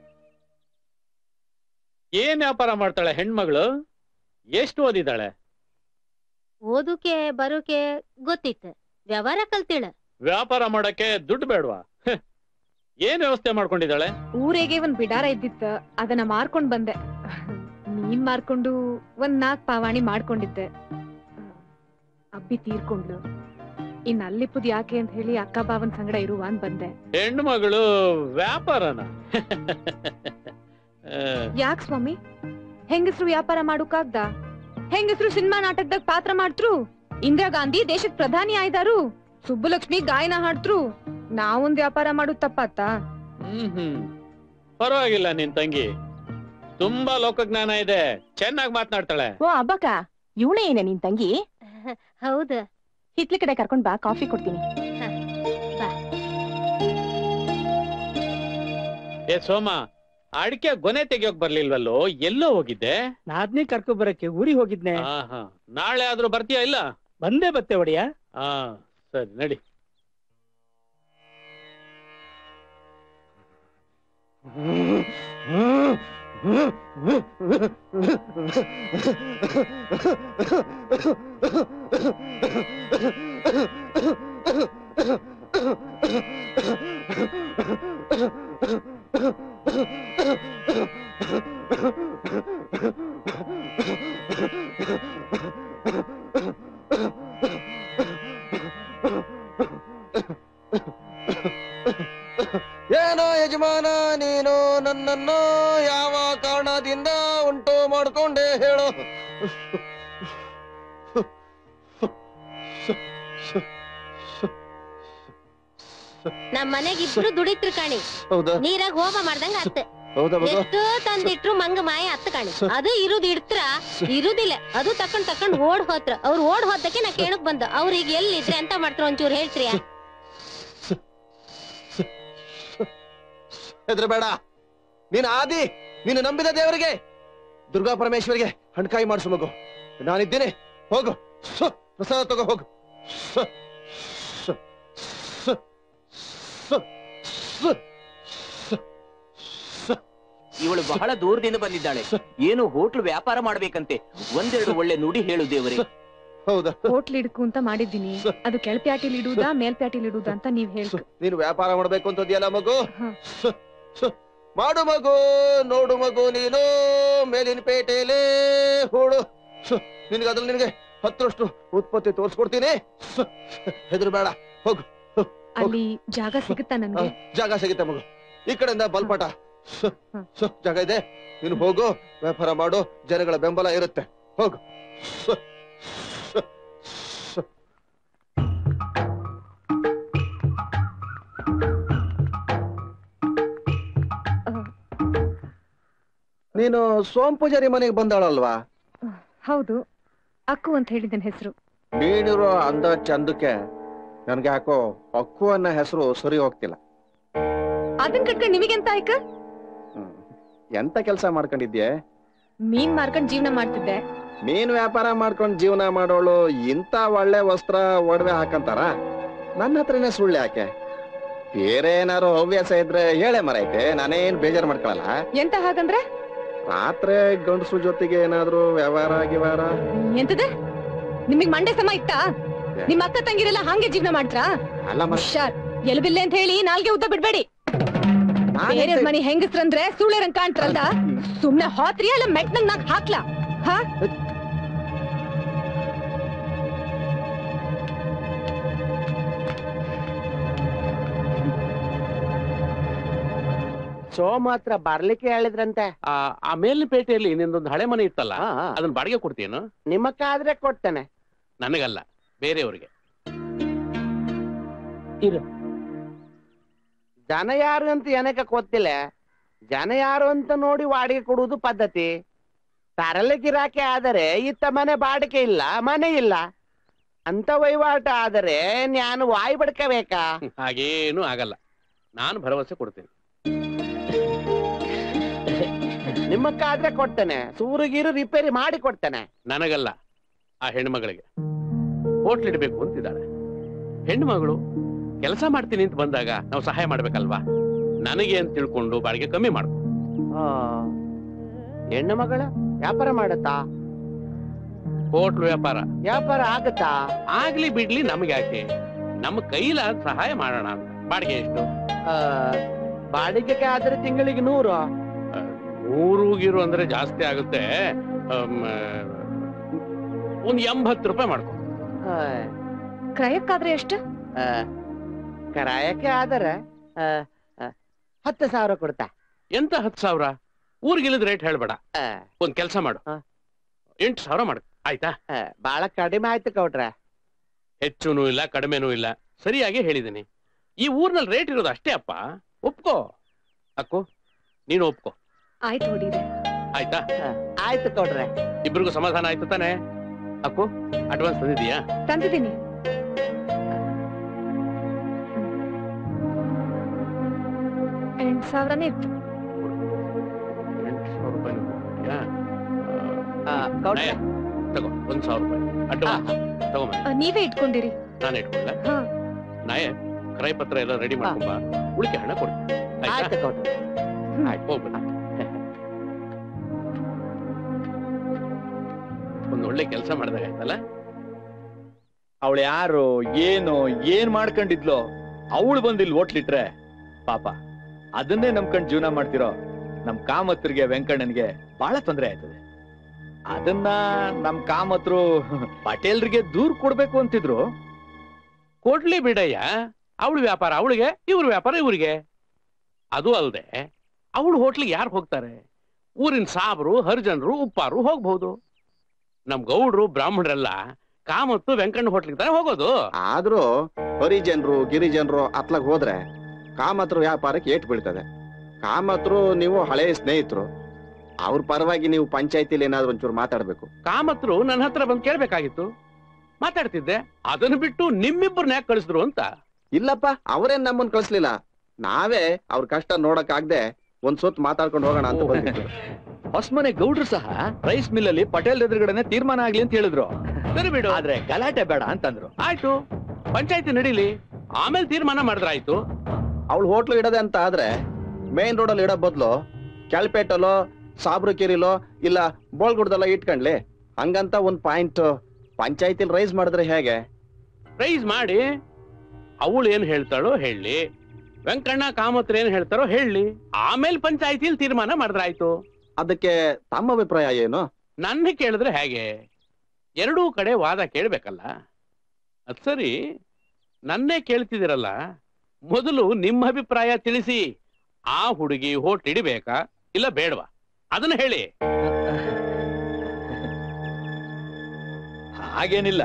ಏನ್ ವ್ಯಾಪಾರ ಮಾಡ್ತಾಳೆ ಹೆಣ್ಮಗಳು? ಎಷ್ಟು ಓದಿದಾಳೆ? ಓದುಕೆ ಬರೋಕೆ ಗೊತ್ತಿತ್ತು, ವ್ಯವಹಾರ ಕಲ್ತಿಳ. ವ್ಯಾಪಾರ ಮಾಡಕ್ಕೆ ದುಡ್ಡು ಬೇಡವಾ? ಏನ್ ವ್ಯವಸ್ಥೆ ಮಾಡ್ಕೊಂಡಿದ್ದಾಳೆ? ಊರಿಗೆ ಒಂದ್ ಬಿಡಾರ ಇದ್ದಿತ್ತ, ಅದನ್ನ ಮಾರ್ಕೊಂಡ್ ಬಂದೆ. ನೀನ್ ಮಾರ್ಕೊಂಡು ಒಂದ್ 4 ಪಾವಾಣಿ ಮಾಡ್ಕೊಂಡಿದ್ದೆ. ಅಬ್ಬಿ ತೀರ್ಕೊಂಡ್ಲು. ಇನ್ ಅಲ್ಲಿಪ್ಪುದ್ ಯಾಕೆ ಅಂತ ಹೇಳಿ ಅಕ್ಕ ಬಾವನ್ ಸಂಗಡ ಇರುವ ಅಂತ ಬಂದೆ. ಹೆಣ್ಣು ಮಗಳು ವ್ಯಾಪಾರನ? ಯಾಕ್ ಸ್ವಾಮಿ, ಹೆಂಗಸ್ರು ವ್ಯಾಪಾರ ಮಾಡೋಕಾಗ್ದ? ಹೆಂಗಸ್ರು ಸಿನಿಮಾ ನಾಟಕದಾಗ ಪಾತ್ರ ಮಾಡ್ತ್ರು, ಇಂದಿರಾ ಗಾಂಧಿ ದೇಶದ ಪ್ರಧಾನಿ ಆಯ್ದಾರು, ಸುಬ್ಬಲಕ್ಷ್ಮಿ ಗಾಯನ ಹಾಡ್ತ್ರು. ನಾವೊಂದ್ ವ್ಯಾಪಾರ ಮಾಡೋದ್ ತಪ್ಪಾತ? ಪರವಾಗಿಲ್ಲ, ನಿನ್ ತಂಗಿ ತುಂಬಾ ಲೋಕಜ್ಞಾನ ಇದೆ, ಚೆನ್ನಾಗಿ ಮಾತನಾಡ್ತಾಳೆ. ಓ ಅಬ್ಬಕ್ಕ, ಇವಳೇ ಏನೇ ನಿನ್ ತಂಗಿ? ಹೌದು. ಹಿತ್ಲ ಕಡೆ ಕರ್ಕೊಂಡ್ ಬಾ, ಕಾಫಿ ಕೊಡ್ತೀನಿ. ಏ ಸೋಮ, ಅಡಿಕೆ ಗೊನೆ ತೆಗಿಯೋಕ್ ಬರ್ಲಿಲ್ವಲ್ಲೋ, ಎಲ್ಲೋ ಹೋಗಿದ್ದೆ? ನಾದ್ನೇ ಕರ್ಕೊ ಬರಕ್ಕೆ ಊರಿಗೆ ಹೋಗಿದ್ನೆ. ನಾಳೆ ಆದ್ರೂ ಬರ್ತೀಯಾ? ಇಲ್ಲ ಬಂದೇ ಬತ್ತೆ ಒಡಿಯ. ಸರಿ, ನಡಿ. ಏನೋ ಯಜಮಾನ, ನೀನು ನನ್ನನ್ನು ಯಾವ ಕಾರಣದಿಂದ ಉಂಟು ಮಾಡ್ಕೊಂಡೆ ಹೇಳು? ನಮ್ ಮನೆಗ್ ಇಬ್ರು ದುಡಿತ್ರು ಕಾಣಿ. ಹೌದಾ ನೀರಾಗ ಹೋಮ ಮಾಡ್ದಂಗ ಅತ್ತ. ಹೌದಾ ಮಗು ಎಷ್ಟು ತಂದಿಟ್ರು ಮಂಗ ಮಾಯ ಅತ್ತ ಕಾಣಿ. ಅದು ಇರುದ್ ಇಡ್ತ್ರ ಇರುದಿಲ್ಲ. ಅದು ತಕೊಂಡ್ ಓಡ್ ಹೋತ್ರ. ಅವ್ರು ಓಡ್ ಹೋದಕ್ಕೆ ನಾ ಕೇಳಕ್ ಬಂದ. ಅವ್ರಿಗೆ ಎಲ್ಲಿದ್ರೆ ಅಂತ ಮಾಡ್ತಾರ ಒಂಚೂರು ಹೇಳ್ತೀರಿಯಾ? ಹೆದರಬೇಡ. ನೀನ್ ಆದಿ, ನೀನು ನಂಬಿದ ದೇವರಿಗೆ ದುರ್ಗಾ ಪರಮೇಶ್ವರಿಗೆ ಹಣ್ಕಾಯಿ ಮಾಡಿಸು ಮಗು. ನಾನಿದ್ದೇನೆ. ಹೋಗು, ಪ್ರಸಾದ ತಗೋ ಹೋಗು. ಇವಳು ಬಹಳ ದೂರದಿಂದ ಬಂದಿದ್ದಾಳೆ. ಏನು ಹೋಟ್ಲು ವ್ಯಾಪಾರ ಮಾಡ್ಬೇಕಂತೆ. ಒಂದೆರಡು ಒಳ್ಳೆ ನುಡಿ ಹೇಳು ದೇವರೇ. ಹೌದಾ? ಹೋಟ್ಲ್ ಇಡ್ಕು ಅಂತ ಮಾಡಿದ್ದೀನಿ. ಅದು ಕೆಳಪ್ಯಾಟಿಲ್ ಇಡುದಾ ಮೇಲ್ಪ್ಯಾಟಿಲ್ ಇಡುದಾ ಅಂತ ನೀವ್ ಹೇಳ್ಬೇಕು. ನೀನು ವ್ಯಾಪಾರ ಮಾಡ್ಬೇಕು ಅಂತದ್ಯಲ್ಲ ಮಗು. ಮಾಡು ಮಗು, ನೋಡು ಮಗು, ನೀನು ಮೇಲಿನ ಪೇಟೆಯಲ್ಲೇ ಹೂಡು. ನಿನ್ಗೆ ಅದ್ರಲ್ಲಿ ನಿನಗೆ 10ರಷ್ಟು ಉತ್ಪತ್ತಿ ತೋರ್ಸ್ಕೊಡ್ತೀನಿ. ಹೆದರ್ಬೇಡ, ಹೋಗು. ಅಲ್ಲಿ ಜಾಗ ಸಿಗುತ್ತಾ ನನ್ಗೆ? ಜಾಗ ಸಿಗುತ್ತೆ ಮಗು. ಈ ಕಡೆಯಿಂದ ಬಲ್ಪಾಟ ಜಾಗ ಇದೆ. ನೀನು ಹೋಗು, ವ್ಯಾಪಾರ ಮಾಡು, ಜನಗಳ ಬೆಂಬಲ ಇರುತ್ತೆ. ಹೋಗು. ನೀನು ಸೋಮ್ ಪೂಜಾರಿ ಮನೆಗೆ ಬಂದಾಳಲ್ವಾ? ಹೌದು, ಅಕ್ಕು ಅಂತ ಹೇಳಿದ್ದೇನೆ ಹೆಸರು. ನೀನಿರೋ ಅಂದ ಚಂದಕ್ಕೆ ನನ್ಗೆ ಯಾಕೋ ಅಕ್ಕು ಅನ್ನೋ ಹೆಸರು ಸರಿ ಹೋಗ್ತಿಲ್ಲ. ಅದನ್ ಕಟ್ಕೊಂಡ್ ನಿಮಗೆಂತ ಆಯ್ಕ? ಎಂತ ಕೆಲಸ ಮಾಡ್ಕೊಂಡಿದ್ಯೆ? ಮೀನ್ ಮಾರ್ಕೊಂಡ್ ಜೀವನ ಮಾಡ್ತಿದ್ದೆ. ಮೀನ್ ವ್ಯಾಪಾರ ಮಾಡ್ಕೊಂಡ್ ಜೀವನ ಮಾಡೋಳು ಇಂತ ಒಳ್ಳೆ ವಸ್ತ್ರ ಒಡವೆ ಹಾಕಂತಾರ? ನನ್ನ ಹತ್ರನೇ ಸುಳ್ಳು ಯಾಕೆ? ಬೇರೆ ಏನಾರು ಹವ್ಯಾಸ ಇದ್ರೆ ಹೇಳೇ ಮರೈತೆ, ನಾನೇನ್ ಬೇಜಾರ್ ಮಾಡ್ಕೊಳಲ್ಲ. ಎಂತ ಹಾಗಂದ್ರೆ? ರಾತ್ರಿ ಗಂಡಸ್ರ ಜೊತೆಗೆ ಏನಾದ್ರು ವ್ಯವಹಾರ ಗಿವಾರ? ಎಂತದೆ? ನಿಮಗ್ ಮಂಡೆ ಸಮ ಇತ್ತಾ? ನಿಮ್ ಅಕ್ಕ ತಂಗಿರೆಲ್ಲ ಹಂಗೆ ಜೀವನ ಮಾಡ್ತಾ? ಹುಷಾರ್, ಎಲ್ಬಿಲ್ಲೆ ಅಂತ ಹೇಳಿ ನಾಲ್ಗೆ ಉದ್ದ ಬಿಡ್ಬೇಡಿ. ಬೇರೆ ಮನಿ ಹೆಂಗಸ್ರಂದ್ರೆ ಸುಳ್ಳೆರಂಗ್ ಕಾಣ್ತಾರಲ್ದ? ಸುಮ್ನೆ ಹೋತ್ರಿ ಅಲ್ಲ ಮೆಟ್ನಂಗ್ ನಾಕ್ ಹಾಕ್ಲಾ? ಹಾ, ಸೋಮ ಹತ್ರ ಬರ್ಲಿಕ್ಕೆ ಹೇಳಿದ್ರಂತೆ. ಆ ಮೇಲಿನ ಪೇಟೆಯಲ್ಲಿ ನಿಂದೊಂದು ಹಳೆ ಮನೆ ಇತ್ತಲ್ಲ, ಅದನ್ನ ಬಾಡಿಗೆ ಕೊಡ್ತೀಯೇನು? ನಿಮ್ಮಕ್ಕ ಆದ್ರೆ ಕೊಡ್ತೇನೆ. ನನಗಲ್ಲ, ಬೇರೆಯವ್ರಿಗೆ. ಇರು. ಜನ ಯಾರು ಅಂತ ಏನಕ್ಕೆ ಗೊತ್ತಿಲ್ಲ. ಜನ ಯಾರು ಅಂತ ನೋಡಿ ಬಾಡಿಗೆ ಕೊಡುವುದು ಪದ್ಧತಿ. ತರಲೆ ಗಿರಾಕಿ ಆದರೆ ಇತ್ತ ಮನೆ ಬಾಡಿಗೆ ಇಲ್ಲ, ಮನೆ ಇಲ್ಲ ಅಂತ ವಹಿವಾಟ ಆದರೆ ನಾನು ವಾಯಿ ಬಡ್ಕಬೇಕಾ? ಹಾಗೇನು ಆಗಲ್ಲ, ನಾನು ಭರವಸೆ ಕೊಡ್ತೇನೆ. ನಿಮ್ಮಕ್ಕ ಆದ್ರೆ ಕೊಡ್ತೇನೆ, ಸೂರುಗೀರು ರಿಪೇರಿ ಮಾಡಿ ಕೊಡ್ತೇನೆ. ನನಗಲ್ಲ, ಆ ಹೆಣ್ಮಗಳಿಗೆ ಹೋಟ್ಲ್ ಇಡ್ಬೇಕು ಅಂತಿದ್ದಾಳೆ. ಹೆಣ್ಮಗಳು ಕೆಲಸ ಮಾಡ್ತೀನಿ ಅಂತ ಬಂದಾಗ ನಾವು ಸಹಾಯ ಮಾಡ್ಬೇಕಲ್ವಾ? ನನಗೆ ಅಂತ ತಿಳ್ಕೊಂಡು ಬಾಡಿಗೆ ಕಮ್ಮಿ ಮಾಡ್ಕೊ. ಹೆಣ್ಣು ಮಗಳ ವ್ಯಾಪಾರ ಮಾಡತ್ತಾ? ಹೋಟ್ಲು ವ್ಯಾಪಾರ ಆಗತ್ತಾ? ಆಗ್ಲಿ ಬಿಡ್ಲಿ, ನಮ್ಗೆ ಯಾಕೆ? ನಮ್ಮ ಕೈಲ ಸಹಾಯ ಮಾಡೋಣ ಅಂತ. ಬಾಡಿಗೆ ಎಷ್ಟು? ಬಾಡಿಗೆ ಆದ್ರೆ ತಿಂಗಳಿಗೆ 100. 100 ಗೀರು ಅಂದ್ರೆ ಜಾಸ್ತಿ ಆಗುತ್ತೆ. ಒಂದ್ 80 ರೂಪಾಯಿ ಮಾಡ್ಕೊ. ಕ್ರಯಕ್ಕಾದ್ರೆ ಎಷ್ಟು? ಕ್ರಯಕ್ಕೆ ಆದ್ರೆ 10,000 ಕೊಡ್ತಾ. ಎಂತ 10,000? ಊರ್ಗಿಲ್ಲದ ರೇಟ್ ಹೇಳ್ಬೇಡ. ಒಂದ್ ಕೆಲ್ಸ ಮಾಡು, 8,000 ಮಾಡು, ಆಯ್ತಾ? ಬಾಳ ಕಡಿಮೆ ಆಯ್ತು ಕೌಟ್ರೆ. ಹೆಚ್ಚುನೂ ಇಲ್ಲ ಕಡಿಮೆನೂ ಇಲ್ಲ, ಸರಿಯಾಗಿ ಹೇಳಿದ್ದೀನಿ. ಈ ಊರ್ನಲ್ಲಿ ರೇಟ್ ಇರೋದು ಅಷ್ಟೇ ಅಪ್ಪ. ಒಪ್ಕೋ ಅಕ್ಕು, ನೀನು ಒಪ್ಕೋ. ಆಯ್ತು ಹೊಡೀರೆ. ಆಯ್ತಾ? ಆಯ್ತು ಕೌಟ್ರೆ. ಇಬ್ರಿಗೂ ಸಮಾಧಾನ ಆಯ್ತು ತಾನೆ? ಅಕ್ಕು, ಅಡ್ವಾನ್ಸ್ ತಂದಿದೀಯಾ? ತಂದಿದ್ದೀನಿ. $8,000 ಇತ್ತು. 8,000 ರೂಪಾಯಿ ತಗೋ. 1,000 ರೂಪಾಯಿ ಅಡ್ವಾನ್ಸ್ ತಗೋ. ನೀವೇ ಇಟ್ಕೊಂಡಿರಿ. ನಾನು ಇಟ್ಕೊಳ್ಳ. ನಾಯ ಕ್ರಯ ಪತ್ರ ಎಲ್ಲ ರೆಡಿ ಮಾಡ್ಕೊಂಬ, ಉಳಿಕೆ ಹಣ ಕೊಡ್ತೀನಿ. ಹೋಗ್ಬ. ಒಂದ್ ಒಳ್ಳೆ ಕೆಲಸ ಮಾಡ್ದಾಗ ಆಯ್ತಲ್ಲ. ಅವಳು ಯಾರು ಏನು ಏನ್ ಮಾಡ್ಕೊಂಡಿದ್ಲೋ ಅವಳು ಬಂದಿಲ್ ಹೋಟ್ಲಿಟ್ರೆ ಪಾಪ ಅದನ್ನೇ ನಂಬ್ಕೊಂಡ್ ಜೀವನ ಮಾಡ್ತಿರೋ ನಮ್ ಕಾಮತ್ರಿಗೆ ವೆಂಕಣ್ಣನ್ಗೆ ಬಹಳ ತೊಂದರೆ ಆಯ್ತದೆ. ಅದನ್ನ ನಮ್ ಕಾಮತ್ರು ಪಟೇಲ್ರಿಗೆ ದೂರ್ ಕೊಡ್ಬೇಕು ಅಂತಿದ್ರು. ಕೊಡ್ಲಿ ಬಿಡಯ್ಯ, ಅವಳು ವ್ಯಾಪಾರ ಅವಳಿಗೆ, ಇವ್ರ ವ್ಯಾಪಾರ ಇವ್ರಿಗೆ. ಅದು ಅಲ್ದೆ ಅವಳು ಹೋಟ್ಲಿಗೆ ಯಾರು ಹೋಗ್ತಾರೆ? ಊರಿನ ಸಾಬ್ರು, ಹರಿಜನರು, ಉಪ್ಪಾರು ಹೋಗ್ಬಹುದು. ನಮ್ ಗೌಡ್ರು ಬ್ರಾಹ್ಮಣರೆಲ್ಲ ಕಾಮತ್ತು ವೆಂಕಣ್ಣ ಹೋಟ್ಲಿಗೆ ತಾನೆ ಹೋಗೋದು. ಆದ್ರೂ ಹರಿಜನರು ಗಿರಿಜನರು ಅತ್ಲಾಗ ಹೋದ್ರೆ ಕಾಮತ್ರ ವ್ಯಾಪಾರಕ್ಕೆ ಏಟ್ ಬೀಳ್ತದೆ. ಕಾಮತ್ರು ನೀವು ಹಳೆ ಸ್ನೇಹಿತರು, ಅವ್ರ ಪರವಾಗಿ ನೀವು ಪಂಚಾಯತಿಲಿ ಏನಾದ್ರು ಒಂಚೂರು ಮಾತಾಡ್ಬೇಕು. ಕಾಮತ್ರು ನನ್ನ ಹತ್ರ ಬಂದು ಕೇಳ್ಬೇಕಾಗಿತ್ತು, ಮಾತಾಡ್ತಿದ್ದೆ. ಅದನ್ನು ಬಿಟ್ಟು ನಿಮ್ಮಿಬ್ಬರನ್ನ ಯಾಕೆ ಕಳಿಸಿದ್ರು ಅಂತ. ಇಲ್ಲಪ್ಪ, ಅವರೇನ್ ನಮ್ಮನ್ ಕಳಿಸ್ಲಿಲ್ಲ, ನಾವೇ ಅವ್ರ ಕಷ್ಟ ನೋಡಕ್ ಆಗದೆ ಒಂದ್ ಸೊತ್ತು ಮಾತಾಡ್ಕೊಂಡು ಹೋಗೋಣ ಅಂತ ಬಂದಿದ್ದು. ಹೊಸಮನೆ ಗೌಡ್ರು ಸಹ ರೈಸ್ ಮಿಲ್ ಅಲ್ಲಿ ಪಟೇಲ್ ಎದುರುಗಡೆನೆ ತೀರ್ಮಾನ ಆಗ್ಲಿ ಅಂತ ಹೇಳಿದ್ರು. ಸರಿ ಬಿಡು, ಆದ್ರೆ ಗಲಾಟೆ ಬೇಡ ಅಂತಂದ್ರು. ಆಯ್ತು, ಪಂಚಾಯತಿ ನಡೀಲಿ, ಆಮೇಲೆ ತೀರ್ಮಾನ ಮಾಡಿದ್ರಾಯ್ತು. ಅವಳು ಹೋಟ್ಲು ಇಡದೆ ಅಂತ ಆದ್ರೆ ಮೇನ್ ರೋಡ್ ಅಲ್ಲಿ ಇಡೋ ಬದ್ಲು ಕ್ಯಾಲ್ಪೇಟಲ್ಲೋ ಸಾಬ್ರುಕೇರಿಲೋ ಇಲ್ಲ ಬೋಳ್ಗುಡ್ದಲ್ಲೋ ಇಟ್ಕೊಂಡ್ಲಿ. ಹಂಗಂತ ಒಂದ್ ಪಾಯಿಂಟ್ ಪಂಚಾಯತಿಲ್ ರೈಸ್ ಮಾಡಿದ್ರೆ ಹೇಗೆ? ರೈಸ್ ಮಾಡಿ, ಅವಳು ಏನ್ ಹೇಳ್ತಾಳೋ ಹೇಳಿ, ವೆಂಕಣ್ಣ ಕಾಮತ್ರ ಏನ್ ಹೇಳ್ತಾರೋ ಹೇಳಿ, ಆಮೇಲೆ ಪಂಚಾಯತಿಲ್ ತೀರ್ಮಾನ ಮಾಡಿದ್ರಾಯ್ತು. ಅದಕ್ಕೆ ತಮ್ಮ ಅಭಿಪ್ರಾಯ ಏನು? ನನ್ನ ಕೇಳಿದ್ರೆ ಹೇಗೆ? ಎರಡೂ ಕಡೆ ವಾದ ಕೇಳ್ಬೇಕಲ್ಲ. ಅದ್ ಸರಿ, ನನ್ನೇ ಕೇಳ್ತಿದಿರಲ್ಲ, ಮೊದಲು ನಿಮ್ಮ ಅಭಿಪ್ರಾಯ ತಿಳಿಸಿ. ಆ ಹುಡುಗಿ ಹೋಟ್ ಹಿಡಿಬೇಕಾ ಇಲ್ಲ ಬೇಡವಾ ಅದನ್ನ ಹೇಳಿ. ಹಾಗೇನಿಲ್ಲ,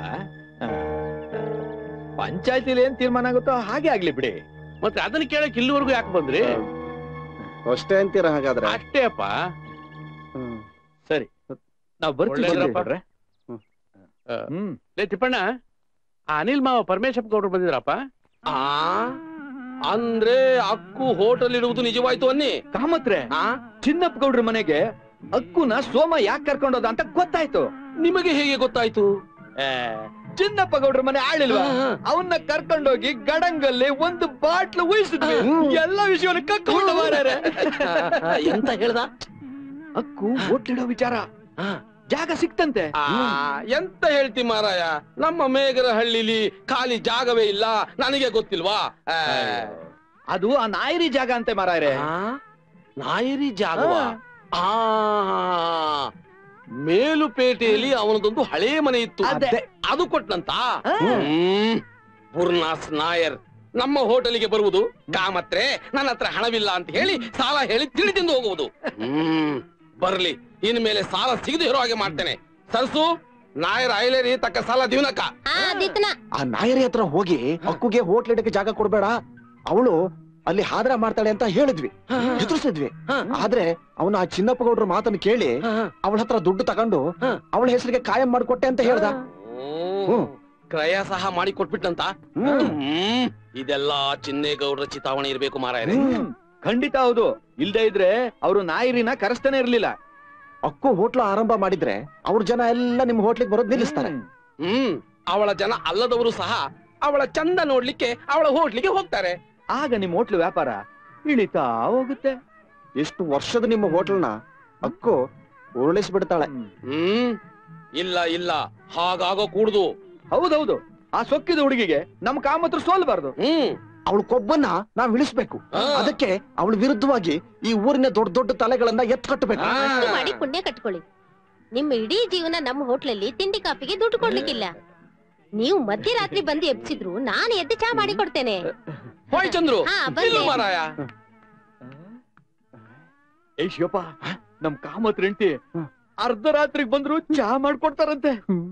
ಪಂಚಾಯತಿಲಿ ಏನ್ ತೀರ್ಮಾನ ಆಗುತ್ತೋ ಹಾಗೆ ಆಗ್ಲಿ ಬಿಡಿ. ಮತ್ತೆ ಅದನ್ನ ಕೇಳಕ್ ಇಲ್ಲಿವರೆಗೂ ಯಾಕೆ ಬಂದ್ರಿ? ಅಷ್ಟೇ ಅಂತೀರ ಹಾಗಾದ್ರೆ? ಅಷ್ಟೇ ಅಪ್ಪ. ಸರಿ, ನಾವ್ ಬರ್ತೀವಿ. ಲೇ ತಿಪ್ಪಣ್ಣ, ಆ ಅನಿಲ್ ಮಾವ ಪರಮೇಶಪ್ಪ ಗೌಡ್ರು ಬಂದಿದ್ರಪ್ಪ. ಅಂದ್ರೆ ಅಕ್ಕು ಹೋಟೆಲ್ ಇರುವುದು ನಿಜವಾಯ್ತು ಅನ್ನಿ. ಕಾಮತ್ರೆ, ಚಿನ್ನಪ್ಪ ಗೌಡ್ರ ಮನೆಗೆ ಅಕ್ಕುನ ಸೋಮ ಯಾಕೆ ಕರ್ಕೊಂಡೋದ ಅಂತ ಗೊತ್ತಾಯ್ತು. ನಿಮಗೆ ಹೇಗೆ ಗೊತ್ತಾಯ್ತು? ಚಿನ್ನಪ್ಪ ಗೌಡ್ರ ಮನೆ ಆಳಿಲ್ವಾ, ಅವನ್ನ ಕರ್ಕೊಂಡೋಗಿ ಗಡಂಗಲ್ಲಿ ಒಂದು ಬಾಟ್ಲು ಉಯಿಸಿದ್ವಿ. ಎಲ್ಲ ವಿಷಯವನ್ನು ಕಕ್ಕೊಂಡು ಮಾರ್ಯಾರೆ. ಎಂತ ಹೇಳ್ದ? ಅಕ್ಕು ಹೋಟ್ಲಿಡೋ ವಿಚಾರ, ಜಾಗ ಸಿಕ್ತಂತೆ. ಎಂತ ಹೇಳ್ತಿ ಮಾರಾಯ, ನಮ್ಮ ಮೇಗರ ಹಳ್ಳಿಲಿ ಖಾಲಿ ಜಾಗವೇ ಇಲ್ಲ, ನನಗೆ ಗೊತ್ತಿಲ್ವಾ? ಅದು ಆ ನಾಯರಿ ಜಾಗ ಅಂತೆ ಮಾರಾಯರೆ. ನಾಯರಿ ಜಾಗವಾ? ಮೇಲುಪೇಟೆಯಲ್ಲಿ ಅವನದೊಂದು ಹಳೇ ಮನೆ ಇತ್ತು, ಅದು ಕೊಟ್ಟಂತ. ಬುರ್ನಾಸ್ ನಾಯರ್ ನಮ್ಮ ಹೋಟೆಲಿಗೆ ಬರುವುದು, ಕಾಮತ್ರೆ ನನ್ನ ಹತ್ರ ಹಣವಿಲ್ಲ ಅಂತ ಹೇಳಿ ಸಾಲ ಹೇಳಿ ತಿಳಿದಿಂದ ಹೋಗುವುದು. ಬರ್ಲಿ, ಇನ್ಮೇಲೆ ಸಾಲ ಸಿಗದೆ ಇರೋ ಹಾಗೆ ಮಾಡ್ತೇನೆ. ಸರ್ಸು, ನಾಯರ್ ಐಲೇರಿ ತಕ್ಕ ಸಾಲ ದಿವ್ನಕ್ಕ. ಆ ನಾಯರಿ ಹತ್ರ ಹೋಗಿ ಅಕ್ಕುಗೆ ಹೋಟ್ಲ್ ಇಡಕ್ಕೆ ಜಾಗ ಕೊಡ್ಬೇಡ, ಅವಳು ಅಲ್ಲಿ ಹಾದ್ರ ಮಾಡ್ತಾಳೆ ಅಂತ ಹೇಳಿದ್ವಿ, ಎದುರಿಸಿದ್ವಿ. ಆದ್ರೆ ಅವನು ಆ ಚಿನ್ನಪ್ಪ ಗೌಡ್ರ ಮಾತನ್ನು ಕೇಳಿ ಅವಳ ಹತ್ರ ದುಡ್ಡು ತಗೊಂಡು ಅವಳ ಹೆಸರಿಗೆ ಕಾಯಂ ಮಾಡಿಕೊಟ್ಟೆ ಅಂತ ಹೇಳ್ದ. ಕ್ರಯ ಸಹ ಮಾಡಿ ಕೊಟ್ಬಿಟ್ಟಂತ. ಇದೆಲ್ಲ ಚಿನ್ನೇಗೌಡ್ರ ಚಿತಾವಣೆ ಇರ್ಬೇಕು ಮಾರಾಯರೆ. ಖಂಡಿತ ಹೌದು, ಇಲ್ದೇ ಇದ್ರೆ ಅವರು ನಾಯರಿನ ಕರೆಸ್ತಾನೆ ಇರ್ಲಿಲ್ಲ. ಅಕ್ಕು ಹೋಟ್ಲು ಆರಂಭ ಮಾಡಿದ್ರೆ ಅವ್ರ ಜನ ಎಲ್ಲ ನಿಮ್ ಹೋಟ್ಲಿಗೆ ಬರೋದ್ ನಿಲ್ಲಿಸ್ತಾರೆ. ಅವಳ ಜನ ಅಲ್ಲದವರು ಸಹ ಅವಳ ಚಂದ ನೋಡ್ಲಿಕ್ಕೆ ಅವಳ ಹೋಟ್ಲಿಗೆ ಹೋಗ್ತಾರೆ. ಆಗ ನಿಮ್ ಹೋಟ್ಲು ವ್ಯಾಪಾರ ಇಳಿತಾ ಹೋಗುತ್ತೆ. ಎಷ್ಟು ವರ್ಷದ ನಿಮ್ಮ ಹೋಟ್ಲ್ನ ಅಕ್ಕು ಉರುಳಿಸ್ಬಿಡ್ತಾಳೆ. ಇಲ್ಲ ಇಲ್ಲ, ಹಾಗಾಗೋ ಕೂಡುದು. ಹೌದೌದು, ಆ ಸೊಕ್ಕಿದ ಹುಡುಗಿಗೆ ನಮ್ ಕಾಮತ್ರ ಸೋಲ್ಬಾರ್ದು. ಅವಳು ಕೊಬ್ಬನ್ನ ನಾವ್ ಇಳಿಸ್ಬೇಕು. ಅದಕ್ಕೆ ಅವಳ ವಿರುದ್ಧವಾಗಿ ಈ ಊರಿನ ದೊಡ್ಡ ದೊಡ್ಡ ತಲೆಗಳನ್ನ ಎತ್ ಕಟ್ಟಬೇಕು. ಮಾಡಿ ಪುಣ್ಯ ಕಟ್ಕೊಳ್ಳಿ. ನಿಮ್ಮ ಇಡೀ ಜೀವನ ನಮ್ಮ ಹೋಟ್ಲಲ್ಲಿ ತಿಂಡಿ ಕಾಫಿಗೆ ದುಡ್ಡು ಕೊಡ್ಲಿಕ್ಕಿಲ್ಲ. ನೀವು ಮಧ್ಯರಾತ್ರಿ ಬಂದು ಎಬ್ಸಿದ್ರು ನಾನು ಎದ್ದು ಚಾ ಮಾಡಿ ಕೊಡ್ತೇನೆ. ಹೋಯ್ ಚಂದ್ರು, ಮಾರಾಯ. ಏ ಶಿವಪ್ಪ, ನಮ್ ಕಾಮತ್ರ ಹೆಂಡತಿ ಅರ್ಧರಾತ್ರಿಗೆ ಬಂದ್ರು ಚಾ ಮಾಡ್ಕೊಡ್ತಾರಂತೆ.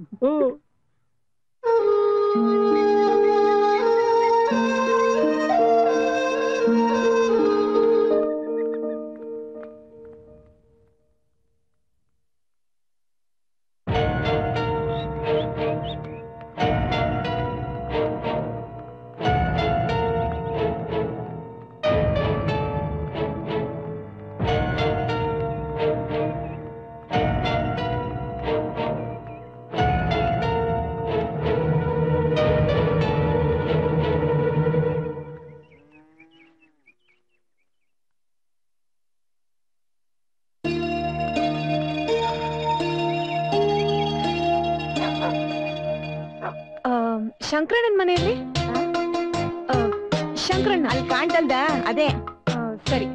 ಶಂಕರಣ್ಣನ ಮನೆಯಲ್ಲಿ? ಶಂಕರಣ್ಣ ಅಲ್ಲಿ ಕಾಣ್ತಲ್ದ? ಅದೇ. ಸರಿ.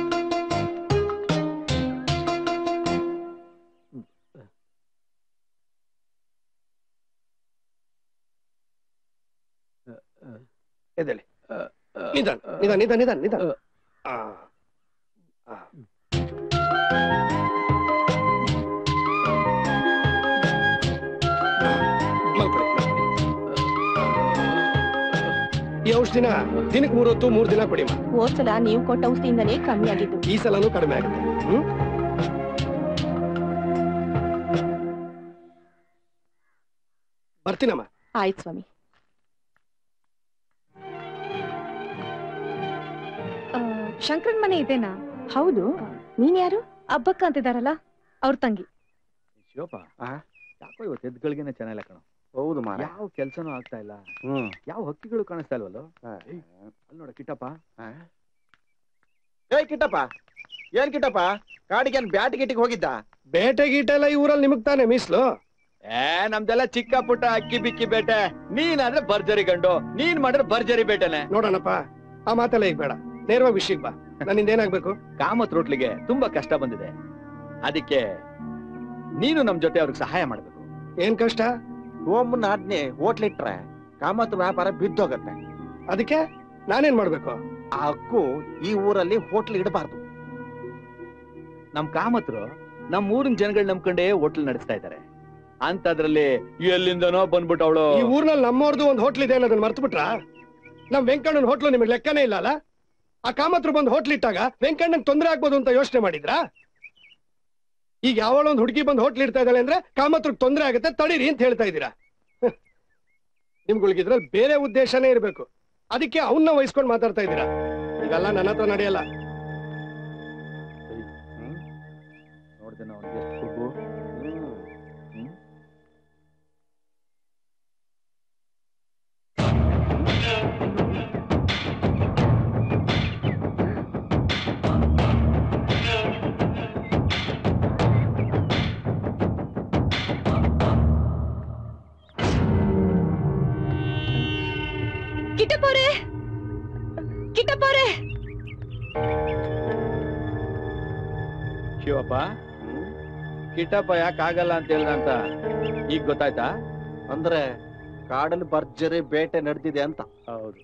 ಎದ್ದೇಳಿ. ನಿಧಾನ ನಿಧಾನ ನಿಧಾನ ನಿಧಾನ ನಿಧಾನ. ಈ ಔಷಧಿ ಆದಷ್ಟು ದಿನಕ್ಕೆ 3 ಹೊತ್ತು 3 ದಿನ ಕೊಡಿ. ಹೋದ್ಸಲ ನೀವು ಕೊಟ್ಟ ಔಷಧಿಯಿಂದಲೇ ಕಮ್ಮಿ ಆಗಿದ್ದು. ಈ ಸಲನೂ ಕಡಿಮೆ ಆಗುತ್ತೆ. ಬರ್ತೀನಮ್ಮ. ಆಯ್ತು ಸ್ವಾಮಿ. ಶಂಕರನ್ ಮನೆ ಇದೇನಾ? ಹೌದು. ನೀನ್ ಯಾರು? ಅಬ್ಬಕ್ಕ ಅಂತಿದಾರಲ್ಲ, ಅವ್ರ ತಂಗಿ. ಶಿವಪ್ಪ, ಯಾಕೋ ಇವತ್ತು ಎದ್ಗಳಿಗೆನೆ ಚೆನ್ನಾಗಿಲ್ಲ ಕಣ. ಹೌದು ಮಾರ. ಯಾವ ಕೆಲ್ಸನೂ ಆಗ್ತಾ ಇಲ್ಲ. ಯಾವ ಹಕ್ಕಿಗಳು ಕಾಣಿಸ್ತಾ ಇಲ್ವಲ್ಲೋ. ಅಲ್ಲಿ ನೋಡ ಕಿಟ್ಟಪ್ಪ. ಏ ಕಿಟ್ಟಪ್ಪ, ಏನ್ ಕಿಟ್ಟಪ್ಪ ಕಾಡಿಗೆ ಬ್ಯಾಟ್ ಗಿಟ್ಟಿಗೆ ಹೋಗಿದ್ದ? ಬೇಟೆ ಗೀಟೆ ಎಲ್ಲ ಈ ಊರಲ್ಲಿ ನಿಮಗ್ ತಾನೆ ಮೀಸ್ಲು. ನಮ್ದೆಲ್ಲ ಚಿಕ್ಕ ಪುಟ್ಟ ಅಕ್ಕಿ ಬಿಕ್ಕಿ ಬೇಟೆ. ನೀನಾದ್ರೆ ಭರ್ಜರಿ ಗಂಡು, ನೀನ್ ಮಾಡಿದ್ರೆ ಭರ್ಜರಿ ಬೇಟೆನೆ. ನೋಡೋಣಪ್ಪ, ಆ ಮಾತೆಲ್ಲ ಈಗ ಬೇಡ, ನೇರವಾಗಿ ವಿಷಯಕ್ಕೆ ಬಾ. ನನ್ನಿಂದ ಏನಾಗ್ಬೇಕು? ಕಾಮತ್ ರೋಟ್ಲಿಗೆ ತುಂಬಾ ಕಷ್ಟ ಬಂದಿದೆ. ಅದಕ್ಕೆ ನೀನು ನಮ್ ಜೊತೆ ಅವ್ರಿಗೆ ಸಹಾಯ ಮಾಡ್ಬೇಕು. ಏನ್ ಕಷ್ಟ? ಓಮನ್ ಆಜ್ಞೆ ಹೋಟ್ಲಿಟ್ರೆ ಕಾಮತ್ ವ್ಯಾಪಾರ ಬಿದ್ದೋಗತ್ತೆ. ಅದಕ್ಕೆ ನಾನೇನ್ ಮಾಡ್ಬೇಕು? ಆ ಹಕ್ಕು ಈ ಊರಲ್ಲಿ ಹೋಟ್ಲ್ ಇಡಬಾರ್ದು. ನಮ್ ಕಾಮತ್ರು ನಮ್ ಊರಿನ ಜನಗಳು ನಂಬ್ಕೊಂಡೇ ಹೋಟ್ಲ್ ನಡೆಸ್ತಾ ಇದ್ದಾರೆ. ಅಂತದ್ರಲ್ಲಿ ಎಲ್ಲಿಂದನೋ ಬಂದ್ಬಿಟ್ಟು ಅವಳು ಈ ಊರ್ನಲ್ಲಿ ನಮ್ಮವ್ರದ್ದು ಒಂದು ಹೋಟ್ಲ್ ಇದೆ ಅನ್ನೋದನ್ನ ಮರ್ತು ಬಿಟ್ರ? ನಮ್ ವೆಂಕಣ್ಣನ್ ಹೋಟ್ಲು ನಿಮಗೆ ಲೆಕ್ಕನೇ ಇಲ್ಲ ಅಲ್ಲ? ಆ ಕಾಮತ್ರು ಬಂದು ಹೋಟ್ಲ್ ಇಟ್ಟಾಗ ವೆಂಕಣ್ಣನ್ ತೊಂದರೆ ಆಗ್ಬೋದು ಅಂತ ಯೋಚನೆ ಮಾಡಿದ್ರಾ? ಈಗ ಯಾವಳೊಂದು ಹುಡುಗಿ ಬಂದು ಹೋಟ್ಲ್ ಇಡ್ತಾ ಇದ್ದಾಳೆ ಅಂದ್ರೆ ಕಾಮತ್ರಿಗೆ ತೊಂದರೆ ಆಗುತ್ತೆ, ತಡೀರಿ ಅಂತ ಹೇಳ್ತಾ ಇದ್ದೀರಾ. ನಿಮ್ಗಳಿಗಿದ್ರಲ್ಲಿ ಬೇರೆ ಉದ್ದೇಶನೇ ಇರ್ಬೇಕು. ಅದಕ್ಕೆ ಅವನ್ನ ವಹಿಸ್ಕೊಂಡು ಮಾತಾಡ್ತಾ ಇದ್ದೀರಾ. ಇವೆಲ್ಲ ನನ್ನ ಹತ್ರ ನಡೆಯಲ್ಲ. ನೋಡ್ದೇನೋ ಎಷ್ಟು ಹುಡುಗು. ಶಿವಪ್ಪ, ಕಿಟ್ಟಪ್ಪ ಯಾಕಾಗಲ್ಲ ಅಂತ ಹೇಳ್ದಂತ ಈಗ ಗೊತ್ತಾಯ್ತಾ? ಅಂದ್ರೆ ಕಾಡಲ್ಲಿ ಭರ್ಜರಿ ಬೇಟೆ ನಡೆದಿದೆ ಅಂತ. ಹೌದು.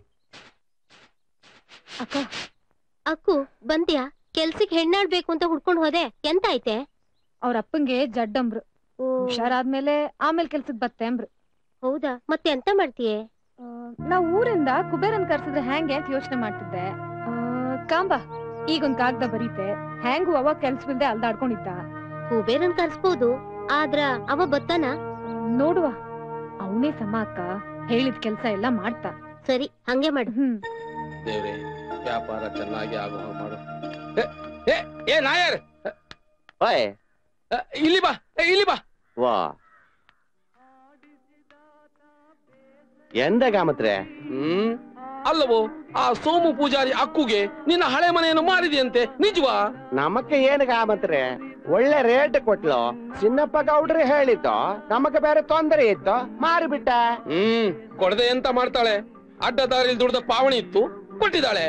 ಅಕ್ಕ, ಅಕ್ಕು ಬಂದ್ಯಾ? ಕೆಲ್ಸಕ್ಕೆ ಹೆಣ್ಣಾಡ್ಬೇಕು ಅಂತ ಹುಡ್ಕೊಂಡ್ ಹೋದೆ, ಎಂತ ಐತೆ? ಅವ್ರ ಅಪ್ಪಂಗೆ ಜಡ್ಡಂಬ್ರು. ಹುಷಾರಾದ್ಮೇಲೆ ಆಮೇಲೆ ಕೆಲ್ಸಕ್ ಬತ್ತೆ ಅಂಬ್ರು. ಹೌದಾ? ಮತ್ತೆ ಎಂತ ಮಾಡ್ತೀಯೇ? ನಾವ್ ಊರಿಂದ ಕುಬೇರನ್ ಕರ್ಸಿದ್ರೆ ಹೆಂಗೆ ಅಂತ ಯೋಚನೆ ಮಾಡ್ತಿದ್ದೆ. ಕಾಂಬ ಈಗೊಂದ್ ಕಾಗ್ದ ಬರೀತೆ. ಹೆಂಗು ಅವ ಕೆಲ್ಸವಿಲ್ದೆ ಅಲ್ದಾಡ್ಕೊಂಡಿದ್ದ. ಕುಬೇರನ್ ಕರ್ಸ್ಬೋದು, ಆದ್ರ ಅವ ಬತ್ತಾನ? ನೋಡುವ, ಅವನೇ ಸಮ ಅಕ್ಕ. ಹೇಳಿದ ಕೆಲ್ಸ ಎಲ್ಲ ಮಾಡ್ತಾ. ಸರಿ, ಹಂಗೆ ಮಾಡು. ದೇವ್ರೆ, ವ್ಯಾಪಾರ ಚೆನ್ನಾಗಿ ಆಗೋ ಮಾಡು. ಏ ನಾಯರ್, ಇಲ್ಲಿ ಬಾ, ಇಲ್ಲಿ ಬಾ. ವಾ, ಎಂದ ಕಾಮತ್ರೆ? ಅಲ್ಲವೋ, ಆ ಸೋಮು ಪೂಜಾರಿ ಅಕ್ಕುಗೆ ನಿನ್ನ ಹಳೆ ಮನೆಯನ್ನು ಮಾರಿದೆಯಂತೆ, ನಿಜವಾ? ನಮಕ್ಕೆ ಏನ್ ಕಾಮತ್ರೆ, ಒಳ್ಳೆ ರೇಟ್ ಕೊಟ್ಲು. ಚಿನ್ನಪ್ಪ ಗೌಡ್ರಿ ಹೇಳಿದ್ದು, ನಮಗ ಬೇರೆ ತೊಂದರೆ ಇತ್ತು, ಮಾರಿಬಿಟ್ಟ. ಕೊಡದೆ ಎಂತ ಮಾಡ್ತಾಳೆ? ಅಡ್ಡ ದಾರಿಲಿ ದುಡ್ದ ಪಾವಣಿ ಇತ್ತು, ಕೊಟ್ಟಿದ್ದಾಳೆ.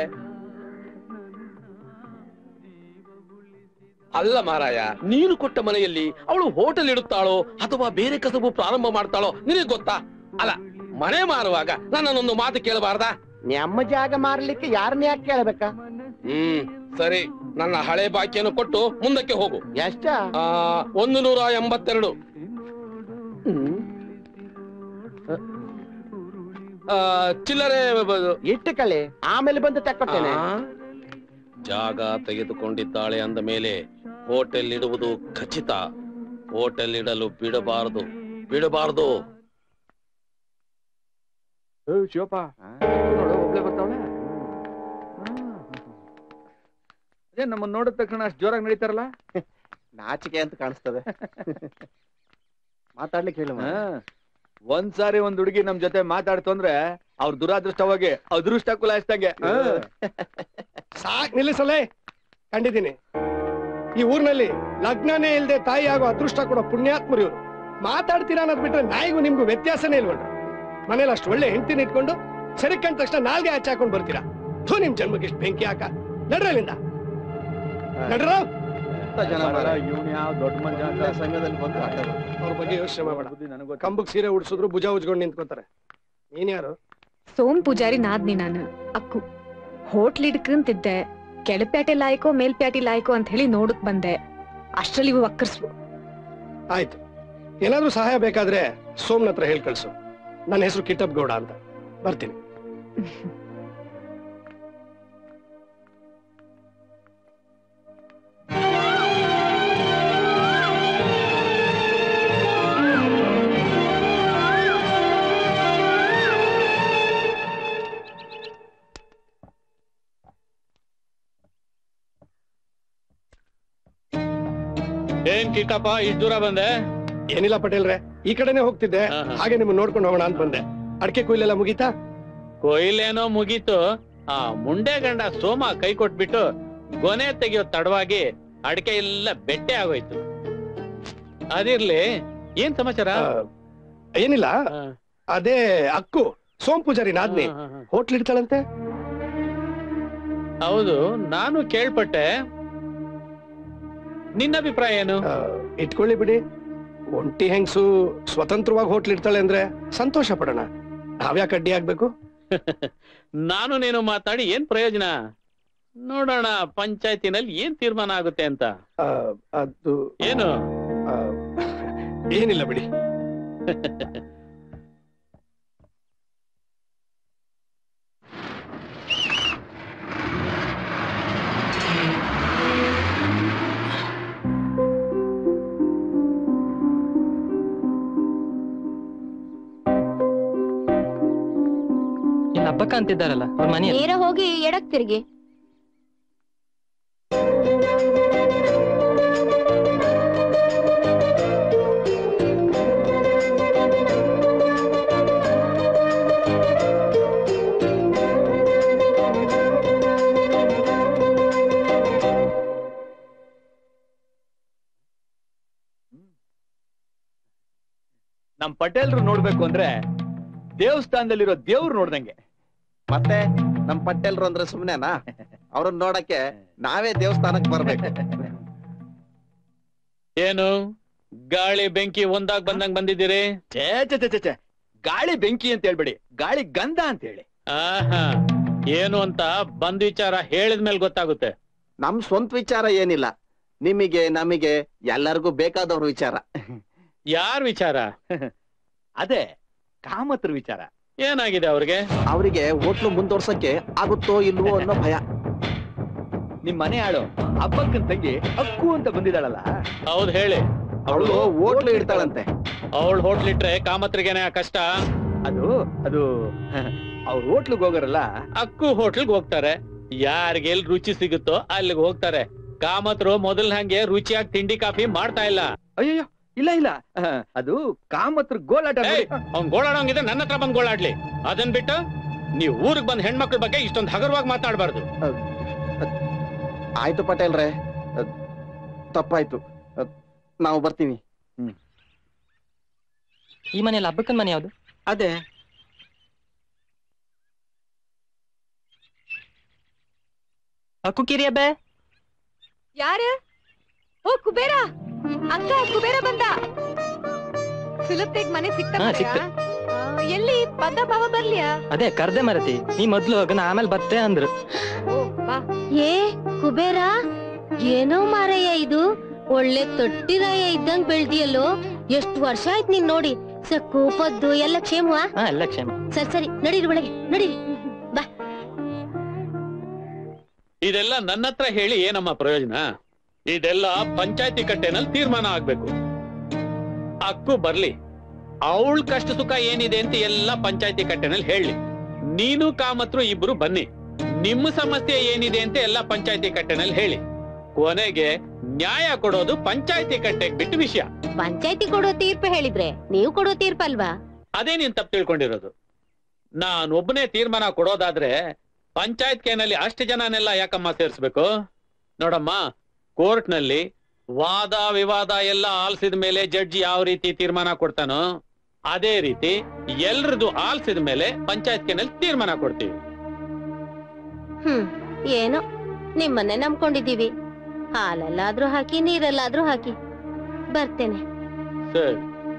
ಅಲ್ಲ ಮಾರಾಯ, ನೀನು ಕೊಟ್ಟ ಮನೆಯಲ್ಲಿ ಅವಳು ಹೋಟೆಲ್ ಇಡುತ್ತಾಳೋ ಅಥವಾ ಬೇರೆ ಕಸಬು ಪ್ರಾರಂಭ ಮಾಡ್ತಾಳೋ ನಿನಗೆ ಗೊತ್ತಾ? ಅಲ್ಲ, ಮನೆ ಮಾರುವಾಗ ನನ್ನನ್ನೊಂದು ಮಾತು ಕೇಳಬಾರ್ದಾ? ನಮ್ಮ ಜಾಗ ಮಾರ್ಲಿಕ್ಕೆ ಯಾರನ್ನ ಯಾಕೆ ಕೇಳಬೇಕಾ? ಸರಿ, ನನ್ನ ಹಳೆ ಬಾಕಿಯನ್ನು ಕೊಟ್ಟು ಮುಂದಕ್ಕೆ ಹೋಗು. ಎಷ್ಟ? 182. ಚಿಲ್ಲರೆ ಇಟ್ಟು ಕಳೆ, ಆಮೇಲೆ ಬಂದು ತಕ್ಕೊಟ್ಟೇನೆ. ಜಾಗ ತೆಗೆದುಕೊಂಡಿದ್ದಾಳೆ ಅಂದ ಮೇಲೆ ಹೋಟೆಲ್ ಇಡುವುದು ಖಚಿತ. ಹೋಟೆಲ್ ಇಡಲು ಬಿಡಬಾರದು, ಬಿಡಬಾರದು. ಶಿವಪ್ಪ, ನೋಡು, ಒಬ್ಳೆ ಬರ್ತಾವಳೆ. ನಮ್ಮನ್ನ ನೋಡಿದ ತಕ್ಷಣ ಅಷ್ಟು ಜೋರಾಗಿ ನಡೀತಾರಲ್ಲ? ನಾಚಿಕೆ ಅಂತ ಕಾಣಿಸ್ತದೆ. ಮಾತಾಡ್ಲಿಕ್ಕೆ ಹೇಳು. ಒಂದ್ಸಾರಿ ಒಂದ್ ಹುಡುಗಿ ನಮ್ ಜೊತೆ ಮಾತಾಡ್ತು ಅಂದ್ರೆ ಅವ್ರ ದುರಾದೃಷ್ಟವಾಗಿ ಅದೃಷ್ಟ ಕುಲಾಯಿಸ್ದಂಗೆ. ಸಾಕ್ ನಿಲ್ಲಿಸಲೇ. ಕಂಡಿದ್ದೀನಿ, ಈ ಊರ್ನಲ್ಲಿ ಲಗ್ನನೇ ಇಲ್ದೆ ತಾಯಿ ಆಗೋ ಅದೃಷ್ಟ ಕೊಡೋ ಪುಣ್ಯಾತ್ಮರು ಇವ್ರು. ಮಾತಾಡ್ತೀರಾ ಅನ್ನೋದ್ ಬಿಟ್ರೆ ನಾಯಿಗೂ ನಿಮ್ಗೂ ವ್ಯತ್ಯಾಸನೇ ಇಲ್ವಲ್ರ. ಮನೇಲಿ ಅಷ್ಟು ಒಳ್ಳೆ ಹೆಂಡತಿನ ಇಟ್ಕೊಂಡು ಸರಿ ಕಂಡ ತಕ್ಷಣ ನಾಲ್ಗೆ ಆಚೆ ಹಾಕೊಂಡ್ ಬರ್ತೀರಾ. ನಿಮ್ ಜನ್ಮಕ್ಕೆ ಇಷ್ಟು ಬೆಂಕಿ ಹಾಕ. ನಡ್ರಲ್ಲಿಂದ, ನಡ್ರ. ಸಂಘದಲ್ಲಿ ಬಂದು ಅವ್ರ ಬಗ್ಗೆ ಯೋಚನೆ ಮಾಡಬೇಡ. ಕಂಬಕ್ ಸೀರೆ ಉಡ್ಸಿದ್ರು ಭುಜ ಉಜ್ಕೊಂಡು ನಿಂತ್ಕೋತಾರೆ. ನೀನ್ ಯಾರು? ಸೋಮ್ ಪೂಜಾರಿ ನಾದ್ನಿ ನಾನು, ಅಕ್ಕು. ಹೋಟ್ಲ್ ಇಡ್ಕಂತಿದ್ದೆ. ಕೆಳಪ್ಯಾಟೆ ಲಾಯ್ಕೋ ಮೇಲ್ಪ್ಯಾಟಿ ಲಾಯ್ಕೋ ಅಂತ ಹೇಳಿ ನೋಡಕ್ ಬಂದೆ. ಅಷ್ಟ್ರಲ್ಲಿ ಇವು ಅಕ್ಕರ್ಸ್ವು. ಆಯ್ತು, ಏನಾದ್ರೂ ಸಹಾಯ ಬೇಕಾದ್ರೆ ಸೋಮ್ನ ಹತ್ರ ಹೇಳ್ ಕಳ್ಸು. ನನ್ನ ಹೆಸರು ಕಿಟ್ಟಪ್ ಗೌಡ ಅಂತ. ಬರ್ತೀನಿ. ಏನ್ ಕಿಕ್ಕಪ್ಪ ಇಷ್ಟು ದೂರ ಬಂದೆ? ಏನಿಲ್ಲ ಪಟೇಲ್ರೆ, ಈ ಕಡೆನೆ ಹೋಗ್ತಿದ್ದೆ, ಹಾಗೆ ನಿಮ್ಮನ್ನ ನೋಡ್ಕೊಂಡು ಹೋಗೋಣ ಅಂತ ಬಂದೆ. ಅಡಿಕೆ ಕೊಯ್ಲೆಲ್ಲ ಮುಗೀತಾ? ಕೊಯ್ಲೇನೋ ಮುಗೀತು. ಆ ಮುಂಡೆ ಗಂಡ ಸೋಮ ಕೈ ಕೊಟ್ಬಿಟ್ಟು ಗೊನೆ ತೆಗಿಯೋ ತಡವಾಗಿ ಅಡಿಕೆ ಎಲ್ಲ ಬೆಟ್ಟೆ ಆಗೋಯ್ತು. ಅದಿರ್ಲಿ, ಏನ್ ಸಮಾಚಾರ? ಏನಿಲ್ಲ, ಅದೇ ಅಕ್ಕು ಸೋಮ್ ಪೂಜಾರಿ ನಾದ್ನಿ ಹೋಟ್ಲ್ ಇಡ್ತಾಳಂತೆ. ಹೌದು, ನಾನು ಕೇಳ್ಪಟ್ಟೆ. ನಿನ್ನ ಅಭಿಪ್ರಾಯ ಏನು? ಇಟ್ಕೊಳ್ಳಿ ಬಿಡಿ. ಒಂಟಿ ಹೆಂಗ್ಸು ಸ್ವತಂತ್ರವಾಗಿ ಹೋಟ್ಲ್ ಇಡ್ತಾಳೆ ಅಂದ್ರೆ ಸಂತೋಷ ಪಡೋಣ. ನಾವ್ಯಾಕೆ ಅಡ್ಡಿ ಆಗ್ಬೇಕು? ನಾನು ನೀನು ಮಾತಾಡಿ ಏನ್ ಪ್ರಯೋಜನ? ನೋಡೋಣ ಪಂಚಾಯತಿನಲ್ಲಿ ಏನ್ ತೀರ್ಮಾನ ಆಗುತ್ತೆ ಅಂತ. ಅದು ಏನು? ಏನಿಲ್ಲ ಬಿಡಿ. ಹಬ್ಬಕ್ಕ ಅಂತಿದ್ದಾರಲ್ಲ ಅವ್ರ ಮನೆ. ನೇರ ಹೋಗಿ ಎಡಕ್ ತಿರುಗಿ. ನಮ್ ಪಟೇಲ್ರು ನೋಡ್ಬೇಕು ಅಂದ್ರೆ ದೇವಸ್ಥಾನದಲ್ಲಿರೋ ದೇವ್ರು ನೋಡ್ದಂಗೆ. ಮತ್ತೆ ನಮ್ ಪಟೇಲ್ರು ಅಂದ್ರೆ ಸುಮ್ನೆನಾ? ಅವ್ರನ್ನ ನೋಡಕ್ಕೆ ನಾವೇ ದೇವಸ್ಥಾನಕ್ಕೆ ಬರ್ಬೇಕು. ಏನು ಗಾಳಿ ಬೆಂಕಿ ಒಂದಾಗ ಬಂದಂಗ್ ಬಂದಿದ್ದೀರಿ? ಚೇ ಗಾಳಿ ಬೆಂಕಿ ಅಂತ ಹೇಳ್ಬೇಡಿ, ಗಾಳಿ ಗಂಧ ಅಂತ ಹೇಳಿ. ಆಹಾ, ಏನು ಅಂತ ಬಂದ್ ವಿಚಾರ ಹೇಳಿದ್ಮೇಲೆ ಗೊತ್ತಾಗುತ್ತೆ. ನಮ್ ಸ್ವಂತ ವಿಚಾರ ಏನಿಲ್ಲ, ನಿಮಗೆ ನಮಗೆ ಎಲ್ಲರಿಗೂ ಬೇಕಾದವ್ರ ವಿಚಾರ. ಯಾರ್ ವಿಚಾರ? ಅದೇ ಕಾಮತ್ರ ವಿಚಾರ. ಏನಾಗಿದೆ ಅವ್ರಿಗೆ? ಅವರಿಗೆ ಹೋಟ್ಲು ಮುಂದುವರ್ಸಕ್ಕೆ ಆಗುತ್ತೋ ಇಲ್ವೋ ಅನ್ನೋ ಭಯ. ನಿಮ್ ಮನೆ ಆಳು ಹಬ್ಬಕ್ಕನ್ ತಂಗಿ ಅಕ್ಕು ಅಂತ ಬಂದಿದ್ದಾಳಲ್ಲ. ಹೌದ್ ಹೇಳಿ. ಅವಳು ಹೋಟ್ಲು ಇಡ್ತಾಳಂತೆ. ಅವಳು ಹೋಟ್ಲ್ ಇಟ್ರೆ ಕಾಮತ್ರಿಗೇನೆ ಕಷ್ಟ. ಅದು ಅವ್ರ ಹೋಟ್ಲಿಗೆ ಹೋಗರಲ್ಲ, ಅಕ್ಕು ಹೋಟ್ಲ್ಗೆ ಹೋಗ್ತಾರೆ. ಯಾರಿಗೆ ಎಲ್ ರುಚಿ ಸಿಗುತ್ತೋ ಅಲ್ಲಿಗೆ ಹೋಗ್ತಾರೆ. ಕಾಮತ್ರು ಮೊದಲ್ ಹಂಗೆ ರುಚಿಯಾಗಿ ತಿಂಡಿ ಕಾಫಿ ಮಾಡ್ತಾ ಇಲ್ಲ. ಅಯ್ಯೋ ಇಲ್ಲ, ಅದು ಕಾಮತ್ರ ಗೋಳಾಟ. ಅವ್ನ್ ಗೋಳಾಡೋಂಗಿದ್ರೆ ನನ್ನ ಹತ್ರ ಬಂದ್ ಗೋಳಾಡ್ಲಿ. ಅದನ್ ಬಿಟ್ಟು ನೀವ್ ಊರಿಗೆ ಬಂದ್ ಹೆಣ್ಮಕ್ಳ ಬಗ್ಗೆ ಇಷ್ಟೊಂದು ಹಗರವಾಗಿ ಮಾತಾಡಬಾರ್ದು. ಆಯ್ತು ಪಟೇಲ್ರೆ, ತಪ್ಪಾಯ್ತು, ನಾವು ಬರ್ತೀವಿ. ಈ ಮನೆಯಲ್ಲಿ ಹಬ್ಬಕ್ಕನ್ ಮನೆ ಯಾವ್ದು? ಅದೇ ಅಕ್ಕು ಕಿರಿ ಹಬ್ಬ. ಯಾರ? ಓ ಕುಬೇರ ಅಕ್ಕ, ಕುಬೇರ ಬಂದ. ಸುಲಭತೆಗ್ ಮನೆ ಸಿಕ್ತ? ಎಲ್ಲಿ ಪದ ಭಾವ ಬರ್ಲಿಯಾ? ಅದೇ ಕರ್ದೆ ಮರತಿ, ನೀ ಮೊದ್ಲು ಹೋಗನ ಆಮೇಲೆ ಬತ್ತೆ ಅಂದ್ರು. ಏ ಕುಬೇರ, ಏನೋ ಮಾರಯ್ಯ ಇದು, ಒಳ್ಳೆ ತೊಟ್ಟಿರಾಯ ಇದ್ದಂಗ್ ಬೆಳ್ದಿಯಲ್ಲೋ. ಎಷ್ಟು ವರ್ಷ ಆಯ್ತು ನೀನ್ ನೋಡಿ. ಸಕ್ಕು ಪದ್ದು ಎಲ್ಲ ಕ್ಷೇಮವಾ? ಎಲ್ಲ ಕ್ಷೇಮ. ಸರಿ ನಡೀರಿ ಒಳಗೆ, ನಡೀರಿ ಬಾ. ಇದೆಲ್ಲ ನನ್ನ ಹತ್ರ ಹೇಳಿ ಏನಮ್ಮ ಪ್ರಯೋಜನ? ಇದೆಲ್ಲ ಪಂಚಾಯತಿ ಕಟ್ಟೆನಲ್ಲಿ ತೀರ್ಮಾನ ಆಗ್ಬೇಕು. ಅಕ್ಕು ಬರ್ಲಿ, ಅವಳ ಕಷ್ಟ ಸುಖ ಏನಿದೆ ಅಂತ ಎಲ್ಲ ಪಂಚಾಯತಿ ಕಟ್ಟೆನಲ್ಲಿ ಹೇಳಿ. ನೀನು ಕಾಮತ್ರು ಇಬ್ರು ಬನ್ನಿ, ನಿಮ್ಮ ಸಮಸ್ಯೆ ಏನಿದೆ ಅಂತ ಎಲ್ಲ ಪಂಚಾಯತಿ ಕಟ್ಟೆನಲ್ಲಿ ಹೇಳಿ. ಕೊನೆಗೆ ನ್ಯಾಯ ಕೊಡೋದು ಪಂಚಾಯತಿ ಕಟ್ಟೆಗೆ ಬಿಟ್ಟು ವಿಷಯ. ಪಂಚಾಯತಿ ಕೊಡೋ ತೀರ್ಪು ಹೇಳಿದ್ರೆ ನೀವು ಕೊಡೋ ತೀರ್ಪಲ್ವಾ? ಅದೇ ನೀನ್ ತಪ್ಪು ತಿಳ್ಕೊಂಡಿರೋದು. ನಾನೊಬ್ಬನೇ ತೀರ್ಮಾನ ಕೊಡೋದಾದ್ರೆ ಪಂಚಾಯತ್ ಕೇನಲ್ಲಿ ಅಷ್ಟು ಜನನೆಲ್ಲ ಯಾಕಮ್ಮ ಸೇರಿಸ್ಬೇಕು? ನೋಡಮ್ಮ, ಕೋರ್ಟ್ ನಲ್ಲಿ ವಾದ ವಿವಾದ ಎಲ್ಲ ಆಲಿಸಿದ ಮೇಲೆ ಜಡ್ಜಿ ಯಾವ ರೀತಿ ತೀರ್ಮಾನ ಕೊಡ್ತಾನೋ ಅದೇ ರೀತಿ ಎಲ್ರದು ಆಲಿಸಿದ ಮೇಲೆ ಪಂಚಾಯತ್ ಕೇನಲ್ಲಿ ತೀರ್ಮಾನ ಕೊಡ್ತೀವಿ. ಏನೋ ನಿಮ್ಮನ್ನೇ ನಂಬ್ಕೊಂಡಿದೀವಿ. ಹಾಲಲ್ಲಾದ್ರೂ ಹಾಕಿ, ನೀರಲ್ಲಾದ್ರೂ ಹಾಕಿ. ಬರ್ತೇನೆ. ಸರಿ.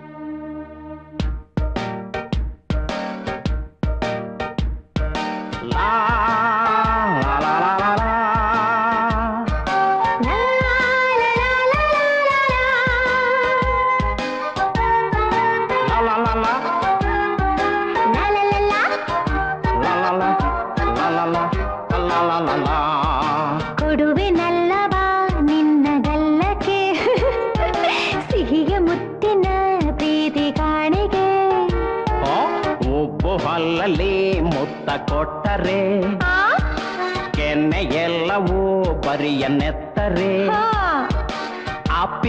ಕೊಡುವೆ ನಲ್ಲವ ನಿನ್ನ ಗಲ್ಲಕ್ಕೆ, ಸಿಹಿಯ ಮುತ್ತಿನ ಪ್ರೀತಿ ಕಾಣಿಗೆ. ಉಪ್ಪು ಹಲ್ಲಲ್ಲಿ ಮುತ್ತ ಕೊಟ್ಟರೆ, ಕೆನ್ನೆ ಎಲ್ಲವೂ ಬರಿಯ ನೆತ್ತರೆ, ಅಪ್ಪಿ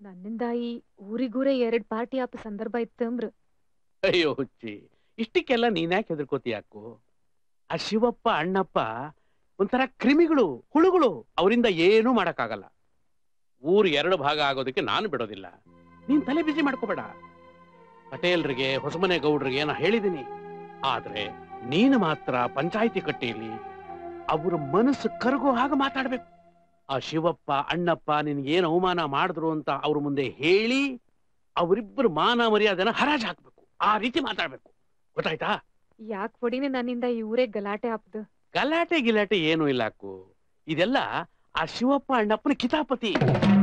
ನನ್ನಿಂದ ಈ ಊರಿಗೂರೇ 2 ಪಾರ್ಟಿ ಆಪ ಸಂದರ್ಭ ಇತ್ತಂಬ್ರ. ಅಯ್ಯೋ ಹುಚ್ಚಿ, ಇಷ್ಟಕ್ಕೆಲ್ಲ ನೀನ್ಯಾಕೆ ಹೆದರ್ಕೋತಿಯಾಕು? ಆ ಶಿವಪ್ಪ ಅಣ್ಣಪ್ಪ ಒಂಥರ ಕ್ರಿಮಿಗಳು, ಹುಳುಗಳು. ಅವರಿಂದ ಏನೂ ಮಾಡಕ್ಕಾಗಲ್ಲ. ಊರು 2 ಭಾಗ ಆಗೋದಕ್ಕೆ ನಾನು ಬಿಡೋದಿಲ್ಲ. ನೀನ್ ತಲೆ ಬಿಸಿ ಮಾಡ್ಕೋಬೇಡ. ಪಟೇಲ್ರಿಗೆ, ಹೊಸಮನೆ ಗೌಡ್ರಿಗೆ ನಾ ಹೇಳಿದ್ದೀನಿ. ಆದ್ರೆ ನೀನು ಮಾತ್ರ ಪಂಚಾಯಿತಿ ಕಟ್ಟೆಯಲ್ಲಿ ಅವ್ರ ಮನಸ್ಸು ಕರಗೋ ಹಾಗೆ ಮಾತಾಡ್ಬೇಕು. ಆ ಶಿವಪ್ಪ ಅಣ್ಣಪ್ಪ ನಿನ್ಗೇನು ಅವಮಾನ ಮಾಡಿದ್ರು ಅಂತ ಅವ್ರ ಮುಂದೆ ಹೇಳಿ ಅವರಿಬ್ಬರು ಮಾನ ಮರ್ಯಾದೆನ ಹರಾಜ್ ಹಾಕ್ಬೇಕು. ಆ ರೀತಿ ಮಾತಾಡ್ಬೇಕು, ಗೊತ್ತಾಯ್ತಾ? ಯಾಕೆ ಹೊಡಿನೇ ನನ್ನಿಂದ ಈ ಊರೇ ಗಲಾಟೆ ಆಪ್ದು? ಗಲಾಟೆ ಗಿಲಾಟೆ ಏನೂ ಇಲ್ಲ ಅಕ್ಕು. ಇದೆಲ್ಲ ಆ ಶಿವಪ್ಪ ಅಣ್ಣಪ್ಪನ ಕಿತಾಪತಿ.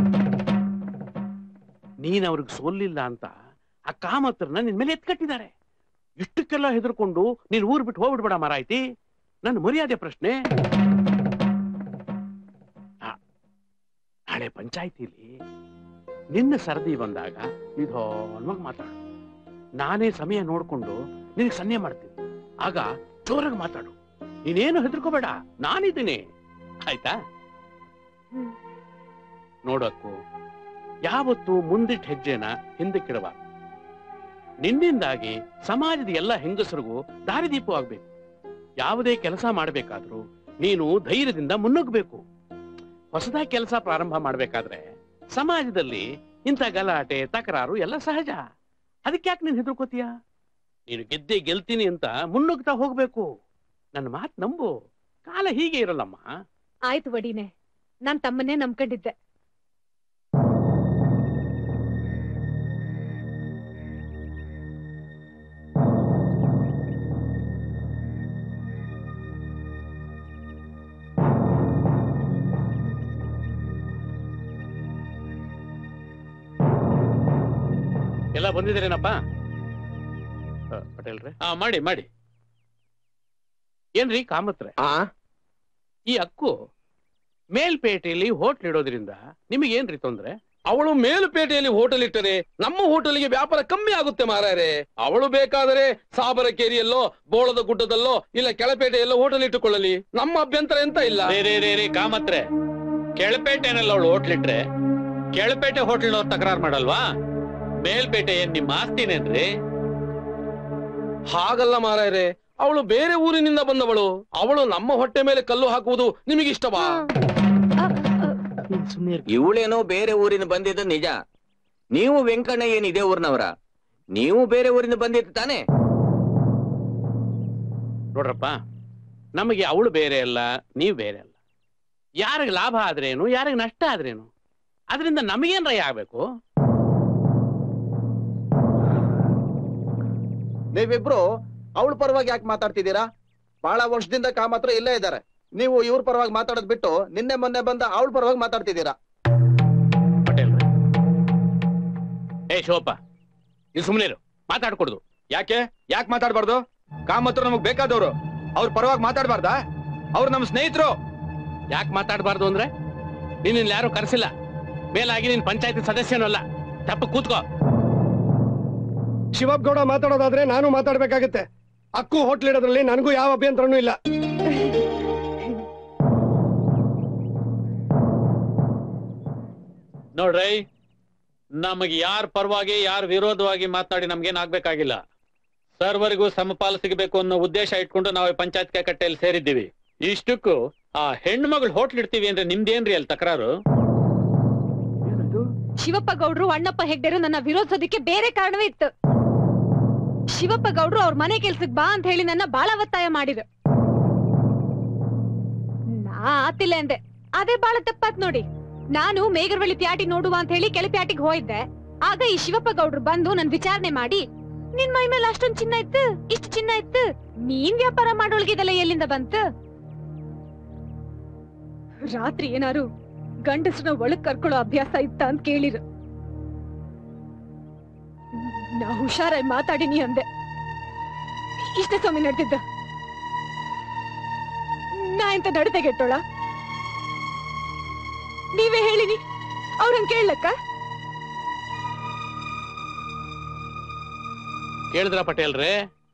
ನೀನ್ ಅವ್ರಿಗೆ ಸೋಲಿಲ್ಲ ಅಂತ ಆ ಕಾಮತ್ರನ ನಿನ್ ಮೇಲೆ ಎತ್ಕಟ್ಟಿದ್ದಾರೆ. ಇಷ್ಟಕ್ಕೆಲ್ಲ ಹೆದರ್ಕೊಂಡು ನೀನ್ ಊರ್ ಬಿಟ್ಟು ಹೋಗ್ಬಿಡ್ಬೇಡ ಮಾರಾಯ್ತಿ. ನನ್ನ ಮರ್ಯಾದೆ ಪ್ರಶ್ನೆ. ನಾಳೆ ಪಂಚಾಯ್ತಿಲಿ ನಿನ್ನ ಸರದಿ ಬಂದಾಗ ನಿಧಾನವಾಗಿ ಮಾತಾಡು. ನಾನೇ ಸಮಯ ನೋಡ್ಕೊಂಡು ನಿನಗೆ ಸನ್ನೆ ಮಾಡ್ತೀನಿ. ಆಗ ಜೋರಾಗಿ ಮಾತಾಡು. ನೀನೇನು ಹೆದರ್ಕೋಬೇಡ, ನಾನಿದ್ದೀನಿ. ಆಯ್ತಾ? ನೋಡಕ್ಕು, ಯಾವತ್ತು ಮುಂದಿಟ್ಟ ಹೆಜ್ಜೆನ ಹಿಂದಕ್ಕಿಡಬಾರ್ದು. ನಿನ್ನಿಂದಾಗಿ ಸಮಾಜದ ಎಲ್ಲ ಹೆಂಗಸರಿಗೂ ದಾರಿದೀಪವಾಗಬೇಕು. ಯಾವುದೇ ಕೆಲಸ ಮಾಡಬೇಕಾದ್ರೂ ನೀನು ಧೈರ್ಯದಿಂದ ಮುನ್ನುಗ್ಗಬೇಕು. ಹೊಸದಾಗಿ ಕೆಲಸ ಪ್ರಾರಂಭ ಮಾಡ್ಬೇಕಾದ್ರೆ ಸಮಾಜದಲ್ಲಿ ಇಂಥ ಗಲಾಟೆ ತಕರಾರು ಎಲ್ಲ ಸಹಜ. ಅದಕ್ಕೆ ಯಾಕೆ ನೀನು ಹೆದರ್ಕೋತೀಯ? ನೀನು ಗೆಲ್ತೀನಿ ಅಂತ ಮುನ್ನುಗ್ತಾ ಹೋಗ್ಬೇಕು. ನನ್ನ ಮಾತು ನಂಬು. ಕಾಲ ಹೀಗೆ ಇರಲ್ಲಮ್ಮ. ಆಯ್ತು ವಡಿನೆ, ನಾನ್ ತಮ್ಮನ್ನೇ ನಂಬ್ಕೊಂಡಿದ್ದೆ. ಎಲ್ಲ ಬಂದಿದ್ದೀರೇನಪ್ಪ? ಪಟೇಲ್ರೆ, ಮಾಡಿ ಮಾಡಿ. ಏನ್ರಿ ಕಾಮತ್ರೆ, ಈ ಅಕ್ಕು ಮೇಲ್ಪೇಟೆಯಲ್ಲಿ ಹೋಟ್ಲ್ ಇಡೋದ್ರಿಂದ ನಿಮಗೇನ್ರಿ ತೊಂದ್ರೆ? ಅವಳು ಮೇಲುಪೇಟೆಯಲ್ಲಿ ಹೋಟೆಲ್ ಇಟ್ಟರೆ ನಮ್ಮ ಹೋಟೆಲ್ಗೆ ವ್ಯಾಪಾರ ಕಮ್ಮಿ ಆಗುತ್ತೆ ಮಾರಾಯರೆ. ಅವಳು ಬೇಕಾದರೆ ಸಾಬರಕೇರಿಯಲ್ಲೋ, ಬೋಳದ ಗುಡ್ಡದಲ್ಲೋ, ಇಲ್ಲ ಕೆಳಪೇಟೆಯಲ್ಲೋ ಹೋಟೆಲ್ ಇಟ್ಟುಕೊಳ್ಳಲಿ. ನಮ್ಮ ಅಭ್ಯಂತರ ಎಂತ ಇಲ್ಲ. ರೇ ಕಾಮತ್ರೆ, ಕೆಳಪೇಟೆನಲ್ಲಿ ಅವಳು ಹೋಟ್ಲ್ ಇಟ್ರೆ ಕೆಳಪೇಟೆ ಹೋಟೆಲ್ನವ್ರು ತಕರಾರು ಮಾಡಲ್ವಾ? ಮೇಲ್ಪೇಟೆ ಏನ್ ನಿಮ್ಮ ಆಸ್ತಿನೇನ್ರಿ? ಹಾಗಲ್ಲ ಮಾರಾಯರೆ, ಅವಳು ಬೇರೆ ಊರಿನಿಂದ ಬಂದವಳು. ಅವಳು ನಮ್ಮ ಹೊಟ್ಟೆ ಮೇಲೆ ಕಲ್ಲು ಹಾಕುವುದು ನಿಮಗಿಷ್ಟವಾ? ಇವಳೇನೋ ಬೇರೆ ಊರಿನ ಬಂದಿದ್ದು ನಿಜ. ನೀವು ವೆಂಕಣ್ಣ ಏನ್ ಇದೇ ಊರಿನವರ? ನೀವು ಬೇರೆ ಊರಿನ ಬಂದಿದ್ದು ತಾನೆ? ನೋಡ್ರಪ್ಪ, ನಮಗೆ ಅವಳು ಬೇರೆ ಅಲ್ಲ, ನೀವು ಬೇರೆ ಅಲ್ಲ. ಯಾರಿಗೆ ಲಾಭ ಆದ್ರೇನು, ಯಾರಿಗೆ ನಷ್ಟ ಆದ್ರೇನು, ಅದರಿಂದ ನಮಗೇನ್ ರೈ ಆಗ್ಬೇಕು? ನೀವಿಬ್ರು ಅವಳ ಪರವಾಗಿ ಯಾಕೆ ಮಾತಾಡ್ತಿದ್ದೀರಾ? ಬಹಳ ವರ್ಷದಿಂದ ಕಾಮತ್ರ ಇಲ್ಲೇ ಇದ್ದಾರೆ. ನೀವು ಇವ್ರ ಪರವಾಗಿ ಮಾತಾಡೋದ್ ಬಿಟ್ಟು ನಿನ್ನೆ ಮೊನ್ನೆ ಬಂದ ಅವಳ ಪರವಾಗಿ ಮಾತಾಡ್ತಿದ್ದೀರಾ. ಪಟೇಲ್ರೆ, ಶಿವಪ್ಪ, ನೀವು ಸುಮ್ಮನೆ ಮಾತಾಡ್ಕೊಡ್ದು. ಯಾಕೆ ಮಾತಾಡ್ಬಾರ್ದು? ಕಾಮತ್ರ ನಮಗ್ ಬೇಕಾದವ್ರು, ಅವ್ರ ಪರವಾಗಿ ಮಾತಾಡ್ಬಾರ್ದಾ? ಅವ್ರು ನಮ್ಮ ಸ್ನೇಹಿತರು. ಯಾಕೆ ಮಾತಾಡ್ಬಾರ್ದು ಅಂದ್ರೆ, ನೀನ್ ಯಾರು ಕರೆಸಿಲ್ಲ. ಮೇಲಾಗಿ ನೀನ್ ಪಂಚಾಯತಿ ಸದಸ್ಯನೂ ಅಲ್ಲ. ತಪ್ಪು ಕೂತ್ಕೋ. ಶಿವಪ್ಪಗೌಡ ಮಾತಾಡೋದಾದ್ರೆ ನಾನು ಮಾತಾಡ್ಬೇಕಾಗತ್ತೆ. ಅಕ್ಕು ಹೋಟ್ಲ್ ಇಡೋದ್ರಲ್ಲಿ ನನಗೂ ಯಾವ ಅಭ್ಯಂತರನೂ ಇಲ್ಲ. ನೋಡ್ರೈ, ನಮಗೆ ಯಾರ ಪರವಾಗಿ ಯಾರ ವಿರೋಧವಾಗಿ ಮಾತನಾಡಿ ನಮ್ಗೇನ್ ಆಗ್ಬೇಕಾಗಿಲ್ಲ. ಸರ್ವರಿಗೂ ಸಮಪಾಲು ಸಿಗಬೇಕು ಅನ್ನೋ ಉದ್ದೇಶ ಇಟ್ಕೊಂಡು ನಾವು ಪಂಚಾಯತ್ ಕಟ್ಟೆಯಲ್ಲಿ ಸೇರಿದ್ದೀವಿ. ಇಷ್ಟಕ್ಕೂ ಆ ಹೆಣ್ಮಗಳು ಹೋಟ್ಲ್ ಇಡ್ತೀವಿ ಅಂದ್ರೆ ನಿಮ್ದೇನ್ರಿ ಅಲ್ಲಿ ತಕರಾರು? ಶಿವಪ್ಪ ಗೌಡ್ರು ಅಣ್ಣಪ್ಪ ಹೆಗ್ಡೆರು ನನ್ನ ವಿರೋಧಿಸೋದಕ್ಕೆ ಬೇರೆ ಕಾರಣವೇ ಇತ್ತು. ಶಿವಪ್ಪ ಗೌಡ್ರು ಅವ್ರ ಮನೆ ಕೆಲ್ಸಕ್ ಬಾ ಅಂತ ಹೇಳಿ ನನ್ನ ಬಾಳ ಒತ್ತಾಯ ಮಾಡಿದ್ರು. ನಾ ಆತಿಲ್ಲ ಅಂದೆ. ಅದೇ ಬಾಳ ತಪ್ಪಾತ್ ನೋಡಿ. ನಾನು ಮೇಗರವಳ್ಳಿ ಪ್ಯಾಟಿ ನೋಡುವ ಅಂತ ಹೇಳಿ ಕೆಳ ಪ್ಯಾಟಿಗೆ ಹೋಯ್ದೆ. ಆಗ ಈ ಶಿವಪ್ಪ ಗೌಡ್ರು ಬಂದು ನನ್ ವಿಚಾರಣೆ ಮಾಡಿ, ನಿನ್ ಮೈ ಮೇಲೆ ಅಷ್ಟೊಂದ್ ಚಿನ್ನ ಇತ್ತು, ಇಷ್ಟು ಚಿನ್ನ ಇತ್ತು, ನೀನ್ ವ್ಯಾಪಾರ ಮಾಡೋಳ್ಗಿದೆಲ್ಲ ಎಲ್ಲಿಂದ ಬಂತು? ರಾತ್ರಿ ಏನಾರು ಗಂಡಸ್ರನ್ನ ಒಳಗ್ ಕರ್ಕೊಳ್ಳೋ ಅಭ್ಯಾಸ ಇತ್ತ ಅಂತ ಕೇಳಿರು. ನಾ ಹುಷಾರಾಗಿ ಮಾತಾಡಿನಿ ಅಂದೆ. ಇಷ್ಟೇ ಸ್ವಾಮಿ ನಡೆದಿದ್ದ. ನಾ ಎಂತ ನಡತೆಗೆಟ್ಟೋಳ? ನೀವೇ ಹೇಳಿನಿ, ಅವ್ರನ್ ಕೇಳಕ್ಕ? ಕೇಳಿದ್ರ ಪಟೇಲ್ರೆ?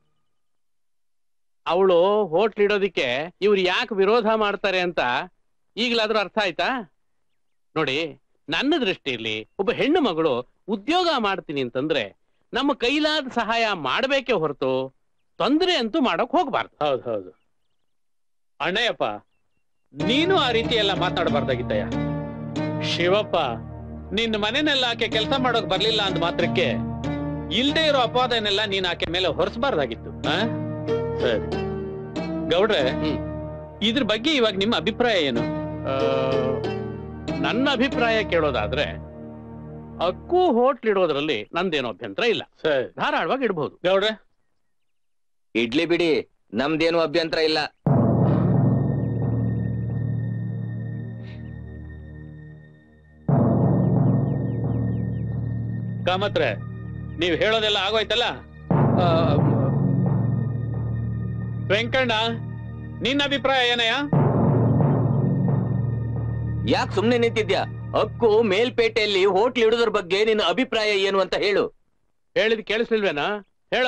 ಅವಳು ಹೋಟ್ಲ್ ಇಡೋದಿಕ್ಕೆ ಇವ್ರು ಯಾಕೆ ವಿರೋಧ ಮಾಡ್ತಾರೆ ಅಂತ ಈಗಲಾದ್ರೂ ಅರ್ಥ ಆಯ್ತಾ? ನೋಡಿ, ನನ್ನ ದೃಷ್ಟಿಯಲ್ಲಿ ಒಬ್ಬ ಹೆಣ್ಣು ಮಗಳು ಉದ್ಯೋಗ ಮಾಡ್ತೀನಿ ಅಂತಂದ್ರೆ ನಮ್ಮ ಕೈಲಾದ ಸಹಾಯ ಮಾಡಬೇಕೇ ಹೊರತು ತೊಂದರೆ ಅಂತೂ ಮಾಡಕ್ ಹೋಗ್ಬಾರ್ದು. ಹೌದು ಹೌದು ಅಣ್ಣಯ್ಯಪ್ಪ, ನೀನು ಆ ರೀತಿ ಎಲ್ಲ ಮಾತಾಡಬಾರ್ದಾಗಿತ್ತಯ್ಯ. ಶಿವಪ್ಪ, ನಿನ್ನ ಮನೆನೆಲ್ಲ ಆಕೆ ಕೆಲಸ ಮಾಡೋಕ್ ಬರ್ಲಿಲ್ಲ ಅಂದ ಮಾತ್ರಕ್ಕೆ ಇಲ್ದೇ ಇರೋ ಅಪವಾದನೆಲ್ಲ ನೀನ್ ಆಕೆ ಮೇಲೆ ಹೊರಿಸಬಾರ್ದಾಗಿತ್ತು. ಸರಿ ಗೌಡ್ರೆ, ಇದ್ರ ಬಗ್ಗೆ ಇವಾಗ ನಿಮ್ಮ ಅಭಿಪ್ರಾಯ ಏನು? ನನ್ನ ಅಭಿಪ್ರಾಯ ಕೇಳೋದಾದ್ರೆ ಅಕ್ಕು ಹೋಟ್ಲ್ ಇಡೋದ್ರಲ್ಲಿ ನಂದೇನೋ ಅಭ್ಯಂತರ ಇಲ್ಲ. ಸರಿ, ಧಾರಾಳವಾಗಿ ಇಡಬಹುದು. ಗೌಡ್ರೆ, ಇಡ್ಲಿ ಬಿಡಿ, ನಮ್ದೇನು ಅಭ್ಯಂತರ ಇಲ್ಲ. ಕಾಮತ್ರೆ, ನೀವ್ ಹೇಳೋದೆಲ್ಲ ಆಗೋಯ್ತಲ್ಲ? ವೆಂಕಣ್ಣ, ನಿನ್ನ ಅಭಿಪ್ರಾಯ ಏನಯ್ಯ? ಯಾಕೆ ಸುಮ್ನೆ ನಿಂತಿದ್ಯಾ? ಅಕ್ಕು ಮೇಲ್ಪೇಟೆಯಲ್ಲಿ ಹೋಟ್ಲ್ ಇಡೋದ್ರ ಬಗ್ಗೆ ನಿನ್ನ ಅಭಿಪ್ರಾಯ ಏನು ಅಂತ ಹೇಳು. ಹೇಳಿದ್ ಕೇಳಿಸ್ಲಿಲ್ವೇನಾ? ಹೇಳು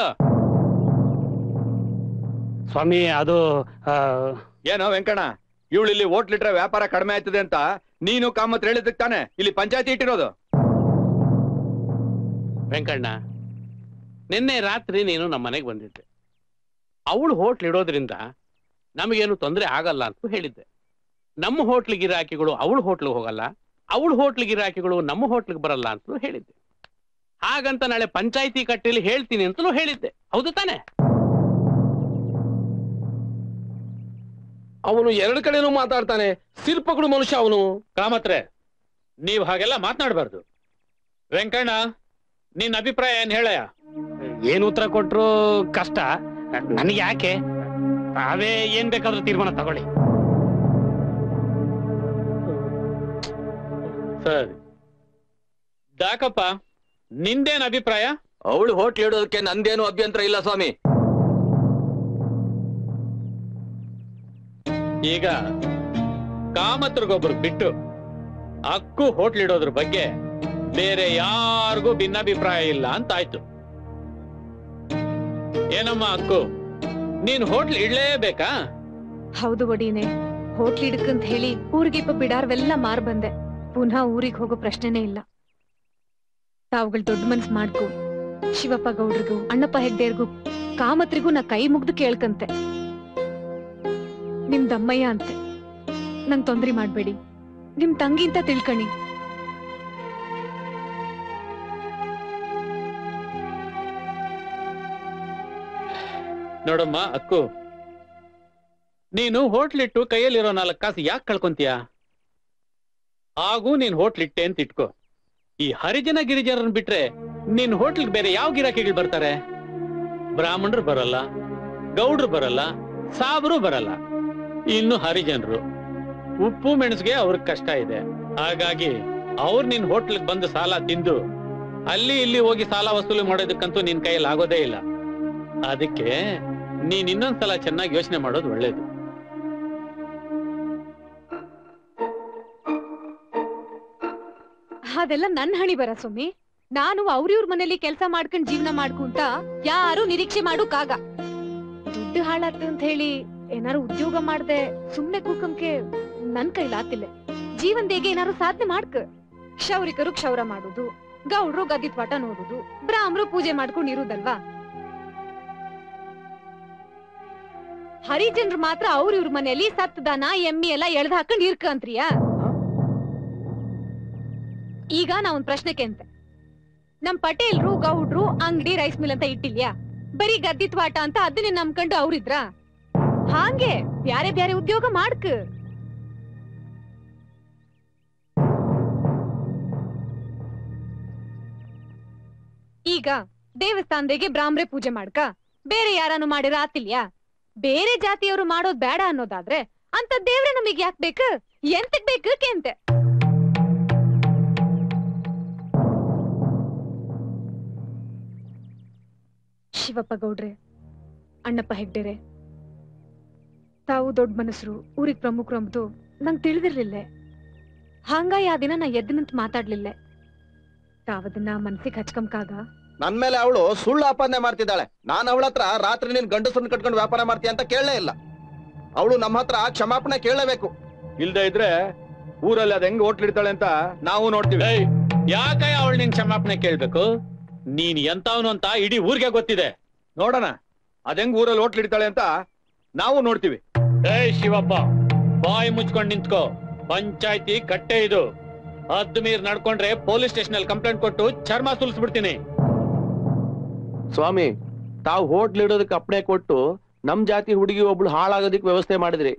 ಸ್ವಾಮಿ. ಅದು ಏನೋ ವೆಂಕಣ್ಣ, ಇವಳು ಇಲ್ಲಿ ಹೋಟ್ಲ್ ಇಟ್ರೆ ವ್ಯಾಪಾರ ಕಡಿಮೆ ಆಯ್ತದೆ ಅಂತ ನೀನು ಕಾಮತ್ ಹೇಳಿದಕ್ ತಾನೆ ಇಲ್ಲಿ ಪಂಚಾಯತಿ ಇಟ್ಟಿರೋದು. ವೆಂಕಣ್ಣ, ನಿನ್ನೆ ರಾತ್ರಿ ನೀನು ನಮ್ಮ ಮನೆಗೆ ಬಂದಿದ್ದೆ. ಅವಳು ಹೋಟ್ಲ್ ಇಡೋದ್ರಿಂದ ನಮಗೇನು ತೊಂದರೆ ಆಗಲ್ಲ ಅಂತ ಹೇಳಿದ್ದೆ. ನಮ್ಮ ಹೋಟ್ಲ್ ಗಿರಾಕಿಗಳು ಅವಳು ಹೋಟ್ಲಿಗೆ ಹೋಗಲ್ಲ, ಅವಳು ಹೋಟ್ಲ್ ಗಿರಾಕಿಗಳು ನಮ್ಮ ಹೋಟ್ಲಿಗೆ ಬರಲ್ಲ ಅಂತಲೂ ಹೇಳಿದ್ದೆ. ಹಾಗಂತ ನಾಳೆ ಪಂಚಾಯತಿ ಕಟ್ಟೆಯಲ್ಲಿ ಹೇಳ್ತೀನಿ ಅಂತಲೂ ಹೇಳಿದ್ದೆ. ಹೌದು ತಾನೆ? ಅವನು ಎರಡು ಕಡೆನೂ ಮಾತಾಡ್ತಾನೆ, ಶಿಲ್ಪಗಳು ಮನುಷ್ಯ ಅವನು. ಕಾಮತ್ರೆ, ನೀವ್ ಹಾಗೆಲ್ಲ ಮಾತನಾಡಬಾರ್ದು. ವೆಂಕಣ್ಣ, ನಿನ್ನ ಅಭಿಪ್ರಾಯ ಏನ್ ಹೇಳಯ್ಯ? ಏನು ಉತ್ತರ ಕೊಟ್ರು ಕಷ್ಟ. ನನಗೆ ಯಾಕೆ, ತಾವೇ ಏನ್ ಬೇಕಾದ್ರೂ ತೀರ್ಮಾನ ತಗೊಳ್ಳಿ. ಸರಿ, ದಾಕಪ್ಪ, ನಿಂದೇನ್ ಅಭಿಪ್ರಾಯ? ಅವಳು ಹೋಟ್ಲ್ ಇಡೋದಕ್ಕೆ ನಂದೇನು ಅಭ್ಯಂತರ ಇಲ್ಲ ಸ್ವಾಮಿ. ಈಗ ಕಾಮತ್ರಿಗೊಬ್ರು ಬಿಟ್ಟು ಅಕ್ಕು ಹೋಟ್ಲ್ ಇಡೋದ್ರ ಬಗ್ಗೆ ಬೇರೆ ಯಾರಿಗೂ ಭಿನ್ನಾಭಿಪ್ರಾಯ ಇಲ್ಲ ಅಂತಾಯ್ತು. ಏನಮ್ಮ ಅಕ್ಕು, ನೀನ್ ಹೋಟ್ಲ್ ಇಡ್ಲೇಬೇಕಾ? ಹೌದು ಒಡೀನೆ, ಹೋಟ್ಲ್ ಇಡಕ್ಕಂತ ಹೇಳಿ ಊರಿಗಿಪ್ಪ ಬಿಡಾರ್ವೆಲ್ಲ ಮಾರ್ ಬಂದೆ. ಪುನಃ ಊರಿಗೆ ಹೋಗೋ ಪ್ರಶ್ನೆನೇ ಇಲ್ಲ. ತಾವುಗಳು ದೊಡ್ಡ ಮನ್ಸ್ ಮಾಡ್ಕೊ. ಶಿವಪ್ಪ ಗೌಡ್ರಿಗೂ ಅಣ್ಣಪ್ಪ ಹೆಗ್ದೇರ್ಗೂ ಕಾಮತ್ರಿಗೂ ನಾ ಕೈ ಮುಗ್ದು ಕೇಳ್ಕಂತೆ. ನಿಮ್ ದಮ್ಮಯ್ಯ ಅಂತೆ, ನಂಗ್ ತೊಂದ್ರೆ ಮಾಡ್ಬೇಡಿ. ನಿಮ್ ತಂಗಿ ಅಂತ ತಿಳ್ಕಣಿ. ನೋಡಮ್ಮ ಅಕ್ಕು, ನೀನು ಹೋಟ್ಲಿಟ್ಟು ಕೈಯಲ್ಲಿರೋ 4 ಕಾಸು ಯಾಕೆ ಕಳ್ಕೊಂತೀಯ? ಹಾಗೂ ನೀನ್ ಹೋಟ್ಲಿಟ್ಟೆ ಅಂತ ಇಟ್ಕೋ. ಈ ಹರಿಜನ ಗಿರಿಜನರನ್ನ ಬಿಟ್ರೆ ನಿನ್ ಹೋಟ್ಲಿಗೆ ಬೇರೆ ಯಾವ ಗಿರಾಕಿಗಳು ಬರ್ತಾರೆ? ಬ್ರಾಹ್ಮಣರು ಬರಲ್ಲ, ಗೌಡ್ರು ಬರಲ್ಲ, ಸಾಬ್ರು ಬರಲ್ಲ. ಇನ್ನು ಹರಿಜನರು ಉಪ್ಪು ಮೆಣಸಿಗೆ ಅವ್ರಿಗೆ ಕಷ್ಟ ಇದೆ. ಹಾಗಾಗಿ ಅವ್ರು ನಿನ್ ಹೋಟ್ಲಿಗೆ ಬಂದು ಸಾಲ ತಿಂದು ಅಲ್ಲಿ ಇಲ್ಲಿ ಹೋಗಿ ಸಾಲ ವಸೂಲಿ ಮಾಡೋದಕ್ಕಂತೂ ನಿನ್ ಕೈಯಲ್ಲಿ ಆಗೋದೇ ಇಲ್ಲ. ಅದಕ್ಕೆ ನೀನ್ ಇನ್ನೊಂದ್ಸಲ ಚೆನ್ನಾಗಿ ಯೋಚನೆ ಮಾಡೋದು ಒಳ್ಳೇದು. ಅದೆಲ್ಲ ನನ್ ಹಣಿ ಬರ ಸ್ವಾಮಿ. ನಾನು ಅವ್ರಿವ್ರ ಮನೇಲಿ ಕೆಲ್ಸ ಮಾಡ್ಕೊಂಡ್ ಜೀವನ ಮಾಡ್ಕೊಂತ ಯಾರು ನಿರೀಕ್ಷೆ ಮಾಡೋಕಾಗ. ದುಡ್ಡು ಹಾಳಾತು ಅಂತ ಹೇಳಿ ಏನಾರು ಉದ್ಯೋಗ ಮಾಡ್ದೆ ಸುಮ್ನೆ ಕೂಕಂಕೆ ನನ್ ಕೈಲಾತಿಲ್ಲ. ಜೀವನ್ದೇಗೆ ಏನಾರು ಸಾಧನೆ ಮಾಡ್ಕ. ಕ್ಷೌರಿಕರು ಕ್ಷೌರ ಮಾಡುದು, ಗೌಡ್ರು ಗದ್ದಿತ್ವಾಟ ನೋಡುದು, ಬ್ರಾಹ್ಮರು ಪೂಜೆ ಮಾಡ್ಕೊಂಡ್ ಇರುದಲ್ವಾ. ಹರಿಜನ್ರು ಮಾತ್ರ ಅವ್ರಿವ್ರ ಮನೆಯಲ್ಲಿ ಸತ್ತದಾನ ಎಮ್ಮಿ ಎಲ್ಲ ಎಳ್ದ್ ಹಾಕೊಂಡ್ ಇರ್ಕಂತ್ರಿಯ. ಈಗ ನಾ ಒಂದ್ ಪ್ರಶ್ನೆ ಕೇಂತೆ. ನಮ್ ಪಟೇಲ್ರು ಗೌಡ್ರು ಅಂಗಡಿ ರೈಸ್ ಮಿಲ್ ಅಂತ ಇಟ್ಟಿಲ್ಯಾ? ಬರೀ ಗದ್ದಿತ್ವಾಟ ಅಂತ ಅದನ್ನೇ ನಂಬ್ಕೊಂಡು ಅವ್ರಿದ್ರ? ಹಾಗೆ ಬ್ಯಾರೆ ಬ್ಯಾರೆ ಉದ್ಯೋಗ ಮಾಡ್ಕ. ಈಗ ದೇವಸ್ಥಾನದಾಗೆ ಬ್ರಾಹ್ಮರೆ ಪೂಜೆ ಮಾಡ್ಕ, ಬೇರೆ ಯಾರಾನು ಮಾಡಿರ ಆತಿಲ್ಯಾ? ಬೇರೆ ಜಾತಿಯವರು ಮಾಡೋದ್ ಬೇಡ ಅನ್ನೋದಾದ್ರೆ ಅಂತ ದೇವ್ರೆ ನಮಗ್ ಯಾಕೆ ಬೇಕು? ಎಂತಕ್ ಬೇಕು ಕೇಂತೆ? ಶಿವಪ್ಪ ಗೌಡ್ರೆ, ಅಣ್ಣಪ್ಪ ಹೆಗ್ಡೆರೆ, ತಾವು ದೊಡ್ಡ ಮನಸ್ರು, ಊರಿಗ್ ಪ್ರಮುಖರು ಅಂಬುದು ನಂಗ್ ತಿಳಿದಿರ್ಲಿಲ್ಲ. ಹಂಗಾಗಿ ಆ ದಿನ ನಾ ಎದ್ದು ನಿಂತು ಮಾತಾಡ್ಲಿಲ್ಲ. ತಾವದನ್ನ ಮನ್ಸಿಗೆ ಹಚ್ಕಂಕಾಗ ನನ್ ಮೇಲೆ ಅವಳು ಸುಳ್ಳು ಆಪಾದನೆ ಮಾಡ್ತಿದ್ದಾಳೆ. ನಾನು ಅವಳ ಹತ್ರ ರಾತ್ರಿ ನೀನ್ ಗಂಡಸರನ್ನ ಕಟ್ಕೊಂಡು ವ್ಯಾಪಾರ ಮಾಡ್ತೀಯ ಅಂತ ಕೇಳಲೇ ಇಲ್ಲ. ಅವಳು ನಮ್ಮ ಹತ್ರ ಕ್ಷಮಾಪಣೆ ಕೇಳಲೇಬೇಕು. ಇಲ್ದೇ ಇದ್ರೆ ಊರಲ್ಲಿ ಅದ್ ಹೆಂಗ್ ಹೋಟ್ಲ್ ಇಡ್ತಾಳೆ ಅಂತ ನಾವು ನೋಡ್ತೀವಿ. ಯಾಕೆ ಅವಳು ನಿನ್ ಕ್ಷಮಾಪಣೆ ಕೇಳ್ಬೇಕು? ನೀನ್ ಎಂತವನು ಅಂತ ಇಡೀ ಊರಿಗೆ ಗೊತ್ತಿದೆ. ನೋಡೋಣ ಅದ್ ಹೆಂಗ್ ಊರಲ್ಲಿ ಹೋಟ್ಲ್ ಇಡ್ತಾಳೆ ಅಂತ ನಾವು ನೋಡ್ತೀವಿ. ಶಿವಪ್ಪ, ಬಾಯಿ ಮುಚ್ಕೊಂಡ್ ನಿಂತ್ಕೋ. ಪಂಚಾಯ್ತಿ ಕಟ್ಟೆ ಇದು. ಹದ್ದು ಮೀರ್ ನಡ್ಕೊಂಡ್ರೆ ಪೊಲೀಸ್ ಸ್ಟೇಷನ್ ಅಲ್ಲಿ ಕಂಪ್ಲೇಂಟ್ ಕೊಟ್ಟು ಚರ್ಮ ಸುಲ್ಸ್ಬಿಡ್ತೀನಿ. ಸ್ವಾಮಿ, ತಾವು ಹೋಟ್ಲ್ ಇಡೋದಕ್ಕೆ ಅಪ್ಪಣೆ ಕೊಟ್ಟು ನಮ್ ಜಾತಿ ಹುಡುಗಿ ಒಬ್ಳು ಹಾಳಾಗೋದಕ್ಕೆ ವ್ಯವಸ್ಥೆ ಮಾಡಿದ್ರಿ.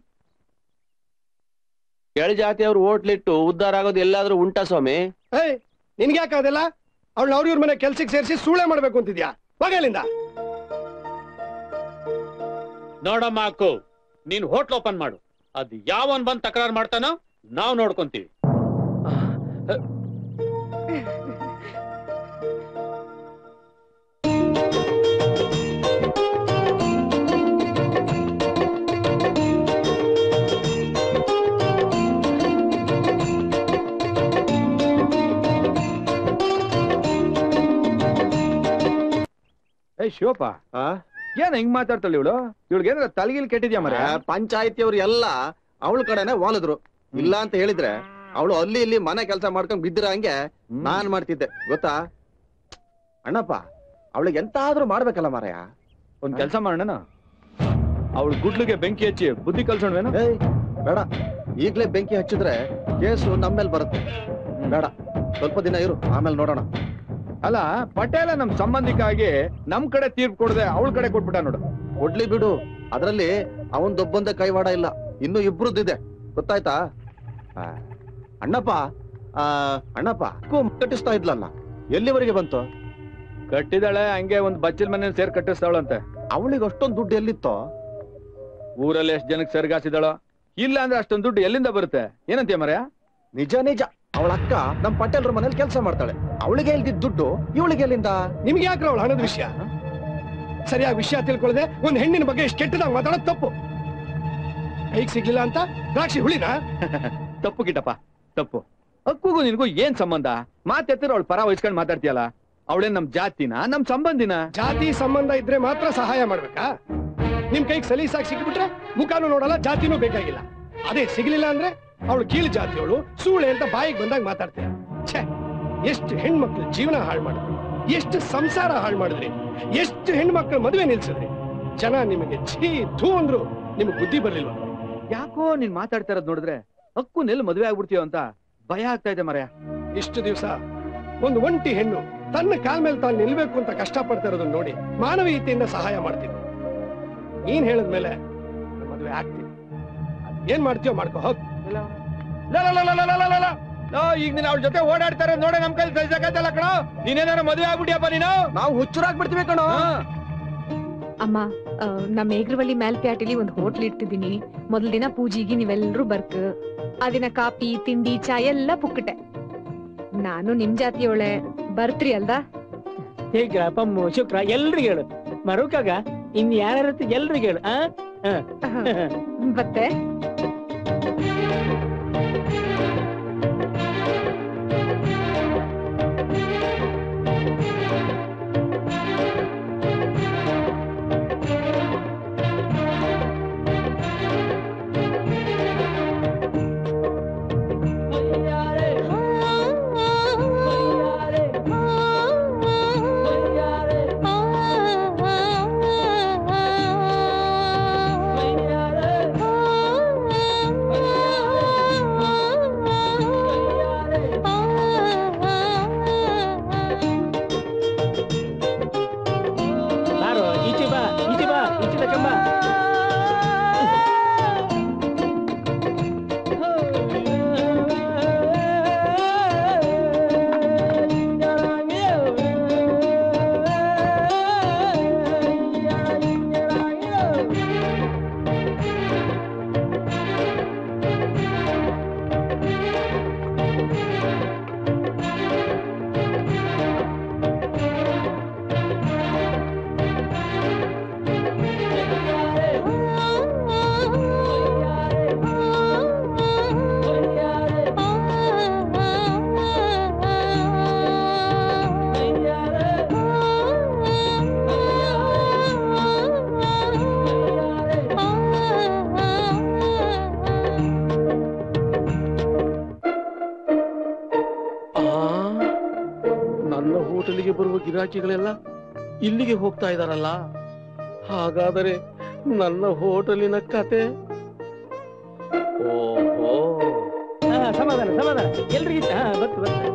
ಕೆಳ ಜಾತಿಯವ್ರು ಹೋಟ್ಲಿಟ್ಟು ಉದ್ಧಾರ ಆಗೋದು ಎಲ್ಲಾದ್ರೂ ಉಂಟಾ ಸ್ವಾಮಿ? ನಿನ್ಗೆ ಯಾಕಾದಲ್ಲ? ಅವಳು ಅವ್ರ ಮನೆ ಕೆಲ್ಸಕ್ಕೆ ಸೇರಿಸಿ ಸೂಳೆ ಮಾಡ್ಬೇಕು ಅಂತಿದ್ಯಾ? ಹೋಗಲಿಂದ. ನೋಡಮ್ಮ ಅಕ್ಕು, ನೀನ್ ಹೋಟ್ಲ್ ಓಪನ್ ಮಾಡು. ಅದ್ ಯಾವನ್ ಬಂದ್ ತಕರಾರು ಮಾಡ್ತಾನೋ ನಾವ್ ನೋಡ್ಕೊಂತೀವಿ. ಶಿವಪ್ಪ, ಏನ್ ಹಿಂಗ್ ಮಾತಾಡ್ತಾಳೆ ಇವಳು? ಇವಳಿಗೆ ಏನಾರ ತಲೆಗಿಲ್ ಕೆಟ್ಟಿದ್ಯಾ ಮರ? ಪಂಚಾಯತಿಯವ್ರು ಎಲ್ಲ ಅವಳ ಕಡೆನೆ ವಾಲಿದ್ರು. ಇಲ್ಲ ಅಂತ ಹೇಳಿದ್ರೆ ಅವಳು ಅಲ್ಲಿ ಇಲ್ಲಿ ಮನೆ ಕೆಲಸ ಮಾಡ್ಕೊಂಡ್ ಬಿದ್ದಿರ ಹಂಗೆ ನಾನ್ ಮಾಡ್ತಿದ್ದೆ ಗೊತ್ತಾ? ಅಣ್ಣಪ್ಪ, ಅವಳಿಗೆ ಎಂತಾದ್ರೂ ಮಾಡ್ಬೇಕಲ್ಲ ಮಾರಾಯ. ಒಂದ್ ಕೆಲ್ಸ ಮಾಡೋಣ, ಅವಳು ಗುಡ್ಲಿಗೆ ಬೆಂಕಿ ಹಚ್ಚಿ ಬುದ್ಧಿ ಕಲ್ಸೋಣವೇನು? ಬೇಡ, ಈಗ್ಲೇ ಬೆಂಕಿ ಹಚ್ಚಿದ್ರೆ ಕೇಸು ನಮ್ಮೇಲ್ ಬರುತ್ತೆ. ಬೇಡ, ಸ್ವಲ್ಪ ದಿನ ಇರು, ಆಮೇಲೆ ನೋಡೋಣ. ಅಲ್ಲ, ಪಟೇಲ ನಮ್ ಸಂಬಂಧಿಕಾಗಿ ನಮ್ ಕಡೆ ತೀರ್ಪು ಕೊಡದೆ ಅವಳ ಕಡೆ ಕೊಟ್ಬಿಟ್ಟ ನೋಡು. ಕೊಡ್ಲಿ ಬಿಡು, ಅದ್ರಲ್ಲಿ ಅವನ್ದೊಬ್ಬಂದೇ ಕೈವಾಡ ಇಲ್ಲ, ಇನ್ನು ಇಬ್ರದ್ದಿದೆ. ಗೊತ್ತಾಯ್ತಾ? ಅಣ್ಣಪ್ಪ, ಅಣ್ಣಪ್ಪ ಕಟ್ಟಿಸ್ತಾ ಇದ್ಲಲ್ಲ, ಎಲ್ಲಿವರೆಗೆ ಬಂತು? ಕಟ್ಟಿದಾಳೆ, ಹಂಗೆ ಒಂದ್ ಬಚ್ಚಲ್ ಮನೇಲಿ ಸೇರ್ ಕಟ್ಟಿಸ್ತಾವಳಂತೆ. ಅವಳಿಗೆ ಅಷ್ಟೊಂದು ದುಡ್ಡು ಎಲ್ಲಿತ್ತೋ? ಊರಲ್ಲಿ ಎಷ್ಟ್ ಜನಕ್ಕೆ ಸರ್ಗಾಸಿದಾಳೋ? ಇಲ್ಲ ಅಂದ್ರೆ ಅಷ್ಟೊಂದು ದುಡ್ಡು ಎಲ್ಲಿಂದ ಬರುತ್ತೆ? ಏನಂತೀಯ ಮರ್ಯ? ನಿಜ ನಿಜ, ಅವಳ ಅಕ್ಕ ನಮ್ ಪಟೇಲ್ರ ಮನೇಲಿ ಕೆಲಸ ಮಾಡ್ತಾಳೆ. ಅವಳಿಗೆ ಎಲ್ದಿದ್ ದುಡ್ಡು ಇವಳಿಗೆ ಎಲ್ಲಿಂದ? ನಿಮ್ಗೆ ಯಾಕ್ರ ಅವಳು ಹಣದ ವಿಷಯ? ಸರಿಯಾಗಿ ವಿಷಯ ತಿಳ್ಕೊಳ್ಳದೆ ಒಂದ್ ಹೆಣ್ಣಿನ ಬಗ್ಗೆ ಇಷ್ಟು ಕೆಟ್ಟದಾಗ ಮಾತಾಡೋದು ತಪ್ಪು. ಕೈಗೆ ಸಿಗ್ಲಿಲ್ಲ ಅಂತ ದ್ರಾಕ್ಷಿ ಹುಳಿನ? ತಪ್ಪು ಗಿಟ್ಟಪ್ಪ, ತಪ್ಪು. ಅಕ್ಕೂಗೂ ನಿನ್ಗೂ ಏನ್ ಸಂಬಂಧ? ಮಾತೆತ್ತಿರ ಅವಳು ಪರ ವಹಿಸ್ಕೊಂಡ್ ಮಾತಾಡ್ತೀಯಲ್ಲ. ಅವಳೇನ್ ನಮ್ ಜಾತಿನ, ನಮ್ ಸಂಬಂಧಿನ? ಜಾತಿ ಸಂಬಂಧ ಇದ್ರೆ ಮಾತ್ರ ಸಹಾಯ ಮಾಡ್ಬೇಕಾ? ನಿಮ್ ಕೈಗೆ ಸಲೀಸಾಗಿ ಸಿಕ್ಬಿಟ್ರೆ ಮುಖಾನು ನೋಡಲ್ಲ, ಜಾತಿನೂ ಬೇಕಾಗಿಲ್ಲ. ಅದೇ ಸಿಗ್ಲಿಲ್ಲ ಅಂದ್ರೆ ಅವಳು ಕೀಳು ಜಾತಿಯವಳು, ಸೂಳೆ ಅಂತ ಬಾಯಿಗೆ ಬಂದಾಗ ಮಾತಾಡ್ತೀರ. ಛೇ, ಎಷ್ಟು ಹೆಣ್ಮಕ್ಳು ಜೀವನ ಹಾಳು ಮಾಡಿದ್ರಿ, ಎಷ್ಟು ಸಂಸಾರ ಹಾಳು ಮಾಡಿದ್ರಿ, ಎಷ್ಟು ಹೆಣ್ಮಕ್ಳು ಮದುವೆ ನಿಲ್ಸಿದ್ರಿ. ಜನ ನಿಮಗೆ ಛೀ ಧೂ ಅಂದ್ರು ನಿಮ್ಗೆ ಬುದ್ಧಿ ಬರ್ಲಿಲ್ವ? ಯಾಕೋ ನೀನ್ ಮಾತಾಡ್ತಾ ಇರೋದ್ ನೋಡಿದ್ರೆ ಅಕ್ಕು ನೆಲ್ ಮದುವೆ ಆಗ್ಬಿಡ್ತೀವ ಅಂತ ಭಯ ಆಗ್ತಾ ಇದೆ ಮರ್ಯ. ಇಷ್ಟು ದಿವಸ ಒಂದು ಒಂಟಿ ಹೆಣ್ಣು ತನ್ನ ಕಾಲ್ ಮೇಲೆ ತಾನು ನಿಲ್ಬೇಕು ಅಂತ ಕಷ್ಟ ಪಡ್ತಾ ಇರೋದನ್ನ ನೋಡಿ ಮಾನವೀಯತೆಯಿಂದ ಸಹಾಯ ಮಾಡ್ತೀನಿ. ನೀನ್ ಹೇಳಿದ್ಮೇಲೆ ಮದುವೆ ಆಗ್ತೀನಿ. ಏನ್ ಮಾಡ್ತೀಯೋ ಮಾಡ್ಕೋ, ಹೋಗ್. ಈಗ ನೀನ್ ಅವ್ರ ಜೊತೆ ಓಡಾಡ್ತಾರೆ ನೋಡೆ ನಮ್ ಕೈ ಸಹಿಸಕತ್ತಲ್ಲ ಕಣೋ. ನೀನೇನಾರ ಮದುವೆ ಆಗ್ಬಿಟ್ಟಿಯಪ್ಪ ನೀನು? ನಾವು ಹುಚ್ಚರಾಗ್ಬಿಡ್ತೀವಿ ಕಣೋ. ಅಮ್ಮ, ನಮ್ಮ ಮೇಘರವಳ್ಳಿ ಮೇಲ್ಪೇಟೆಲಿ ಒಂದು ಹೋಟ್ಲ್ ಇಟ್ಟಿದ್ದೀನಿ. ಮೊದಲ ದಿನ ಪೂಜೆಗೆ ನೀವೆಲ್ಲರೂ ಬರ್ಕ್. ಆ ದಿನ ಕಾಫಿ ತಿಂಡಿ ಚಾಯ್ ಎಲ್ಲ ಪುಕ್ಕಟೆ. ನಾನು ನಿಮ್ ಜಾತಿಯೋಳೆ, ಬರ್ತ್ರಿ ಅಲ್ದ? ಶೀಘ್ರ ಪಮ್ಮು ಶುಕ್ರ ಎಲ್ರಿಗೂ ಹೇಳು. ಮರುಕಾಗ ಇನ್ ಯಾರ ಎಲ್ರಿಗೂ ಹೇಳು. ಮತ್ತೆ ನನ್ನ ಹೋಟೆಲಿಗೆ ಬರುವ ಗಿರಾಕಿಗಳೆಲ್ಲ ಇಲ್ಲಿಗೆ ಹೋಗ್ತಾ ಇದಾರಲ್ಲ, ಹಾಗಾದರೆ ನನ್ನ ಹೋಟೆಲಿನ ಕತೆ. ಓಹೋ, ಸಮಾಧಾನ ಸಮಾಧಾನ ಎಲ್ರಿಗಿಂತ ಗೊತ್ತು ಗೊತ್ತು.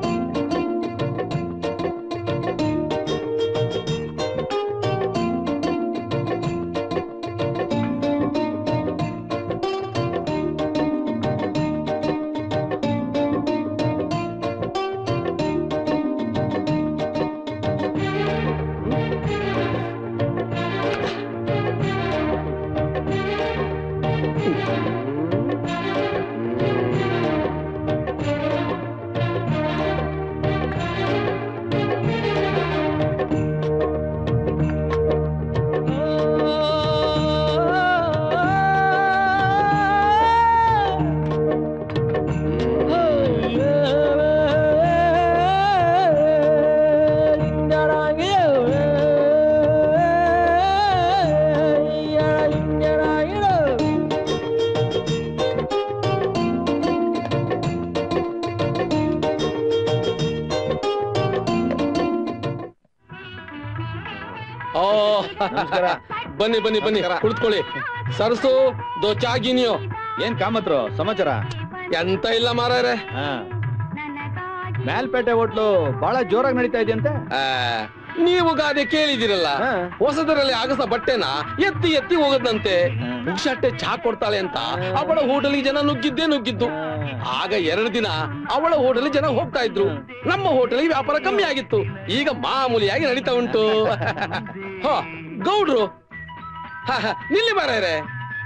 ಬನ್ನಿ ಬನ್ನಿ ಬನ್ನಿ, ಕುಳಿತುಕೊಳ್ಳಿ. ಸರ್ಸು ದೋ ಚಾಗಿನಿಯೋ. ಏನ್ ಕಾಮತ್ರು ಸಮಾಚಾರ? ಎಂತ ಇಲ್ಲ ಮಾರಾರೆ. ಮೇಲ್ಪೇಟೆ ಹೋಟ್ಲು ಬಹಳ ಜೋರಾಗಿ ನಡೀತಾ ಇದೆಯಂತೆ. ನೀವು ಗಾದೆ ಕೇಳಿದಿರಲ್ಲ, ಹೊಸದರಲ್ಲಿ ಆಗಸ ಬಟ್ಟೆನ ಎತ್ತಿ ಎತ್ತಿ ಹೋಗದಂತೆ. ಪುಕ್ಷಟ್ಟೆ ಚಾ ಕೊಡ್ತಾಳೆ ಅಂತ ಅವಳ ಹೋಟೆಲ್ಗೆ ಜನ ನುಗ್ಗಿದ್ದೇ ನುಗ್ಗಿದ್ದು. ಆಗ 2 ದಿನ ಅವಳ ಹೋಟೆಲ್ ಜನ ಹೋಗ್ತಾ ಇದ್ರು, ನಮ್ಮ ಹೋಟೆಲ್ಗೆ ವ್ಯಾಪಾರ ಕಮ್ಮಿ ಆಗಿತ್ತು. ಈಗ ಮಾಮೂಲಿಯಾಗಿ ನಡೀತಾ ಉಂಟು. ಹ ಗೌಡ್ರು, ನಿಲ್ಲಿ ಮಾರಾಯರೆ.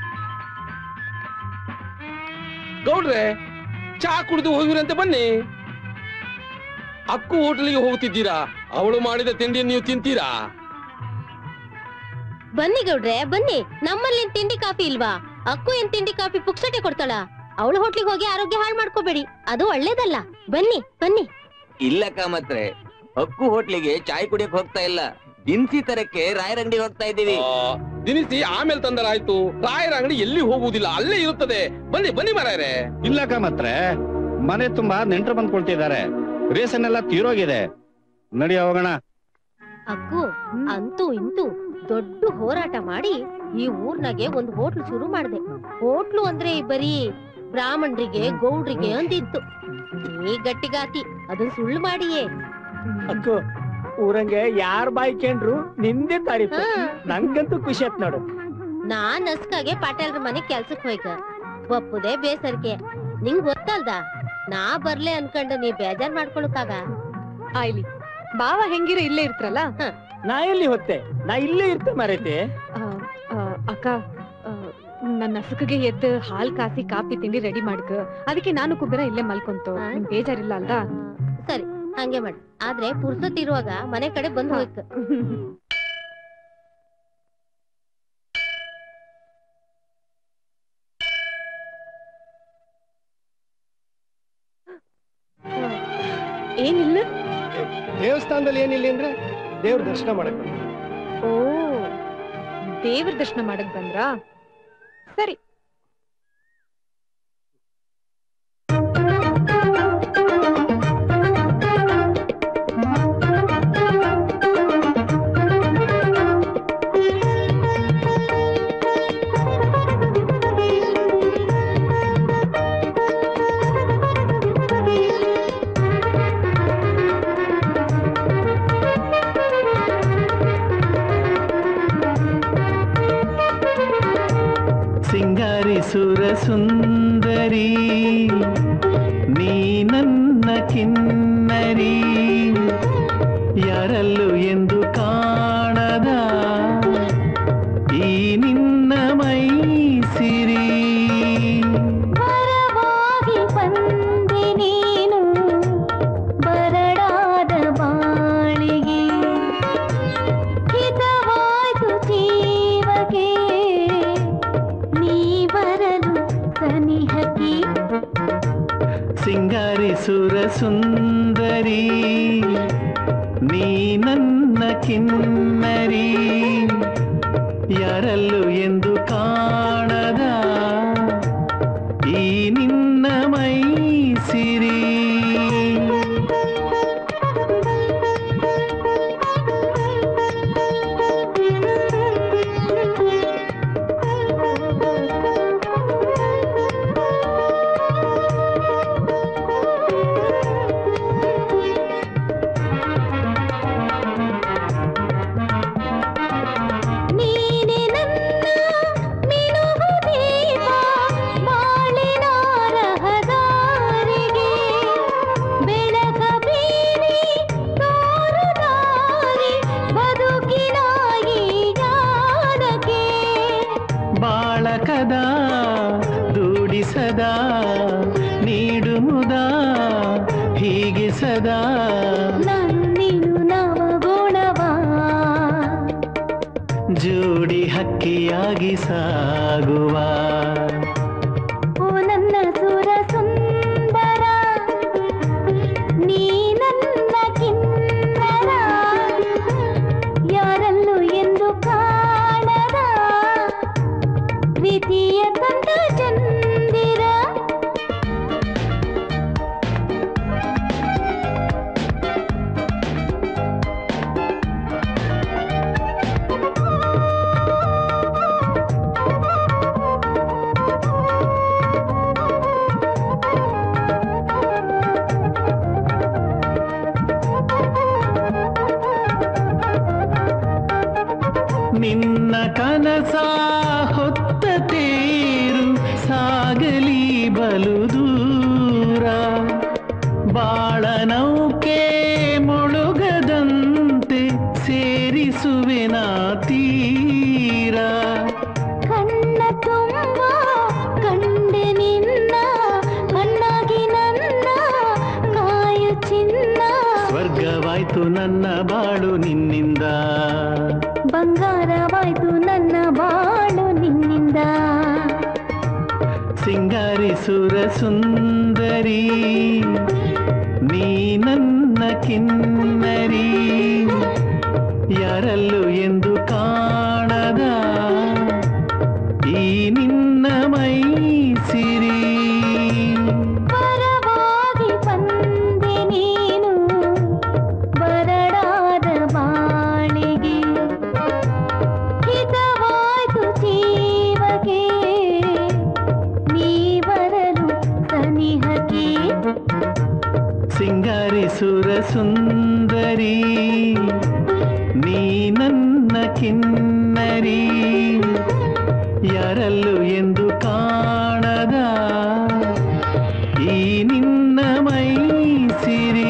ಗೌಡ್ರೆ, ಚಾ ಕುಡಿದು ಹೋಗಿರಂತೆ, ಬನ್ನಿ. ಅಕ್ಕು ಹೋಟೆಲ್ಗೆ ಹೋಗ್ತಿದ್ದೀರಾ? ಅವಳು ಮಾಡಿದ ತಿಂಡಿ ನೀವು ತಿಂತೀರಾ? ಬನ್ನಿ ಗೌಡ್ರೆ ಬನ್ನಿ, ನಮ್ಮಲ್ಲಿ ಏನ್ ತಿಂಡಿ ಕಾಫಿ ಇಲ್ವಾ? ಅಕ್ಕು ಏನ್ ತಿಂಡಿ ಕಾಫಿ ಪುಕ್ಸಟೆ ಕೊಡ್ತಾಳ? ಅವಳು ಹೋಟ್ಲಿಗೆ ಹೋಗಿ ಆರೋಗ್ಯ ಹಾಳು ಮಾಡ್ಕೋಬೇಡಿ, ಅದು ಒಳ್ಳೇದಲ್ಲ. ಬನ್ನಿ ಬನ್ನಿ. ಇಲ್ಲ ಕಾಮತ್ರೆ, ಅಕ್ಕು ಹೋಟ್ಲಿಗೆ ಚಾಯ್ ಕುಡಿಯಕ್ ಹೋಗ್ತಾ ಇಲ್ಲ, ದಿನಸಿ ತರಕ್ಕೆ ರಾಯರ ಅಂಗಡಿ ಹೋಗ್ತಾ ಇದ್ದೀವಿ. ದಿನಸಿ ಆಮೇಲೆ ತಂದರಾಯ್ತು, ರಾಯರ ಅಂಗಡಿ ಎಲ್ಲಿ ಹೋಗುವುದಿಲ್ಲ, ಅಲ್ಲೇ ಇರುತ್ತದೆ. ಬನ್ನಿ ಬನ್ನಿ ಮಾರಾಯರೆ. ಇಲ್ಲ ಕಾಮತ್ರೆ, ಮನೆ ತುಂಬಾ ನೆಂಟರು ಬಂದ್ಕೊಳ್ತಿದ್ದಾರೆ, ರೇಷನ್ ಎಲ್ಲ ತೀರೋಗಿದೆ. ನಡಿ ಹೋಗೋಣ. ಅಕ್ಕು ಅಂತೂ ಇಂತೂ ದೊಡ್ಡ ಹೋರಾಟ ಮಾಡಿ ಈ ಊರ್ನಾಗೆ ಒಂದು ಹೋಟ್ಲು ಶುರು ಮಾಡಿದೆ. ಹೋಟ್ಲು ಅಂದ್ರೆ ಬರೀ ಬ್ರಾಹ್ಮಣರಿಗೆ ಗೌಡ್ರಿಗೆ ಅಂದಿತ್ತು. ಈ ಗಟ್ಟಿಗಾತಿ ಅದನ್ನ ಸುಳ್ಳು ಮಾಡಿಯೇ. ಅಕ್ಕು, ಊರಂಗೆ ಯಾರ್ ಬಾಯಿ ಕೇಂಡ್ರು ನಿಂದೆ ತಾರೀಫು. ನಂಗಂತೂ ಖುಷಿ ಆಯ್ತು ನೋಡು. ನಾನ್ ನಸ್ಕಾಗೆ ಪಾಟೇಲ್ರ ಮನೆ ಕೆಲ್ಸಕ್ ಹೋಯ್ಕ ಒಪ್ಪುದೇ ಬೇಸರಿಕೆ. ನಿಂಗ್ ಗೊತ್ತಲ್ದ, ನಾ ಬರ್ಲೆ ಅನ್ಕೊಂಡು ನೀ ಬೇಜಾರ್ ಮಾಡ್ಕೊಳಕಾಗ. ಆಯ್ಲಿ ಬಾವ ಹೆಂಗಿರೋ ಇಲ್ಲೇ ಇರ್ತ್ರಲ್ಲ. ನಾ ಎಲ್ಲಿ ಹೊತ್ತೆ, ನಾ ಇಲ್ಲೇ ಇರ್ತೆ ಮಾರೈತೆ. ಅಕ್ಕ, ನನ್ನ ಹಸುಕಿಗೆ ಎದ್ದು ಹಾಲ್ ಕಾಸಿ ಕಾಫಿ ತಿಂಡಿ ರೆಡಿ ಮಾಡ್ಕ. ಅದಕ್ಕೆ ನಾನು ಕುಬೇರ ಇಲ್ಲೇ ಮಲ್ಕೊಂತು. ನಿಂಗ್ ಬೇಜಾರಿಲ್ಲ ಅಲ್ದ? ಸರಿ, ಹಂಗೆ ಮಾಡಿ. ಆದ್ರೆ ಪುರ್ಸತ್ ಇರುವಾಗ ಮನೆ ಕಡೆ ಬಂದು ಹೋಯ್ಕ. ಏನಿಲ್ಲ, ದೇವಸ್ಥಾನದಲ್ಲಿ ಏನಿಲ್ಲ ಅಂದ್ರೆ ದೇವ್ರ ದರ್ಶನ ಮಾಡಕ್. ಓ, ದೇವ್ರ ದರ್ಶನ ಮಾಡಕ್ ಬಂದ್ರಾ? ಸರಿ. ಸಿಂಗಾರಿಸುರ ಸುಂದರಿ ನೀ ನನ್ನ ಕಿನ್ನರಿ, ಯಾರಲ್ಲೂ ಎಂದು ಕಾಣದ ಈ ನಿನ್ನ ಮೈ ಸಿರಿ. ಬರವಾಗಿ ಬಂದೆ ನೀನು ಬರಡಾದ ಬಾಳಿಗೆ, ಹಿತವಾಯ್ತು ಜೀವಗೆ ನೀ ಬರಲು ಸನಿಹಕ್ಕೆ. ಸಿಂಗಾರಿಸುರ ಸುಂದರಿ ನೀ ನನ್ನ ಕಿನ್ನರಿ, ಯಾರಲ್ಲೂ ಎಂದು ಕಾಣದ ಈ ನಿನ್ನ ಮೈ ಸಿರಿ. ಕಾಣದ ನಾನು ನೀನು ನವಗುಣವ ಜೋಡಿ ಹಕ್ಕಿಯಾಗಿ ಸಾಗುವ ಓ ನನ್ನ ಸುರ ಸುಂದರ ನೀ ನನ್ನ ಕಿನ್ನರ ಯಾರಲ್ಲೂ ಎಂದು ಕಾಣದ ಪ್ರೀತಿಯ ತಂದ ಚಂದಿರ ನಿನ್ನ ಕನಸ ಹೊತ್ತ ತೇರು ಸಾಗಲಿ ಬಲು ದೂರ ಬಾಳ ನೌಕೆ ಮುಳುಗದಂತೆ ಸೇರಿಸುವೆನ ತೀರ ಕಣ್ಣ ತುಂಬ ಕಂಡೆ ನಿನ್ನ ಕಣ್ಣಾಗಿ ನನ್ನ ಕಾಯು ಚಿನ್ನ ಸ್ವರ್ಗವಾಯ್ತು ನನ್ನ ಬಾಳು ನಿನ್ನಿಂದ ಬಂಗಾರವಾಯ್ತು ನನ್ನ ಬಾಳು ನಿನ್ನಿಂದ ಸಿಂಗಾರಿಸುರ ಸುಂದರಿ ನೀ ನನ್ನ ಕಿನ್ನರಿ ಯಾರಲ್ಲೂ ಎಂದು ಕಾಣದ ಈ ನಿನ್ನ ಮೈ ಸಿರಿ ಪರವಾಗಿ ಬಂದೆ ನೀನು ಬರಡಾದ ಬಾಳಿಗೆ ಹಿತವಾಯ್ತು ಜೀವಗೆ ನೀ ಬರಲು ಸನಿಹಕ್ಕೆ ಸಿಂಗಾರಿಸುರ ಸುಂದರಿ ನೀ ನನ್ನ ಕಿನ್ನರಿ ಯಾರಲ್ಲೂ ಎಂದು ಕಾಣದ ಈ ನಿನ್ನ ಮೈ ಸಿರಿ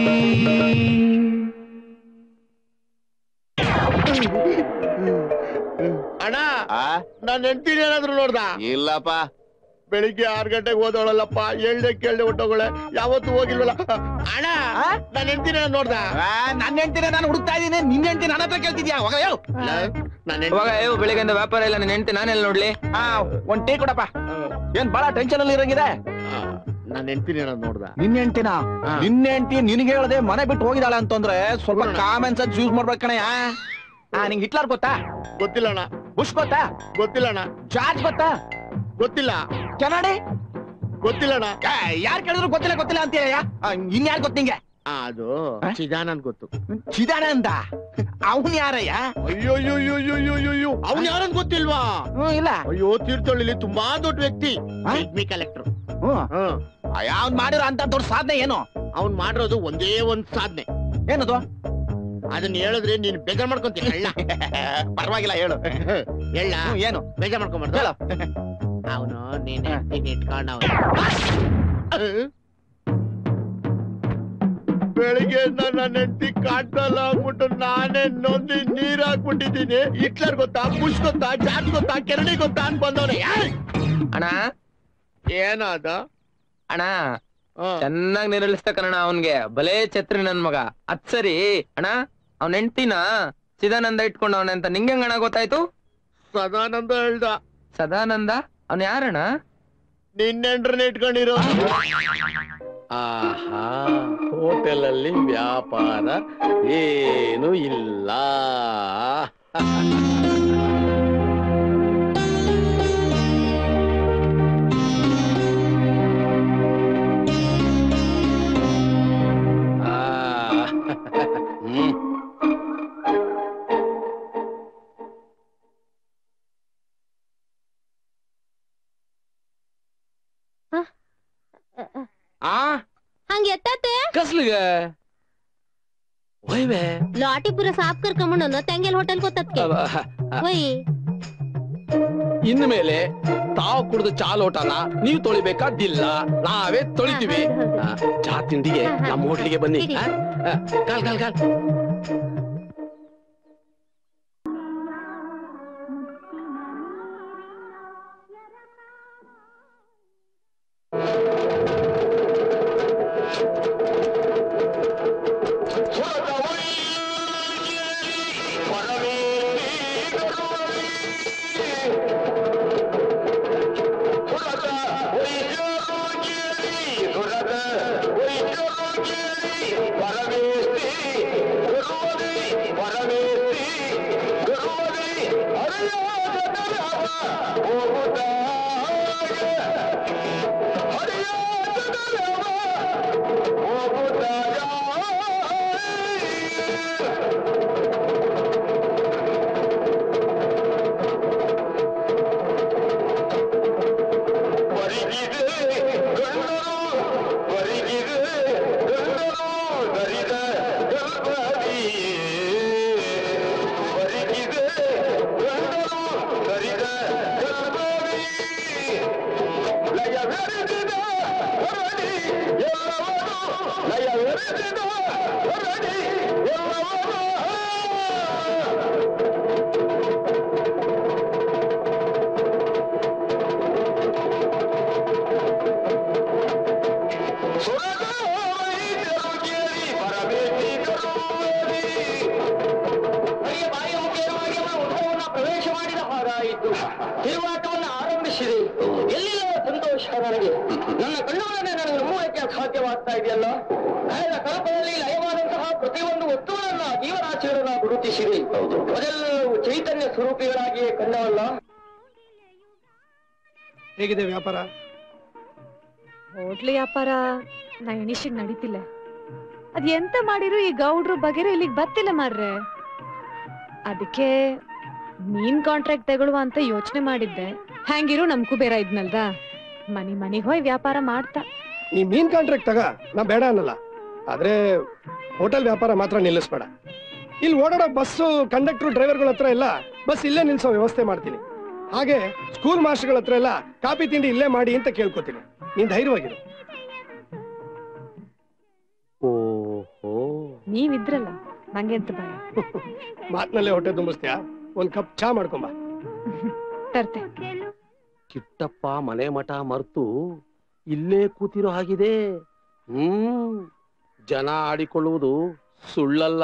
ಅಣ್ಣ ನಾನು ಹೆಂಡ್ತೀನಿ ಏನಾದ್ರು ನೋಡ್ದ ಇಲ್ಲಪ್ಪ ಬೆಳಿಗ್ಗೆ 6 ಗಂಟೆಗೆ ಹೋದವಳಲ್ಲಪ್ಪ 7 ಕೇಳ್ದೆ ಹೊಟ್ಟೋಗಳೆ ಯಾವತ್ತು ಹೋಗಿಲ್ವಲ್ಲ ಅಣ್ಣ ನಾನು ಹೆಂಡ್ತೀನಿ ನೋಡ್ದ ನನ್ನ ಹೆಂಡ್ತಿನ ನಾನು ಹುಡುಕ್ತಾ ಇದ್ದೀನಿ ನಿನ್ನ ಹೆಂಡ್ತಿ ನನ್ನ ಹತ್ರ ಕೇಳ್ತಿದ್ಯಾ ಬೆಳಿಗ್ಗೆಯಿಂದ ವ್ಯಾಪಾರ ಇಲ್ಲ ನನ್ನ ಹೆಂಡ್ತಿ ನಾನೆಲ್ಲ ನೋಡ್ಲಿ ಒಂದ್ ಟೀ ಕೊಡಪ್ಪ ಏನ್ ಬಹಳ ಟೆನ್ಷನ್ ಅಲ್ಲಿ ಇರಂಗಿದೆ ನನ್ನ ಹೆಂಡ್ತೀನಿ ನೋಡ್ದ ನಿನ್ನ ಹೆಂಡ್ತಿನ ನಿನ್ನ ಹೆಂಡ್ತಿ ನಿನ್ಗೆ ಹೇಳದೆ ಮನೆ ಬಿಟ್ಟು ಹೋಗಿದಾಳೆ ಅಂತಂದ್ರೆ ಸ್ವಲ್ಪ ಕಾಮನ್ ಸೆನ್ಸ್ ಯೂಸ್ ಮಾಡ್ಬೇಕು ಕಣಯ್ಯ ನಿಂಗೆ ಹಿಟ್ಲರ್ ಗೊತ್ತಾ ಗೊತ್ತಿಲ್ಲ ಅಣ್ಣ ಬುಷ್ ಗೊತ್ತಾ ಗೊತ್ತಿಲ್ಲ ಅಣ್ಣ ಜಾರ್ಜ್ ಗೊತ್ತಾ ಗೊತ್ತಿಲ್ಲ ಕೆನಡಿ ಗೊತ್ತಿಲ್ಲ ಅಣ್ಣ ಯಾರು ಕೇಳಿದ್ರು ಗೊತ್ತಿಲ್ಲ ಗೊತ್ತಿಲ್ಲ ಅಂತೀಯ ಇನ್ಯಾರು ಗೊತ್ತ ನಿಂಗೆ ಅದು ಚಿದಾನಂದ್ ಗೊತ್ತು ಚಿದಾನಂದ ಅವನ್ ಯಾರಯ್ಯ ಅಯ್ಯೋ ಅವ್ನು ಯಾರಂತ ಗೊತ್ತಿಲ್ವಾ ಇಲ್ಲ ಅಯ್ಯೋ ತೀರ್ಥಹಳ್ಳಿಲಿ ತುಂಬಾ ದೊಡ್ಡ ವ್ಯಕ್ತಿ ಕಲೆಕ್ಟರ್ ಅವ್ನ್ ಮಾಡಿರೋ ಅಂತ ದೊಡ್ಡ ಸಾಧನೆ ಏನು ಅವ್ನ್ ಮಾಡಿರೋದು ಒಂದೇ ಒಂದ್ ಸಾಧನೆ ಏನದು ಅದನ್ನ ಹೇಳಿದ್ರೆ ನೀನ್ ಬೇಜಾರ್ ಮಾಡ್ಕೊಂತೀಯ ಹೇಳ ಪರವಾಗಿಲ್ಲ ಹೇಳು ಹೇಳ ಏನು ಬೇಜಾರ್ ಮಾಡ್ಕೊಂಬಾರ್ದು ಹೇಳು ಅವನು ನೀನ್ ಇಟ್ಕೊಂಡ ಬೆಳಿಗ್ಗೆ ನನ್ನ ಹೆಂಡತಿ ಕಾಡ್ತಲ್ಲ ಅಂದ್ಬಿಟ್ಟು ನಾನೇ ನೊಂದಿ ನೀರ್ ಹಾಕ್ಬಿಟ್ಟಿದ್ದೀನಿ ಹಿಟ್ಲರ್ ಗೊತ್ತಾ ಬುಷ್ ಗೊತ್ತಾ ಜಾರ್ಜ್ ಗೊತ್ತಾ ಕೆರಡಿ ಗೊತ್ತಾ ಅಂತ ಬಂದವನೆ ಅಣ್ಣ ಏನಾದ ಅಣ್ಣ ಚೆನ್ನಾಗಿ ನಿರಳಿಸ್ತ ಕಣ ಅವನ್ಗೆ ಬಲೇ ಛತ್ರಿ ನನ್ ಮಗ ಅದ್ ಸರಿ ಅಣ್ಣ ಅವನ್ ಹೆಂಡ್ತಿನ ಚಿದಾನಂದ ಇಟ್ಕೊಂಡವನೆ ಅಂತ ನಿಂಗೆ ಅಣ್ಣ ಗೊತ್ತಾಯ್ತು ಸದಾನಂದ ಹೇಳ್ದ ಸದಾನಂದ ಅವನ್ ಯಾರಣ್ಣ ನಿನ್ನೆಂಡ್ರನ್ನ ಇಟ್ಕೊಂಡಿರೋ ಆಹಾ ಹೋಟೆಲ್ ಅಲ್ಲಿ ವ್ಯಾಪಾರ ಏನು ಇಲ್ಲ ಹಂಗ ಎತ್ತತ್ತೆ ಕಸ್ಲಿಗೆ ಲಾಟಿ ಪುರ ಸಾಪ್ ಕರ್ಕೊಂಬಂಡು ತೆಂಗೆಲ್ ಹೋಟೆಲ್ ಗೊತ್ತದ್ಕೆ ಹೋಯ್ ಇನ್ಮೇಲೆ ತಾವು ಕುಡಿದ ಚಾ ಲೋಟನ ನೀವು ತೊಳಿಬೇಕಾದಿಲ್ಲ ನಾವೇ ತೊಳಿತೀವಿ ಚಾ ತಿಂಡಿಗೆ ನಮ್ಮ ಹೋಟ್ಲಿಗೆ ಬನ್ನಿ ಕಾಲ್ ಕಾಲ್ ಕಾಲ್ ನನಗೆ ನನ್ನ ಕಣ್ಣುಗಳನ್ನೇ ನನಗೆ ನಂಬುವುದಕ್ಕೆ ಅಸಾಧ್ಯವಾಗ್ತಾ ಇದೆಯಲ್ಲ. ಕಳೆದ ಕಲ್ಪದಲ್ಲಿ ಲಯವಾದಂತಹ ಪ್ರತಿಯೊಂದು ವಸ್ತುಗಳನ್ನ ಜೀವರಾಶಿಗಳನ್ನ ಗುರುತಿಸಿದೆ. ಅದೆಲ್ಲವೂ ಚೈತನ್ಯ ಸ್ವರೂಪಿಗಳಾಗಿಯೇ ಕಂಡವಲ್ಲ. ಹೇಗಿದೆ ವ್ಯಾಪಾರ? ಹೋಟ್ಲು ವ್ಯಾಪಾರ ನಾ ಎಣಿಸಿಗ್ ನಡೀತಿಲ್ಲ. ಅದ್ ಎಂತ ಮಾಡಿರು ಈ ಗೌಡ್ರು ಬಗೆರು ಇಲ್ಲಿಗೆ ಬತ್ತಿಲ್ಲ ಮಾರ್ರೆ. ಅದಕ್ಕೆ ಮೀನ್ ಕಾಂಟ್ರಾಕ್ಟ್ ತಗೊಳ್ಳುವ ಅಂತ ಯೋಚನೆ ಮಾಡಿದ್ದೆ. ಹ್ಯಾಂಗಿರು ನಮ್ ಕುಬೇರ ಇದ್ನಲ್ದ, ಮನಿಗ್ ಹೋಯ್ ವ್ಯಾಪಾರ ಮಾಡ್ತಾ. ನೀ ಮೀನ್ ಕಾಂಟ್ರಾಕ್ಟ್ ತಗ, ನಾ ಬೇಡ ಅನ್ನಲ್ಲ. ಆದ್ರೆ ಹೋಟೆಲ್ ವ್ಯಾಪಾರ ಮಾತ್ರ ನಿಲ್ಲಿಸ್ಬೇಡ. ಇಲ್ಲಿ ಓಡಾಡೋ ಬಸ್ಸು ಕಂಡಕ್ಟರ್ ಡ್ರೈವರ್ಗಳ ಹತ್ರ ಎಲ್ಲ ಬಸ್ ಇಲ್ಲೇ ನಿಲ್ಸೋ ವ್ಯವಸ್ಥೆ ಮಾಡ್ತೀನಿ. ಹಾಗೆ ಸ್ಕೂಲ್ ಮಾಸ್ಟರ್ಗಳ ಹತ್ರ ಎಲ್ಲ ಕಾಫಿ ತಿಂಡಿ ಇಲ್ಲೇ ಮಾಡಿ ಅಂತ ಕೇಳ್ಕೊತೀನಿ. ನೀನ್ ಧೈರ್ಯವಾಗಿರು. ನೀವಿದ್ರಲ್ಲ ನಂಗೆ ಎಂತ ಭಯ. ಮಾತ್ನಲ್ಲೇ ಹೊಟ್ಟೆ ತುಂಬಿಸ್ತೀಯಾ? ಒಂದ್ ಕಪ್ ಚಾ ಮಾಡ್ಕೊಂಬ. ತರ್ತೆ. ಕಿಟ್ಟಪ್ಪ ಮನೆ ಮಠ ಮರ್ತು ಇಲ್ಲೇ ಕೂತಿರೋ ಹಾಗಿದೆ. ಜನ ಆಡಿಕೊಳ್ಳುವುದು ಸುಳ್ಳಲ್ಲ.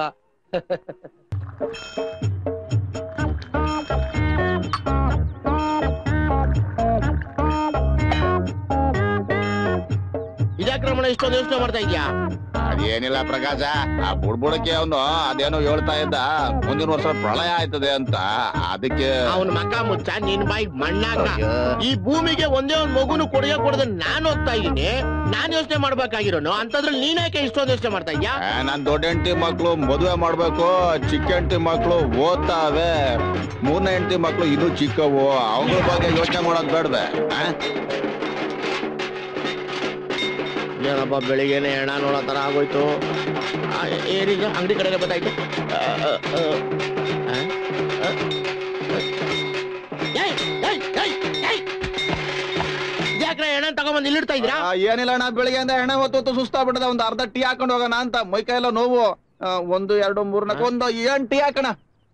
ಇದಾಕ್ರಮಣ ಇಷ್ಟೊಂದು ಯೋಚನೆ ಮಾಡ್ತಾ ಇದ್ಯಾ? ಅದೇನಿಲ್ಲ ಪ್ರಕಾಶ, ಆ ಬುಡ್ಬುಡಕ್ಕೆ ಅವನು ಅದೇನೋ ಹೇಳ್ತಾ ಇದ್ದ ಮುಂದಿನ ವರ್ಷ ಪ್ರಳಯ ಆಯ್ತದೆ ಅಂತ. ಅದಕ್ಕೆ ಅವನ ಮಕ್ಕ ಮುಚ್ಚ ನಿನ್ ಬಾಯಿ ಮಣ್ಣಾಕ. ಈ ಭೂಮಿಗೆ ಒಂದೇ ಒಂದ್ ಮಗುನು ಕೊಡದ ನಾನು ಹೋಗ್ತಾ ಇದೀನಿ. ನಾನ್ ಯೋಚನೆ ಮಾಡ್ಬೇಕಾಗಿರೋನು ಅಂತದ್ರಲ್ಲಿ ನೀನ್ ಯಾಕೆ ಇಷ್ಟೊಂದು ಯೋಚನೆ ಮಾಡ್ತಾ ಇದ್ಯಾ? ನಾನ್ ದೊಡ್ಡ ಹೆಂಡತಿ ಮಕ್ಳು ಮದುವೆ ಮಾಡ್ಬೇಕು, ಚಿಕ್ಕ ಹೆಂಡತಿ ಮಕ್ಳು ಓದ್ತಾವೆ, ಮೂರನೇ ಹೆಂಡತಿ ಮಕ್ಳು ಇನ್ನೂ ಚಿಕ್ಕವು. ಅವ್ರ ಬಗ್ಗೆ ಯೋಚನೆ ಮಾಡೋದ್ ಬೇಡ್ವೆ? ಏನಪ್ಪ ಬೆಳಿಗ್ಗೆನೆ ಹೆಣ ನೋಡೋ ತರ ಆಗೋಯ್ತು. ಏನೀಗ ಅಂಗಡಿ ಕಡೆಗೆ ಬತ್ತಾಯ್ತು. ಯಾಕ್ರೆ ಹೆಣ ತಗೊಂಬಂದು ಇಲ್ಲಿಡ್ತಾ ಇದ್ರಾ? ಏನಿಲ್ಲ ಅಣ್ಣ, ಬೆಳಿಗ್ಗೆಯಿಂದ ಎಣ್ಣೆ ಹೊತ್ತು ಸುಸ್ತಾಗ್ಬಿಟ್ಟದ. ಒಂದ್ ಅರ್ಧ ಟೀ ಹಾಕೊಂಡು ಹೋಗೋಣ ಅಂತ. ಮೈಕೈ ಎಲ್ಲ ನೋವು. 1 2 3 4 ಒಂದು 8 ಟೀ ಹಾಕೋಣ.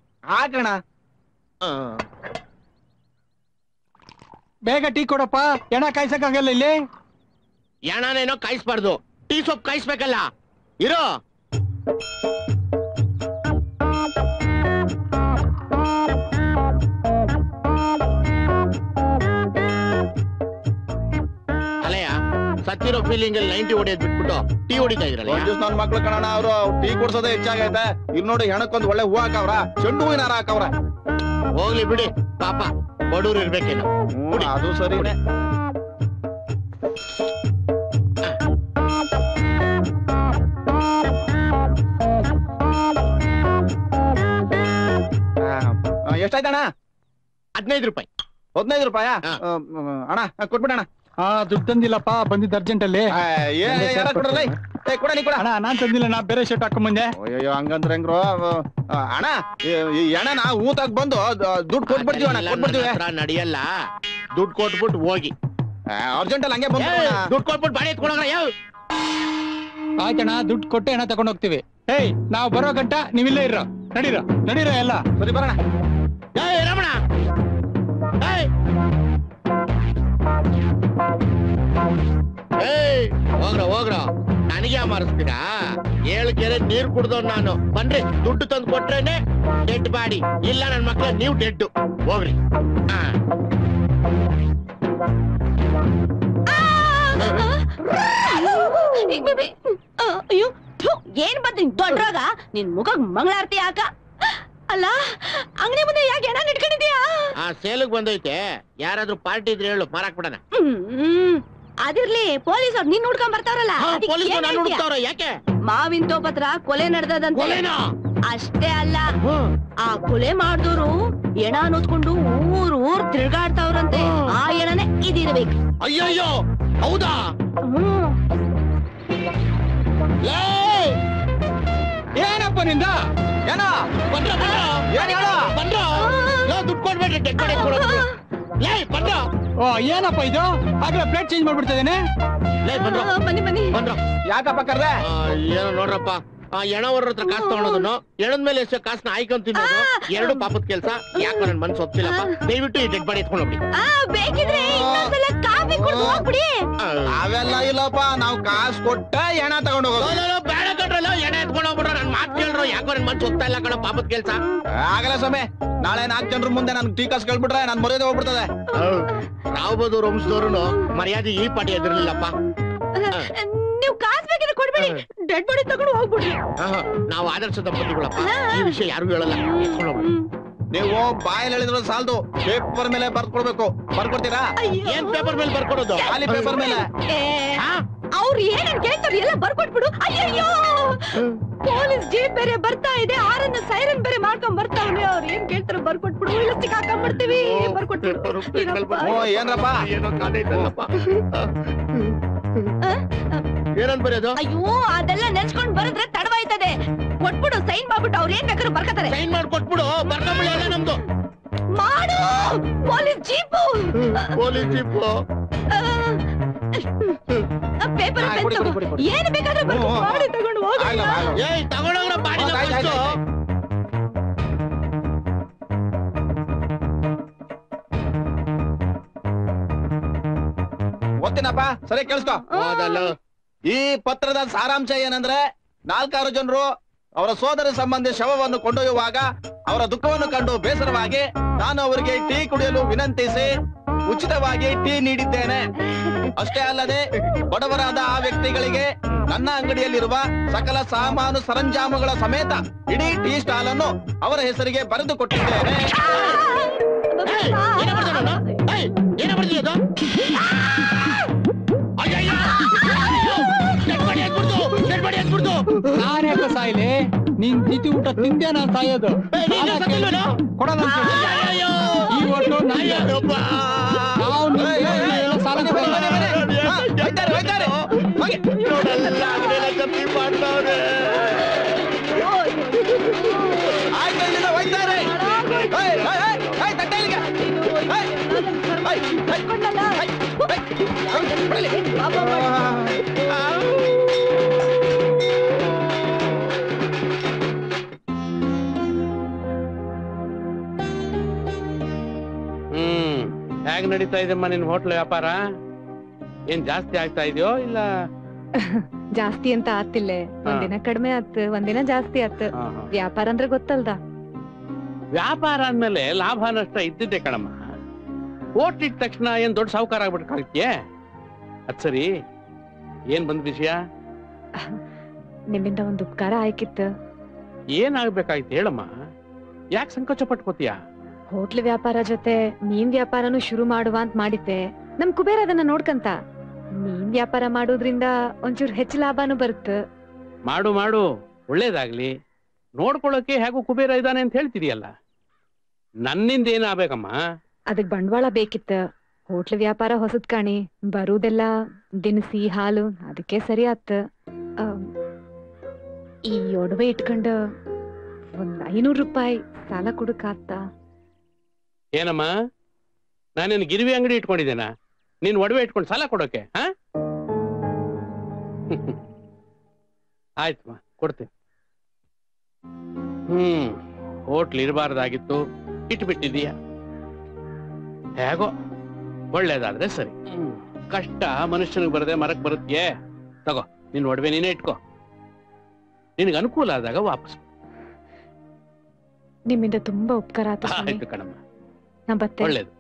ಬೇಗ ಟೀ ಕೊಡಪ್ಪ, ಎಣ ಕಾಯ್ಸಕ್ಕಾಗಲ್ಲ ಇಲ್ಲಿ. ಎಣನೇನೋ ಕಾಯಿಸ್ಬಾರ್ದು, ಟೀ ಸೊಪ್ಪು ಕಾಯಿಸ್ಬೇಕಲ್ಲ. ಇರೋ ಅಲಯ್ಯ, ಸತ್ತಿರೋ ಫೀಲಿಂಗ್ ಅಲ್ಲಿ 90 ಹೊಡೆಯೋದ್ ಬಿಟ್ಬಿಟ್ಟು ಟೀ ಹೊಡಿತಾ ಇದ್ರಲ್ಲ. ನನ್ ಮಕ್ಳು ಕಣಣ, ಅವ್ರು ಟೀ ಕುಡ್ಸೋದೇ ಹೆಚ್ಚಾಗೈತೆ. ಇಲ್ಲಿ ನೋಡಿ ಹೆಣಕ್ಕೊಂದ್ ಒಳ್ಳೆ ಹೂ ಹಾಕವ್ರ, ಚೆಂಡು ಹೂವಿನ ಹಾರ ಹಾಕವ್ರ. ಹೋಗ್ಲಿ ಬಿಡಿ, ಪಾಪ ಬಡವ್ರು ಇರ್ಬೇಕೇನು. ಅದು ಸರಿ. ಎಷ್ಟಾಯ್ತಣ್ಣ? 15 ರೂಪಾಯಿ. 15 ರೂಪಾಯ ಅಣ್ಣ, ಕೊಟ್ಬಿಡಣ. ದುಡ್ಡು ತಂದಿಲ್ಲಪ್ಪ, ಬಂದಿದ್ದ ಅರ್ಜೆಂಟ್ ಅಲ್ಲಿ. ಅಣ್ಣ ನಾನ್ ತಂದಿಲ್ಲ, ನಾ ಬೇರೆ ಶರ್ಟ್ ಹಾಕೊಂಡ್ ಬಂದೆ. ಅಯ್ಯೋ ಹಂಗಂದ್ರೆ ಹೆಂಗ್ರು ಅಣ್ಣ? ಈ ಎಣ್ಣನ ಊತಾಗ ಬಂದು ದುಡ್ಡು ಕೊಟ್ಬಿಡ್ತೀವಿ ಅಣ್ಣ, ಕೊಟ್ಬಿಡ್ತೀವಿ. ನಡೆಯಲ್ಲ, ದುಡ್ಡು ಕೊಟ್ಬಿಟ್ಟು ಹೋಗಿ. ಅರ್ಜೆಂಟ್ ಅಲ್ಲಿ ಹಂಗೆ ಬಂದು ದುಡ್ಡು ಕೊಟ್ಬಿಟ್ಟು ಬಾಡಿ ಎತ್ಕೊಂಡ್ರ ಯಾವ? ಆಯ್ತಣ್ಣ, ದುಡ್ಡು ಕೊಟ್ಟೆ ಹಣ ತಗೊಂಡ್ ಹೋಗ್ತೀವಿ. ಏಯ್, ನಾವು ಬರೋ ಗಂಟ ನೀವಿಲ್ಲೇ ಇರೋ. ನಡೀರ ಎಲ್ಲ. ಸರಿ ಬರೋಣ. ರಮಣ, ಹೋಗ್ರ ನನಗೆ ಮಾರಿಸ್ತೀರಾ? 7 ಕೆರೆ ನೀರ್ ಕುಡ್ದವ್ ನಾನು. ಬನ್ರಿ, ದುಡ್ಡು ತಂದು ಕೊಟ್ರೇನೆ ಡೆಡ್ ಬಾಡಿ, ಇಲ್ಲ ನನ್ ಮಕ್ಳ ನೀವು ಡೆಡ್. ಹೋಗ್ರಿ. ಅಯ್ಯೋ, ಏನ್ ಬಂದ್ ದೊಡ್ಡರಾಗ ನಿನ್ ಮುಖಕ್ ಮಂಗಳಾರತಿ ಯಾಕ? ಅಲ್ಲ, ಅಂಗಡಿ ಮುಂದೆ ಯಾಕೆ ಎಣ ಇಟ್ಕೊಂಡಿದ್ಯಾ? ಸೇಲಿಗೆ ಬಂದೈತೆ, ಯಾರಾದ್ರೂ ಪಾರ್ಟಿ ಇದ್ರೆ ಹೇಳು, ಮಾರಾಕ್ ಬಿಡಣ. ಅದಿರ್ಲಿ, ಪೊಲೀಸರು ನಿನ್ ಹುಡ್ಕೊಂಡ್ ಬರ್ತಾವ್ರಲ್ಲ. ಯಾಕೆ? ಮಾವಿನ ತೋಪತ್ರ ಕೊಲೆ ನಡೆದಂತ. ಅಷ್ಟೇ ಅಲ್ಲ, ಆ ಕೊಲೆ ಮಾಡಿದವರು ಎಣ ನೋದ್ಕೊಂಡು ಊರ್ ತಿರ್ಗಾಡ್ತಾವ್ರಂತೆ. ಆ ಎಣನೆ ಇದಿರ್ಬೇಕು. ಅಯ್ಯಯ್ಯೋ, ಹೌದಾ? ಏನಪ್ಪ ನಿಂದ? ಏನ ದುಡ್ಡು ಕೊಡ್ಬೇಡ್ರಿ, ಡೆಡ್ ಬಾಡಿ ಬಂದ್ರ. ಓ, ಏನಪ್ಪ ಇದು? ಆಗ್ಲೇ ಪ್ಲೇಟ್ ಚೇಂಜ್ ಮಾಡ್ಬಿಡ್ತಿದ್ದೇನೆ. ಬನ್ನಿ. ಯಾಕಪ್ಪ ಕರ್ದೆ? ಏನೋ ನೋಡ್ರಪ್ಪ, ಆ ಎಣವರ ಹತ್ರ ಕಾಸು ತಗೊಳೋದನ್ನು ಎಣದ ಮೇಲೆ ಎಷ್ಟೋ ಕಾಸನ್ನ ಆಯ್ಕೊಂಡ್ ತಿನ್ನೋದು ಎರಡು ಪಾಪದ ಕೆಲ್ಸ. ಯಾಕೋ ನನ್ ಮನ್ಸು ಒಪ್ತಿಲ್ಲಪ್ಪ. ದಯವಿಟ್ಟು ಈ ಡೆಡ್ ಬಾಡಿ ಎತ್ಕೊಂಡು ಹೋಗ್ಬಿಡಿ. ಬೇಕಿದ್ರೆ ಇನ್ನೊಂದ್ಸಲ ಕಾಫಿ ಕುಡ್ದು ಹೋಗ್ಬಿಡಿ. ಅವೆಲ್ಲ ಇಲ್ಲಪ್ಪ, ನಾವು ಕಾಸು ಕೊಟ್ಟ ಎಣ ತಗೊಂಡು ಹೋಗೋದು. ಬೇಡ ಕಣ್ರಲ್ಲ, ಎಣ ಎತ್ಕೊಂಡು ಹೋಗ್ಬಿಟ್ರ ನನ್ ಮಾತು ಕೇಳ್ರು. ಯಾಕೋ ನನ್ ಮನ್ಸು ಒಪ್ತಾ ಇಲ್ಲ ಕಣ ಪಾಪದ ಕೆಲ್ಸ. ಆಗಲ್ಲ ಸ್ವಾಮಿ, ನಾಳೆ 4 ಜನರ ಮುಂದೆ ನನ್ ಟೀ ಕಾಸು ಕೇಳ್ಬಿಟ್ರೆ ನನ್ ಮರ್ಯಾದೆ ಹೋಗ್ಬಿಡ್ತದೆ. ರಾವ್ ಬಹದ್ದೂರ್ ವಂಶದವ್ರು ಮರ್ಯಾದೆ ಈ ಪಾಟಿ ಎದಿರ್ಲಿಲ್ಲಪ್ಪ. ನೀವು ಕಾಸು ಬೇಕಿದ್ರೆ ಕೊಡ್ಬೇಡಿ, ಡೆಡ್ ಬಾಡಿ ತಗೊಂಡು ಹೋಗ್ಬಿಡಿ. ನಾವು ಆದರ್ಶ ದಂಪತಿಗಳಪ್ಪ, ಈ ವಿಷಯ ಯಾರಿಗೂ ಹೇಳಲ್ಲ. ಎತ್ಕೊಂಡು ಹೋಗ್ಬಿಡಿ. ನೀವು ಬಾಯಲ್ಲಿ ಹೇಳಿದ್ರು ಸಾಲದು, ಪೇಪರ್ ಮೇಲೆ ಬರ್ಕೊಡ್ಬೇಕು. ಬರ್ಕೊಡ್ತೀರಾ? ಏನ್ ಪೇಪರ್ ಮೇಲೆ ಬರ್ಕೊಡೋದು? ಖಾಲಿ ಪೇಪರ್ ಮೇಲೆ. ಅವ್ರು ಏನೇನ್ ಕೇಳ್ತಾರೆ ಎಲ್ಲ ಬರ್ಕೊಟ್ಬಿಡು. ಅಯ್ಯಯ್ಯೋ, ಪೊಲೀಸ್ ಜೀಪ್ ಬೇರೆ ಬರ್ತಾ ಇದೆ, ಆರನ್ನ ಸೈರನ್ ಬೇರೆ ಮಾಡ್ಕೊಂಡ್ ಬರ್ತಾವ್ರೆ. ಅವ್ರು ಏನ್ ಕೇಳ್ತಾರೋ ಬರ್ಕೊಟ್ಬಿಡು, ಇಲ್ಲ ಸಿಕ್ಕಾಕೊಂಡ್ಬಿಡ್ತೀವಿ. ಬರ್ಕೊಟ್ಬಿಡು. ಏನ್ರಪ್ಪ? ಏನೋ ಕಾದೆ ಇದ್ದಲ್ಲಪ್ಪ. ಏನಂತ ಬರೆಯೋದು? ಅಯ್ಯೋ, ಅದೆಲ್ಲ ನೆನ್ಸ್ಕೊಂಡ್ ಬರೆದ್ರೆ ತಡವಾಯ್ತದೆ. ಕೊಟ್ಬಿಡು, ಸೈನ್ ಮಾಡ್ಬಿಟ್ಟು ಅವ್ರು ಏನ್ ಬೇಕಾದ್ರೂ ಬರ್ಕತಾರೆ. ಸೈನ್ ಮಾಡ್ಕೊಟ್ಬಿಡು, ಬರ್ಕೊಂಬಿಡಿ ಎಲ್ಲ ನಮ್ದು. ಮಾಡು. Police jeep. Police jeep. Paper ಏನು ಬೇಕಾದ್ರೂ ಬಾಡಿ ತಗೊಂಡು ಹೋಗ. ಏಯ್ ತಗೊಂಡೋಗ್ರ ಬಾಡಿ. ಓದ್ತೀನಪ್ಪ, ಸರಿ ಕೇಳಿಸ್ಕೊ. ಈ ಪತ್ರದ ಸಾರಾಂಶ ಏನಂದ್ರೆ, 4 ಜನರು ಅವರ ಸೋದರ ಸಂಬಂಧಿ ಶವವನ್ನು ಕೊಂಡೊಯ್ಯುವಾಗ ಅವರ ದುಃಖವನ್ನು ಕಂಡು ಬೇಸರವಾಗಿ ನಾನು ಅವರಿಗೆ ಟೀ ಕುಡಿಯಲು ವಿನಂತಿಸಿ ಉಚಿತವಾಗಿ ಟೀ ನೀಡಿದ್ದೇನೆ. ಅಷ್ಟೇ ಅಲ್ಲದೆ ಬಡವರಾದ ಆ ವ್ಯಕ್ತಿಗಳಿಗೆ ನನ್ನ ಅಂಗಡಿಯಲ್ಲಿರುವ ಸಕಲ ಸಾಮಾನು ಸರಂಜಾಮುಗಳ ಸಮೇತ ಇಡೀ ಟೀ ಸ್ಟಾಲ್ ಅನ್ನು ಅವರ ಹೆಸರಿಗೆ ಬರೆದು ಕೊಟ್ಟಿದ್ದೇನೆ. ನಾನ್ಯಾಕ ಸಾಯ್ಲಿ? ನೀನ್ ತಿಥಿ ಊಟ ತಿಂದೆ ನಾನ್ ಸಾಯೋದು. ಕೊಡೋಣ ಈ ಒಟ್ಟು ಹೇಗ್ ನಡೀತಾ ಇದೆಮ್ಮ ನಿನ್ ಹೋಟ್ಲ್ ವ್ಯಾಪಾರ? ಏನ್ ಜಾಸ್ತಿ ಆಗ್ತಾ ಇದೆಯೋ ಇಲ್ಲ? ಜಾಸ್ತಿ ಅಂತ ಆತಿಲ್ಲ. ಒಂದಿನ ಕಡಿಮೆ ಆತ್, ಒಂದಿನ ಜಾಸ್ತಿ ಆತ್. ವ್ಯಾಪಾರ ಅಂದ್ರೆ ಗೊತ್ತಲ್ದ. ವ್ಯಾಪಾರ ಅಂದ್ಮೇಲೆ ಲಾಭ ನಷ್ಟ ಇದ್ದಿದ್ದೆ ಕಣಮ್ಮ. ಹೋಟ್ಲಿಟ್ಟ ತಕ್ಷಣ ಏನ್ ದೊಡ್ಡ ಸಾಹುಕಾರ ಆಗ್ಬಿಟ್ಕಾಗತ್ಯೆ? ಅದ್ ಸರಿ, ಏನ್ ಬಂದ್ ವಿಷಯ? ನಿಮ್ಮಿಂದ ಒಂದ್ ಉಪಕಾರ ಆಯ್ಕಿತ್ತು. ಏನ್ ಆಗ್ಬೇಕಾಯ್ತು ಹೇಳಮ್ಮ, ಯಾಕೆ ಸಂಕೋಚ ಪಟ್ಕೋತೀಯ? ಹೋಟ್ಲ್ ವ್ಯಾಪಾರ ಜೊತೆ ಮೀನ್ ವ್ಯಾಪಾರನು ಶುರು ಮಾಡುವ ಅಂತ ಮಾಡಿದ್ದೆ. ನಮ್ ಕುಬೇರ ಅದನ್ನ ನೋಡ್ಕಂತ. ಮೀನ್ ವ್ಯಾಪಾರ ಮಾಡೋದ್ರಿಂದ ಒಂಚೂರು ಹೆಚ್ಚು ಲಾಭನೂ ಬರುತ್ತೆ. ಮಾಡು ಮಾಡು, ಒಳ್ಳೇದಾಗ್ಲಿ. ನೋಡ್ಕೊಳ್ಳೋಕೆ ಹೇಗೂ ಕುಬೇರ ಇದ್ದಾನೆ ಅಂತ ಹೇಳ್ತಿದೀಯಲ್ಲ, ನನ್ನಿಂದ ಏನ್ ಆಗ್ಬೇಕಮ್ಮ? ಅದಕ್ ಬಂಡವಾಳ ಬೇಕಿತ್ತ. ಹೋಟ್ಲ್ ವ್ಯಾಪಾರ ಹೊಸದ್ ಕಾಣಿ, ಬರುದೆಲ್ಲ ದಿನಸಿ ಹಾಲು, ಅದಕ್ಕೆ ಸರಿ ಆತ್. ಈ ಒಡವೆ ಇಟ್ಕೊಂಡ ಒಂದ್ 500 ರೂಪಾಯಿ ಸಾಲ ಕೊಡಕ್ಕಾಗ್ತ? ಏನಮ್ಮ, ನಾನೇನು ಗಿರಿವಿ ಅಂಗಡಿ ಇಟ್ಕೊಂಡಿದ್ದೇನಾ ನೀನ್ ಒಡವೆ ಇಟ್ಕೊಂಡು ಸಾಲ ಕೊಡೋಕೆ? ಆಯ್ತಮ್ಮ, ಕೊಡ್ತೀನಿ. ಹೋಟ್ಲ್ ಇರಬಾರ್ದಾಗಿತ್ತು, ಇಟ್ಬಿಟ್ಟಿದೀಯ. ಹೇಗೋ ಒಳ್ಳೇದಾದ್ರೆ ಸರಿ. ಕಷ್ಟ ಮನುಷ್ಯನಿಗೆ ಬರದೆ ಮರಕ್ ಬರುತ್ತೆಯೇ? ತಗೋ, ನಿನ್ ಒಡವೆ ನೀನೇ ಇಟ್ಕೋ. ನಿನಗೆ ಅನುಕೂಲ ಆದಾಗ ವಾಪಸ್. ನಿಮ್ಮಿಂದ ತುಂಬಾ ಉಪಕಾರ ಆಯ್ತು ಕಣಮ್ಮ, ನಾ ಬತ್ತೆ. ಒಳ್ಳೇದು.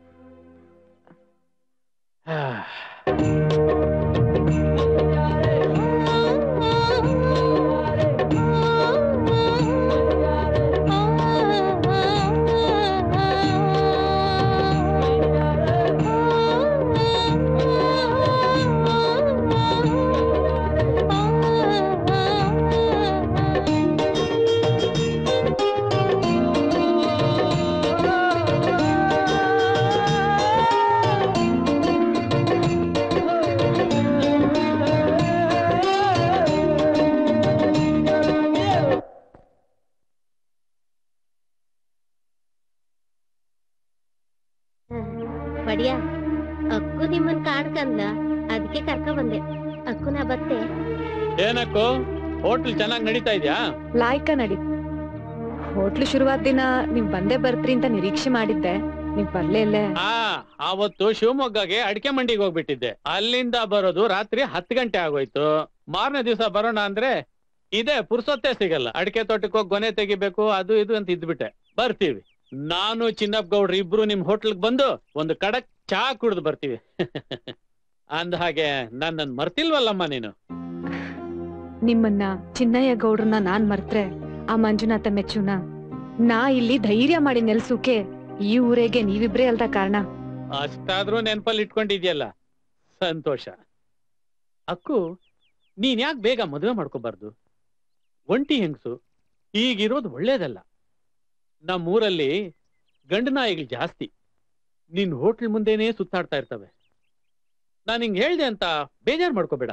ಬಡಿಯಾ, ಅಕ್ಕು ನಿಮ್ಮನ್ ಕಾಣ್ಕಂದ್ಲ, ಅದಕ್ಕೆ ಕರ್ಕ ಬಂದೆ. ಅಕ್ಕು ನಾ ಬತ್ತೆ. ಏನಕ್ಕೋ ಹೋಟ್ಲ್ ಚೆನ್ನಾಗಿ ನಡೀತಾ ಇದ್ಯಾ? ಲಾಯ್ಕ ನಡಿ. ಹೋಟ್ಲು ಶುರುವಾದ ದಿನ ನೀವ್ ಬಂದೇ ಬರ್ತ್ರಿ ಅಂತ ನಿರೀಕ್ಷೆ ಮಾಡಿದ್ದೆ, ನೀವ್ ಬರ್ಲೇ ಇಲ್ಲ. ಅವತ್ತು ಶಿವಮೊಗ್ಗಗೆ ಅಡಿಕೆ ಮಂಡಿಗೆ ಹೋಗ್ಬಿಟ್ಟಿದ್ದೆ. ಅಲ್ಲಿಂದ ಬರೋದು ರಾತ್ರಿ 10 ಗಂಟೆ ಆಗೋಯ್ತು. ಮಾರನೇ ದಿವಸ ಬರೋಣ ಅಂದ್ರೆ ಇದೇ ಪುರ್ಸೊತ್ತೆ ಸಿಗಲ್ಲ. ಅಡಿಕೆ ತೋಟಕ್ಕೆ ಹೋಗಿ ಗೊನೆ ತೆಗಿಬೇಕು, ಅದು ಇದು ಅಂತ ಇದ್ಬಿಟ್ಟೆ. ಬರ್ತೀವಿ, ನಾನು ಚಿನ್ನಪ್ಪ ಗೌಡ್ರು ಇಬ್ರು ನಿಮ್ ಹೋಟ್ಲ್ಗ್ ಬಂದು ಒಂದು ಕಡಕ್ ಚಾ ಕುಡ್ದು ಬರ್ತೀವಿ. ಅಂದ ಹಾಗೆ ನನ್ನನ್ ಮರ್ತಿಲ್ವಲ್ಲಮ್ಮ ನೀನು? ನಿಮ್ಮನ್ನ ಚಿನ್ನಯ್ಯ ಗೌಡ್ರನ್ನ ನಾನ್ ಮರ್ತ್ರೆ ಆ ಮಂಜುನಾಥ ಮೆಚ್ಚುನ? ನಾ ಇಲ್ಲಿ ಧೈರ್ಯ ಮಾಡಿ ನೆಲ್ಸುಕೆ ಈ ಊರಿಗೆ ನೀವಿಬ್ರೇ ಅಲ್ದ ಕಾರಣ. ಅಷ್ಟಾದ್ರೂ ನೆನ್ಪಲ್ಲಿ ಇಟ್ಕೊಂಡಿದ್ಯಲ್ಲ, ಸಂತೋಷ. ಅಕ್ಕು, ನೀನ್ ಯಾಕೆ ಬೇಗ ಮದುವೆ ಮಾಡ್ಕೋಬಾರ್ದು? ಒಂಟಿ ಹೆಂಗ್ಸು ಈಗಿರೋದು ಒಳ್ಳೇದಲ್ಲ. ನಮ್ಮೂರಲ್ಲಿ ಗಂಡು ನಾಯಿಗಳು ಜಾಸ್ತಿ. ನಿನ್ ಹೋಟ್ಲ್ ಮುಂದೆನೇ ಸುತ್ತಾಡ್ತಾ ಇರ್ತವೆ. ನಾನು ಹಿಂಗ್ ಹೇಳ್ದೆ ಅಂತ ಬೇಜಾರ್ ಮಾಡ್ಕೋಬೇಡ.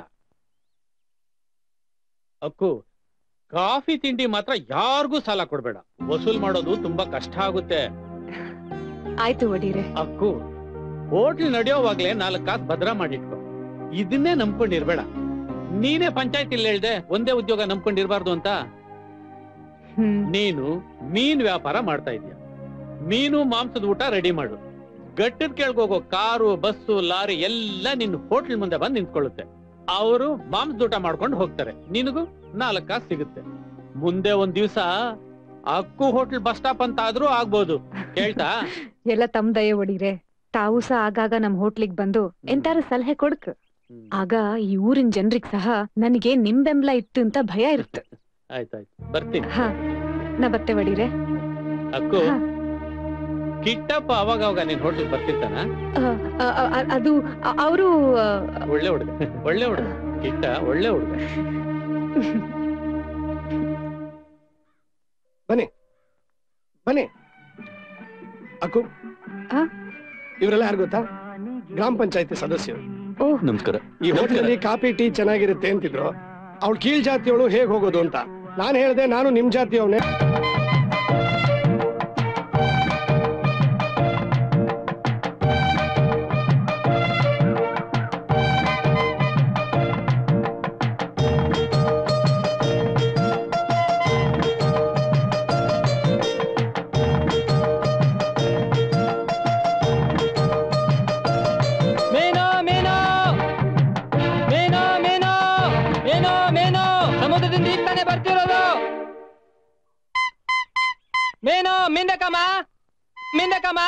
ಅಕ್ಕು, ಕಾಫಿ ತಿಂಡಿ ಮಾತ್ರ ಯಾರಿಗೂ ಸಾಲ ಕೊಡ್ಬೇಡ. ವಸೂಲ್ ಮಾಡೋದು ತುಂಬಾ ಕಷ್ಟ ಆಗುತ್ತೆ. ಆಯ್ತು ಒಡೀರೆ. ಅಕ್ಕು, ಹೋಟ್ಲ್ ನಡೆಯೋವಾಗ್ಲೇ 4 ಕಾಸು ಭದ್ರ ಮಾಡಿಟ್ಕೊ. ಇದನ್ನೇ ನಂಬ್ಕೊಂಡಿರ್ಬೇಡ. ನೀನೇ ಪಂಚಾಯತಿಲಿ ಹೇಳ್ದೆ ಒಂದೇ ಉದ್ಯೋಗ ನಂಬ್ಕೊಂಡಿರ್ಬಾರ್ದು ಅಂತ. ನೀನು ಮೀನ್ ವ್ಯಾಪಾರ ಮಾಡ್ತಾ ಇದೀಯ. ಮೀನು ಮಾಂಸದ ಊಟ ರೆಡಿ ಮಾಡು. ಗಟ್ಟದ ಕೆಳಗೋಗೋ ಕಾರು, ಬಸ್ಸು, ಲಾರಿ ಎಲ್ಲ ನಿನ್ನ ಹೋಟ್ಲ್ ಮುಂದೆ ಬಂದು ನಿಂತ್ಕೊಳ್ಳುತ್ತೆ. ಅವರು ಮಾಂಸದ ಊಟ ಮಾಡ್ಕೊಂಡು ಹೋಗ್ತಾರೆ. ನಿನಗೂ 4 ಕಾಸು ಸಿಗುತ್ತೆ. ಮುಂದೆ ಒಂದ್ ದಿವ್ಸ ಅಕ್ಕು ಹೋಟ್ಲ್ ಬಸ್ ಸ್ಟಾಪ್ ಅಂತ ಆದ್ರೂ ಆಗ್ಬೋದು. ಕೇಳ್ತಾ? ಎಲ್ಲ ತಮ್ ದಯೆ ಒಡೀರೆ. ತಾವು ಸಹ ಆಗಾಗ ನಮ್ ಹೋಟ್ಲಿಗ್ ಬಂದು ಎಂತಾರು ಸಲಹೆ ಕೊಡ್ಕ. ಆಗ ಈ ಊರಿನ ಜನರಿಗೆ ಸಹ ನನಗೆ ನಿಮ್ ಬೆಂಬಲ ಇತ್ತು ಅಂತ ಭಯ ಇರುತ್ತೆ. ಆಯ್ತಾಯ್ತು, ಬರ್ತೀನಿ. ಹಾ, ನಾ ಬತ್ತೆ ಒಡೀರೆ. ಅಕ್ಕು, ಕಿಟ್ಟಪ್ಪ ಅವಾಗ ಅವಾಗ ನಿನ್ ಹೋಟ್ಲಿಗೆ ಬರ್ತಿರ್ತಾನ? ಅದು ಅವರು ಒಳ್ಳೆ ಹುಡುಗ, ಒಳ್ಳೆ ಹುಡುಗ. ಕಿಟ್ಟ ಒಳ್ಳೆ ಹುಡುಗ. ಬನ್ನಿ ಬನ್ನಿ. ಅಕ್ಕು, ಇವರೆಲ್ಲ ಯಾರು ಗೊತ್ತಾ? ಗ್ರಾಮ ಪಂಚಾಯತಿ ಸದಸ್ಯರು. ನಮಸ್ಕಾರ. ಈ ಹೋಟೆಲಲ್ಲಿ ಕಾಫಿ ಟೀ ಚೆನ್ನಾಗಿರುತ್ತೆ ಅಂತಿದ್ರು. ಅವಳು ಕೀಳ್ ಜಾತಿಯವಳು ಹೇಗ್ ಹೋಗೋದು ಅಂತ ನಾನು ಹೇಳ್ದೆ. ನಾನು ನಿಮ್ ಜಾತಿಯವನೇ. ಸಮುದ್ರದಿಂದ ಈಗ ತಾನೇ ಬರ್ತಿರೋದು. ಮೇನೋ ಮಿಂದಕಮ್ಮ, ಮಿಂದಕಮ್ಮ,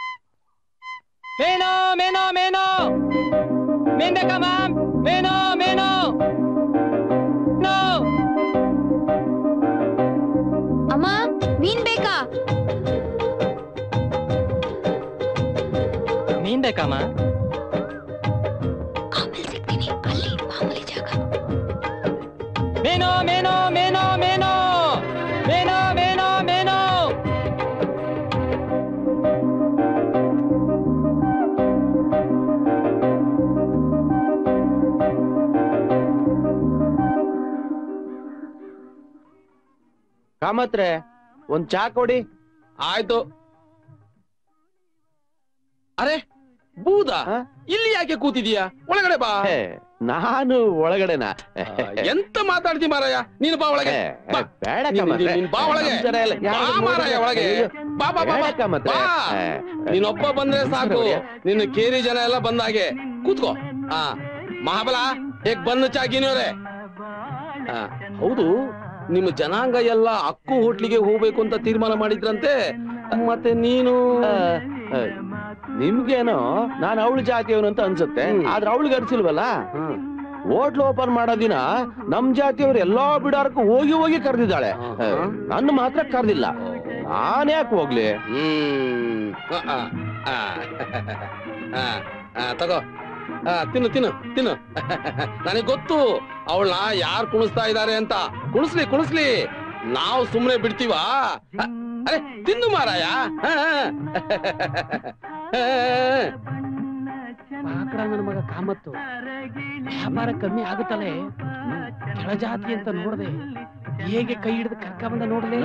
ಮೇನೋ ಮೇನೋ ಮೇನೋ ಮಿಂದಕಮ್ಮ, ಮೇನೋ ಮೇನೋ ನೋ. ಅಮ್ಮ, ಮೀನ್ ಬೇಕಾ? ಮೀನ್ ಬೇಕಮ್ಮ? ಆಮೇಲೆ ಸಿಗ್ತೀನಿ, ಅಲ್ಲಿ ಮಾಮೂಲಿ ಜಾಗ. ಮೇನೋ ಮೇನೋ ಮೇನೋ ಮೇನೋ ಮೇನೋ ಮೇನೋ ಮೇನೋ. ಕಾಮತ್ರೆ, ಒಂದ್ ಚಾ ಕೊಡಿ. ಆಯ್ತು. ಅರೆ ಬೂದ, ಇಲ್ಲಿ ಯಾಕೆ ಕೂತಿದೀಯಾ? ಒಳಗಡೆ ಬಾ. ನಾನು ಒಳಗಡೆನಾ? ಎಂತ ಮಾತಾಡ್ತಿ ಮಾರಾಯ? ನೀನು ಬಾ ಒಳಗೆ. ಬೇಡ ನೀನ್ ಬಾ ಒಳಗೆ. ಬಾ ಮಾರಾಯ ಒಳಗೆ. ಬಾ ಬಾ ಬಾ ಬಾ. ನೀನೊಬ್ಬ ಬಂದ್ರೆ ಸಾಕು. ನಿನ್ನ ಕೇರಿ ಜನ ಎಲ್ಲ ಬಂದಾಗೆ ಕೂತ್ಕೋ. ಮಹಾಬಲ, ಹೇಗ್ ಬಂದು ಚಾಗಿನವ್ರೆ? ಹೌದು, ನಿಮ್ಮ ಜನಾಂಗ ಎಲ್ಲ ಅಕ್ಕು ಹೋಟ್ಲಿಗೆ ಹೋಗ್ಬೇಕು ಅಂತ ತೀರ್ಮಾನ ಮಾಡಿದ್ರಂತೆ. ಮತ್ತೆ ನೀನು? ನಿಮ್ಗೇನೋ ನಾನು ಅವಳು ಜಾತಿಯವನು ಅಂತ ಅನ್ಸುತ್ತೆ, ಆದ್ರೆ ಅವಳಿಗೆ ಅನ್ಸಿಲ್ವಲ್ಲ. ಹೋಟ್ಲ್ ಓಪನ್ ಮಾಡೋ ದಿನ ನಮ್ ಜಾತಿಯವ್ರು ಎಲ್ಲಾ ಬಿಡಾರಕ್ಕೂ ಹೋಗಿ ಹೋಗಿ ಕರೆದಿದ್ದಾಳೆ. ನನ್ನ ಮಾತ್ರ ಕರೆದಿಲ್ಲ. ನಾನ್ ಯಾಕೆ ಹೋಗ್ಲಿ? ತಗೋ, ತಿನ್ನು ತಿನ್ನು ತಿನ್ನು. ನನಗೆ ಗೊತ್ತು ಅವಳನ್ನ ಯಾರು ಕುಣಿಸ್ತಾ ಇದ್ದಾರೆ ಅಂತ. ಕುಣಿಸ್ಲಿ ಕುಣಿಸ್ಲಿ, ನಾವು ಸುಮ್ಮನೆ ಬಿಡ್ತೀವಾ? ಅರೆ ತಿನ್ನು ಮಾರಾಯ. ನನ್ನ ಮಗ ಕಾಮತ್ತು ವ್ಯಾಪಾರ ಕಮ್ಮಿ ಆಗುತ್ತಲೇ. ಕೆಳಜಾತಿ ಅಂತ ನೋಡದೆ ಹೇಗೆ ಕೈ ಹಿಡಿದು ಕರ್ಕ ಬಂದ ನೋಡದೆ.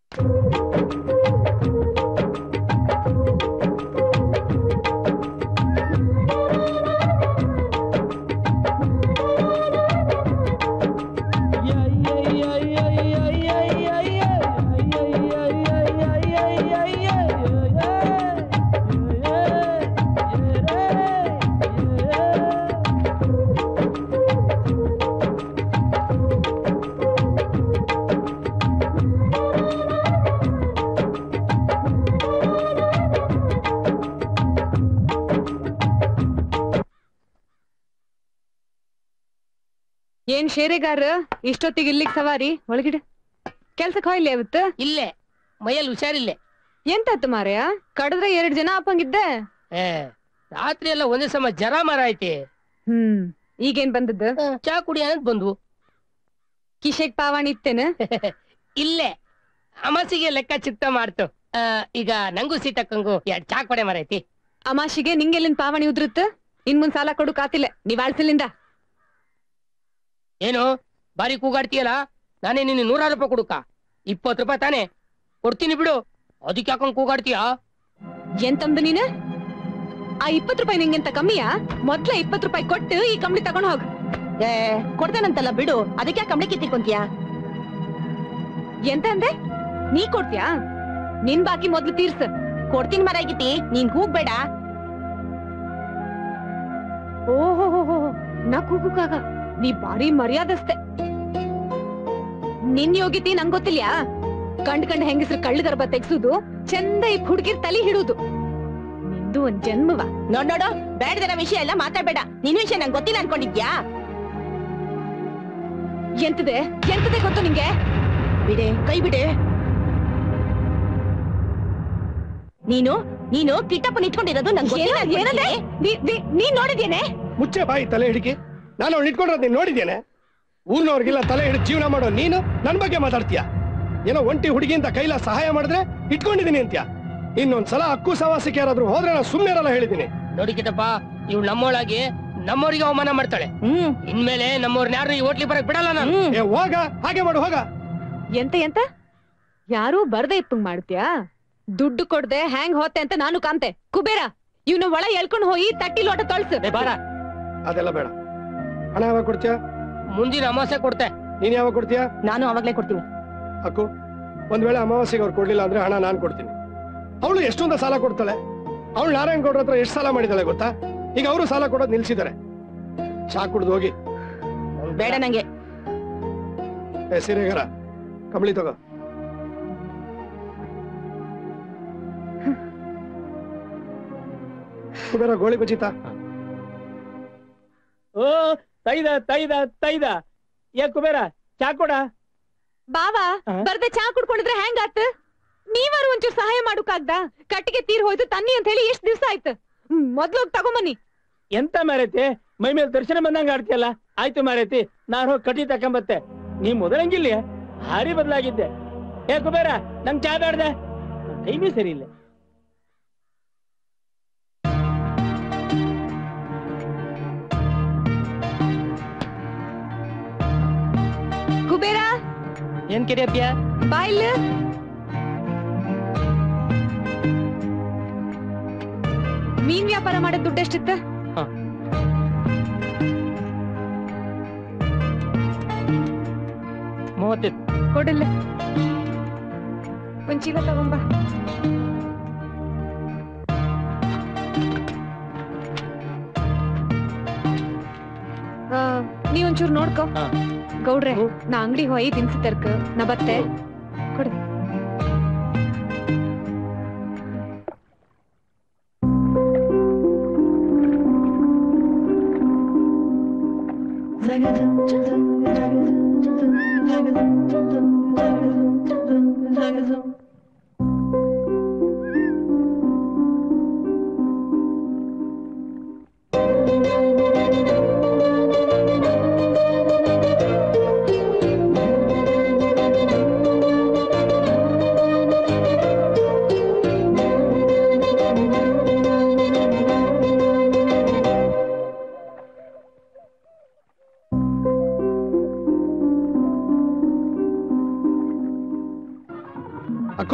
ಏನ್ ಶೇರೆಗಾರ ಇಷ್ಟೊತ್ತಿಗೆ ಇಲ್ಲಿಗೆ ಸವಾರಿ ಒಳಗಿಡೆ ಕೆಲ್ಸಕ್ಕೆ ಹೋಯ್ಲಿ ಅವತ್ತು ಇಲ್ಲೇ ಮೈಯಲ್ಲಿ ಹುಷಾರಿಲ್ಲೇ ಎಂತಾಯ್ತು ಮಾರ್ಯ ಕಡದ್ರೆ 2 ಜನ ಅಪ್ಪಂಗಿದ್ದೆ ರಾತ್ರಿ ಎಲ್ಲ ಒಂದೇ ಸಮ ಜರ ಮರ ಐತಿ ಈಗೇನ್ ಬಂದದ್ದು ಚಾ ಕುಡಿ ಅನ್ನದ್ ಬಂದ್ವು ಕಿಶೆಗ್ ಪಾವಾಣಿ ಇತ್ತೇನ ಇಲ್ಲೇ ಅಮಾಸಿಗೆ ಲೆಕ್ಕ ಚಿತ್ತ ಮಾಡ್ತು ಈಗ ನಂಗೂ ಸೀತಕ್ಕಂಗೂ 2 ಚಾ ಕೊಡೆ ಮರ ಐತಿ ಅಮಾಶಿಗೆ ನಿಂಗೆಲ್ಲಿನ್ ಪಾವಣಿ ಉದ್ರುತ್ತ ಇನ್ ಮುಂದ್ ಸಾಲ ಕೊಡು ಕಾತಿಲ್ಲ ನೀವ್ ಆಳ್ಸಲಿಂದ ಏನು ಬಾರಿ ಕೂಗಾಡ್ತೀಯಲ್ಲ ನಾನೇ ನಿನ್ನ 100 ರೂಪಾಯಿ ಕೊಡುಕ 20 ರೂಪಾಯಿ ತಾನೆ ಕೊಡ್ತೀನಿ ಬಿಡು ಅದಕ್ಕೆ ಯಾಕೊಂಡ್ ಕೂಗಾಡ್ತೀಯ ಎಂತಂದು ನೀನು ಆ 20 ರೂಪಾಯಿ ನಿಂಗೆಂತ ಕಮ್ಮಿಯಾ ಮೊದ್ಲ 20 ರೂಪಾಯಿ ಕೊಟ್ಟು ಈ ಕಂಬಳಿ ತಗೊಂಡ್ ಹೋಗ್ ಕೊಡ್ತೇನಂತಲ್ಲ ಬಿಡು ಅದಕ್ಕೆ ಕಂಬಳಿ ಕಿತ್ತಿಕೊಂತೀಯ ಎಂತ ಅಂದೆ ನೀ ಕೊಡ್ತೀಯಾ ನಿನ್ ಬಾಕಿ ಮೊದ್ಲು ತೀರ್ಸ ಕೊಡ್ತೀನಿ ಮರಾಗಿತಿ ನೀನ್ ಕೂಗ್ಬೇಡ ಓಹೋ ನಾ ಕೂಗುಕಾಗ ನೀ ಬಾರಿ ಮರ್ಯಾದಸ್ತೆ ನಿನ್ ಯೋಗಿತಿ ನಂಗ್ ಗೊತ್ತಿಲ್ಯಾ ಕಂಡ್ ಹೆಂಗಸ್ರು ಕಳ್ಳ ಗರ್ಭ ತೆಗ್ಸುದು ಚಂದ ಈ ಹುಡುಗಿರ್ ತಲಿ ಹಿಡುದು ನಿಂದು ಒಂದ್ ಜನ್ಮವ ನೋಡೋ ಬೇಡದರ ವಿಷಯ ಎಲ್ಲ ಮಾತಾಡ್ಬೇಡ ನಿನ್ ವಿಷಯ ನಂಗೆ ಗೊತ್ತಿಲ್ಲ ಅನ್ಕೊಂಡಿದ್ಯಾ ಎಂತದೆ ಗೊತ್ತು ನಿಂಗೆ ಬಿಡೆ ಕೈ ಬಿಡೆ ನೀನು ಕಿಟ್ಟಪ್ಪ ನಿಂತ್ಕೊಂಡಿರೋದು ನಂಗೆ ನೀನ್ ನೋಡಿದ್ಯೇನೆ ಮುಚ್ಚೆ ಬಾಯಿ ತಲೆ ಹಿಡಿಕಿ ನಾನು ಅವ್ಳು ಇಟ್ಕೊಂಡಿರೋದು ನೀನ್ ನೋಡಿದ್ದೇನೆ ಊರ್ನವ್ರಿಗೆಲ್ಲ ತಲೆ ಹಿಡಿದು ಜೀವನ ಮಾಡೋ ನೀನು ನನ್ ಬಗ್ಗೆ ಮಾತಾಡ್ತೀಯ ಏನೋ ಒಂಟಿ ಹುಡುಗಿ ಅಂತ ಕೈಲ ಸಹಾಯ ಮಾಡಿದ್ರೆ ಇಟ್ಕೊಂಡಿದೀನಿ ಅಂತ್ಯ ಇನ್ನೊಂದ್ಸಲ ಅಕ್ಕು ಸವಾಸಕ್ಕೆ ಯಾರಾದ್ರೂ ಹೋದ್ರೆ ನಾನು ಸುಮ್ಮನೆ ಇರಲ್ಲ ಹೇಳಿದೀನಿ ನೋಡಿ ಕಿಟ್ಟಪ್ಪ ಇವ್ಳು ನಮ್ಮೊಳಗೆ ನಮ್ಮವ್ರಿಗೆ ಅವಮಾನ ಮಾಡ್ತಾಳೆ ಇನ್ಮೇಲೆ ನಮ್ಮವ್ರನ್ನ ಯಾರು ಈ ಹೋಟ್ಲಿ ಬರಕ್ ಬಿಡಲ್ಲ ನಾನು ಹೋಗ ಹಾಗೆ ಮಾಡು ಹೋಗ ಎಂತ ಯಾರು ಬರ್ದೆ ಇಪ್ಪಂಗ್ ಮಾಡ್ತೀಯಾ ದುಡ್ಡು ಕೊಡ್ದೆ ಹ್ಯಾಂಗ್ ಹೋತೆ ಅಂತ ನಾನು ಕಾಂತೆ ಕುಬೇರ ಇವ್ನ ಒಳ ಎಳ್ಕೊಂಡ್ ಹೋಗಿ ತಟ್ಟಿ ಲೋಟ ತೊಳ್ಸು ಬಾರ ಅದೆಲ್ಲ ಬೇಡ ಹಣ ಯಾವಾಗ ಕೊಡ್ತೀಯ ಮುಂದಿನ ಅಮಾವಾಸ್ಯೆ ಕೊಡ್ತೆ ನೀನ್ ಯಾವಾಗ ಕೊಡ್ತೀಯ ನಾನು ಅವಾಗ್ಲೇ ಕೊಡ್ತೀನಿ ಅಕ್ಕು ಒಂದ್ ವೇಳೆ ಅಮಾವಾಸ್ಯೆಗೆ ಅವ್ರು ಕೊಡ್ಲಿಲ್ಲ ಅಂದ್ರೆ ಹಣ ನಾನ್ ಕೊಡ್ತೀನಿ ಅವಳು ಎಷ್ಟೊಂದ ಸಾಲ ಕೊಡ್ತಾಳೆ ಅವಳು ನಾರಾಯಣ್ ಗೌಡ್ರ ಹತ್ರ ಎಷ್ಟು ಸಾಲ ಮಾಡಿದಾಳೆ ಗೊತ್ತಾ ಈಗ ಅವರು ಸಾಲ ಕೊಡೋದು ನಿಲ್ಸಿದ್ದಾರೆ ಚಾ ಕುಡ್ದು ಹೋಗಿ ಬೇಡ ನಂಗೆ ಸೀರೆಗಾರ ಕಂಬಳಿ ತಗೋ ಕುಬೇರ ಗೋಳಿ ಬಜಿತಾ ಓ ತೈದ ಏ ಕುಬೇರ ಚಾ ಕೊಡ ಬಾವಾ ಬರ್ದೆ ಚಾ ಕುಡ್ಕೊಂಡಿದ್ರೆ ಹೆಂಗಾತ್ ನೀವಾರು ಒಂಚೂರು ಸಹಾಯ ಮಾಡುಕಾಗ್ದ ಕಟ್ಟಿಗೆ ತೀರ್ ಹೋಯ್ತು ತನ್ನಿ ಅಂತ ಹೇಳಿ ಎಷ್ಟ್ ದಿವ್ಸ ಆಯ್ತು ಮೊದ್ಲು ಹೋಗಿ ತಗೊಂಬನ್ನಿ ಎಂತ ಮಾರೈತಿ ಮೈ ಮೇಲೆ ದರ್ಶನ ಬಂದಂಗ ಆಡ್ತಿಯಲ್ಲ ಆಯ್ತು ಮಾರೈತಿ ನಾನು ಹೋಗಿ ಕಟ್ಟಿ ತಕೊಂಬತ್ತೆ ನೀ ಮೊದಲಂಗಿಲ್ಲ ಭಾರಿ ಬದಲಾಗಿದ್ದೆ ಏ ಕುಬೇರ ನಂಗ್ ಚಾ ಬೇಡ್ದೆ ಟೈಮೇ ಸರಿ ಇಲ್ಲ ಕುಬೇರ ಏನ್ ಕೆರಿಯಪ್ಪ ಬಾಯಿಲ್ ಮೀನ್ ವ್ಯಾಪಾರ ಮಾಡೋದ್ ದುಡ್ಡು ಎಷ್ಟಿತ್ತ ಕೊಡಲ್ಲ ಒಂದ್ ಚೀಲ ತಗೊಂಬ ನೀ ಒಂಚೂರು ನೋಡ್ಕೊ ಗೌಡ್ರೆ ನಾ ಅಂಗಡಿ ಹೋಗಿ ದಿನಸಿ ತರ್ಕ ನಾ ಬತ್ತೆ ಕೊಡು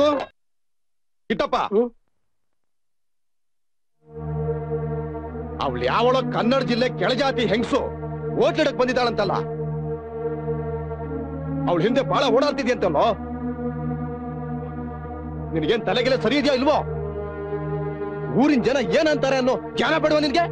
ಹೋಗು. ಕಿಟ್ಟಪ್ಪ, ಅವಳು ಯಾವಳ ಕನ್ನಡ ಜಿಲ್ಲೆ ಕೆಳಜಾತಿ ಹೆಂಗಸು ಓಟ್ಲಿಡಕ್ ಬಂದಿದ್ದಾಳಂತಲ್ಲ, ಅವಳು ಹಿಂದೆ ಬಹಳ ಓಡಾಡ್ತಿದ್ಯಂತಲ್ಲೋ. ನಿನಗೇನ್ ತಲೆಗೆಲ್ಲ ಸರಿ ಇದೆಯಾ ಇಲ್ವೋ? ಊರಿನ ಜನ ಏನಂತಾರೆ ಅನ್ನೋ ಜ್ಞಾನ ಬೇಡವಾ ನಿನ್ಗೆ?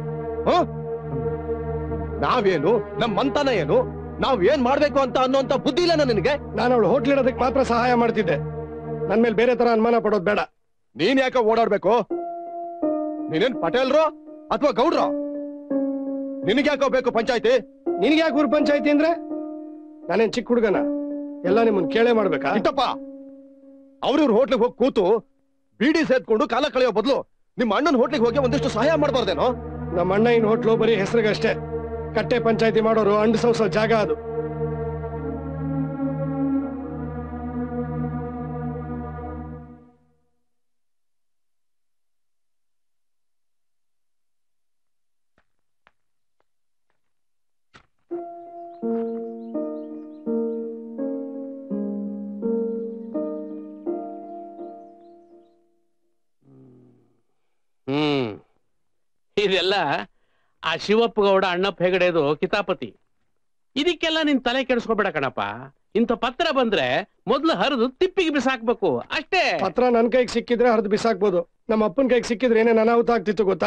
ನಾವೇನು, ನಮ್ಮ ಮಂತನ ಏನು, ನಾವ್ ಏನ್ ಮಾಡ್ಬೇಕು ಅಂತ ಅನ್ನೋಂತ ಬುದ್ಧಿ ಇಲ್ಲ ನಿನಗೆ? ನಾನು ಅವಳು ಹೋಟ್ಲಿಡೋದಕ್ಕೆ ಮಾತ್ರ ಸಹಾಯ ಮಾಡ್ತಿದ್ದೆ. ನನ್ ಮೇಲೆ ಬೇರೆ ತರ ಅನುಮಾನ ಪಡೋದು ಬೇಡ. ನೀನ್ ಯಾಕೆ ಓಡಾಡ್ಬೇಕು? ನೀನೇನ್ ಪಟೇಲ್ರೋ ಅಥವಾ ಗೌಡ್ರೋ? ನಿನಗೆ ಯಾಕೋ ಬೇಕು ಪಂಚಾಯ್ತಿ? ನಿನ್ಗೆ ಯಾಕೆ ಊರ್ ಪಂಚಾಯ್ತಿ ಅಂದ್ರೆ? ನಾನೇನ್ ಚಿಕ್ಕ ಹುಡುಗನ? ಎಲ್ಲ ನಿಮ್ಮನ್ ಕೇಳೇ ಮಾಡ್ಬೇಕಾ? ಇಟ್ಟಪ್ಪ, ಅವ್ರಿವ್ರ ಹೋಟ್ಲಿಗೆ ಹೋಗಿ ಕೂತು ಬೀಡಿ ಸೇದ್ಕೊಂಡು ಕಾಲ ಕಳೆಯೋ ಬದಲು ನಿಮ್ಮ ಅಣ್ಣನ ಹೋಟ್ಲಿಗೆ ಹೋಗಿ ಒಂದಿಷ್ಟು ಸಹಾಯ ಮಾಡ್ಬಾರ್ದೇನೋ? ನಮ್ಮ ಅಣ್ಣ ಇನ್ ಹೋಟ್ಲು ಬರೀ ಹೆಸರಿಗಷ್ಟೇ. ಕಟ್ಟೆ ಪಂಚಾಯ್ತಿ ಮಾಡೋರು ಅಂಡ್ ಸೌಸ ಜಾಗ ಅದು. ಇದೆಲ್ಲ ಆ ಶಿವಪ್ಪ ಗೌಡ ಅಣ್ಣಪ್ಪ ಹೆಗಡೆದು ಕಿತಾಪತಿ. ಇದಕ್ಕೆಲ್ಲ ನಿನ್ ತಲೆ ಕೆಡಿಸ್ಕೋಬೇಡ ಕಣಪ್ಪ. ಇಂಥ ಪತ್ರ ಬಂದ್ರೆ ಮೊದ್ಲು ಹರಿದು ತಿಪ್ಪಿಗೆ ಬಿಸಾಕ್ಬೇಕು ಅಷ್ಟೇ. ಪತ್ರ ನನ್ ಕೈಗೆ ಸಿಕ್ಕಿದ್ರೆ ಹರಿದು ಬಿಸಾಕ್ಬೋದು. ನಮ್ಮ ಅಪ್ಪನ ಕೈಗೆ ಸಿಕ್ಕಿದ್ರೆ ಏನೇನ್ ಅನಾಹುತ ಆಗ್ತಿತ್ತು ಗೊತ್ತಾ?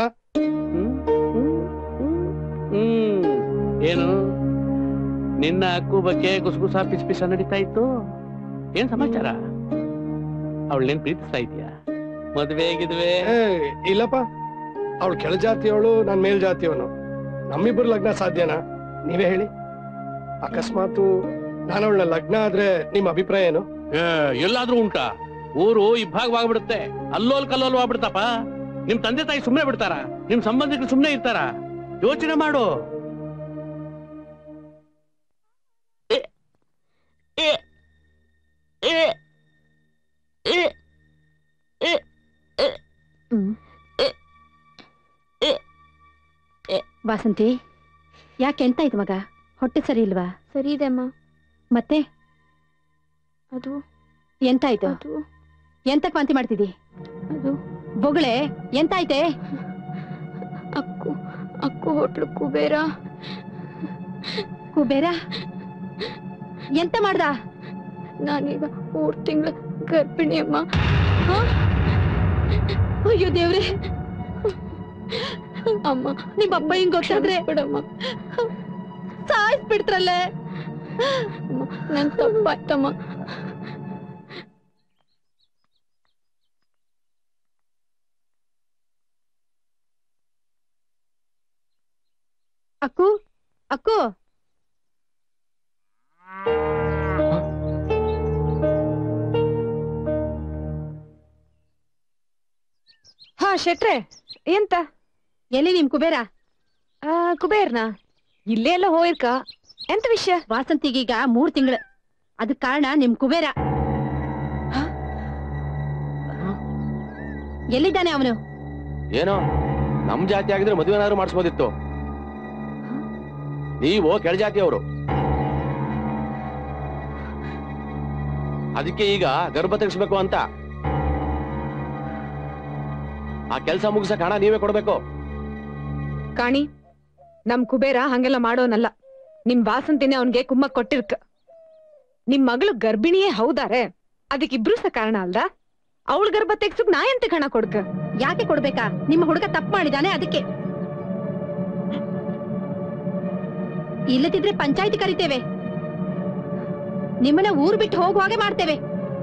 ಏನು ನಿನ್ನ ಅಕ್ಕು ಬಗ್ಗೆ ಗುಸಗುಸ ಪಿಸ ನಡೀತಾ ಇತ್ತು? ಏನ್ ಸಮಾಚಾರ? ಅವಳೇನ್ ಪ್ರೀತಿಸ್ತಾ ಇದೀಯಾ? ಮದ್ವೆ ಆಗಿದ್ವೆ? ಇಲ್ಲಪ್ಪ, ಅವಳು ಕೆಳಜಾತಿಯವಳು, ನಾನ್ ಮೇಲ್ಜಾತಿಯವನು. ನಮ್ಮಿಬ್ಬರು ಲಗ್ನ ಸಾಧ್ಯನಾ? ನೀವೇ ಹೇಳಿ. ಅಕಸ್ಮಾತ್ ನಾನು ಅವಳನ್ನ ಲಗ್ನ ಆದ್ರೆ ನಿಮ್ಮ ಅಭಿಪ್ರಾಯ ಏನು? ಎಲ್ಲಾದ್ರೂ ಉಂಟಾ? ಊರು ಇಬ್ಬಾಗವಾಗ್ಬಿಡುತ್ತೆ, ಅಲ್ಲೋಲ್ ಕಲ್ಲೋಲ್ ಆಗ್ಬಿಡ್ತಪ್ಪ. ನಿಮ್ ತಂದೆ ತಾಯಿ ಸುಮ್ನೆ ಬಿಡ್ತಾರ? ನಿಮ್ ಸಂಬಂಧಿಕರು ಸುಮ್ನೆ ಇರ್ತಾರ? ಯೋಚನೆ ಮಾಡು. ವಾಸಂತಿ, ಯಾಕೆ ಎಂತ ಆಯ್ತು ಮಗ? ಹೊಟ್ಟೆ ಸರಿ ಇಲ್ವಾ? ಸರಿ ಇದೆ ಅಮ್ಮ. ಮತ್ತೆ ಅದು ಎಂತಾಯ್ತು? ಎಂತಕ್ ವಾಂತಿ ಮಾಡ್ತಿದ್ದಿ? ಅದು ಬೊಗಳೆ, ಎಂತಾಯ್ತೆ? ಅಕ್ಕು ಹೋಟ್ಲು ಕುಬೇರ. ಕುಬೇರ ಎಂತ ಮಾಡ್ದ? ನಾನೀಗ 3 ತಿಂಗಳ ಗರ್ಭಿಣಿ ಅಮ್ಮ. ಅಯ್ಯೋ ದೇವ್ರೆ ಅಮ್ಮ, ನಿಮ್ಮ ಅಪ್ಪ ಹಿಂಗ್ ಗೊತ್ತಾದ್ರೆ ಬಿಡಮ್ಮ, ಸಾಯಿಸ್ಬಿಡ್ತ್ರಲ್ಲೇ. ನನ್ ತಪ್ಪಾಯ್ತಮ್ಮ. ಅಕ್ಕು, ಅಕ್ಕು, ಹಾ ಶೆಟ್ರೆ, ಎಂತ? ಎಲ್ಲಿ ನಿಮ್ ಕುಬೇರ? ಕುಬೇರ್ನಾ? ಇಲ್ಲೇ ಎಲ್ಲ ಹೋಯ್ಕ. ಎಂತ ವಿಷಯ? ವಾಸಂತಿಗೀಗ 3 ತಿಂಗಳು. ಅದಕ್ ಕಾರಣ ನಿಮ್ ಕುಬೇರ. ಎಲ್ಲಿದ್ದಾನೆ ಅವನು? ಏನೋ ನಮ್ ಜಾತಿ ಆಗಿದ್ರೆ ಮದುವೆನಾದ್ರು ಮಾಡಿಸ್ಬೋದಿತ್ತು. ನೀವು ಕೆಳಜಾತಿಯವರು, ಅದಕ್ಕೆ ಈಗ ಗರ್ಭ ತೆಗಿಸ್ಬೇಕು ಅಂತ. ಆ ಕೆಲಸ ಮುಗಿಸಕ್ ಹಣ ನೀವೇ ಕೊಡ್ಬೇಕು. ಕಾಣಿ, ನಮ್ ಕುಬೇರ ಹಂಗೆಲ್ಲ ಮಾಡೋನಲ್ಲ. ನಿಮ್ ವಾಸಂತಿನೇ ಅವನ್ಗೆ ಕುಮ್ಮಕ್ ಕೊಟ್ಟಿರ್ಕ. ನಿಮ್ ಮಗಳು ಗರ್ಭಿಣಿಯೇ ಹೌದಾರೆ, ಅದಕ್ಕಿಬ್ರು ಸ ಕಾರಣ ಅಲ್ದ? ಅವಳ ಗರ್ಭ ತೆಗ್ಸಕ್ ನಾ ಎಂತ ಹಣ ಕೊಡ್ಕ? ಯಾಕೆ ಕೊಡ್ಬೇಕಾ? ನಿಮ್ಮ ಹುಡುಗ ತಪ್ಪು ಮಾಡಿದಾನೆ ಅದಕ್ಕೆ. ಇಲ್ಲದಿದ್ರೆ ಪಂಚಾಯ್ತಿ ಕರಿತೇವೆ, ನಿಮ್ಮನ್ನ ಊರು ಬಿಟ್ಟು ಹೋಗುವಾಗೆ ಮಾಡ್ತೇವೆ.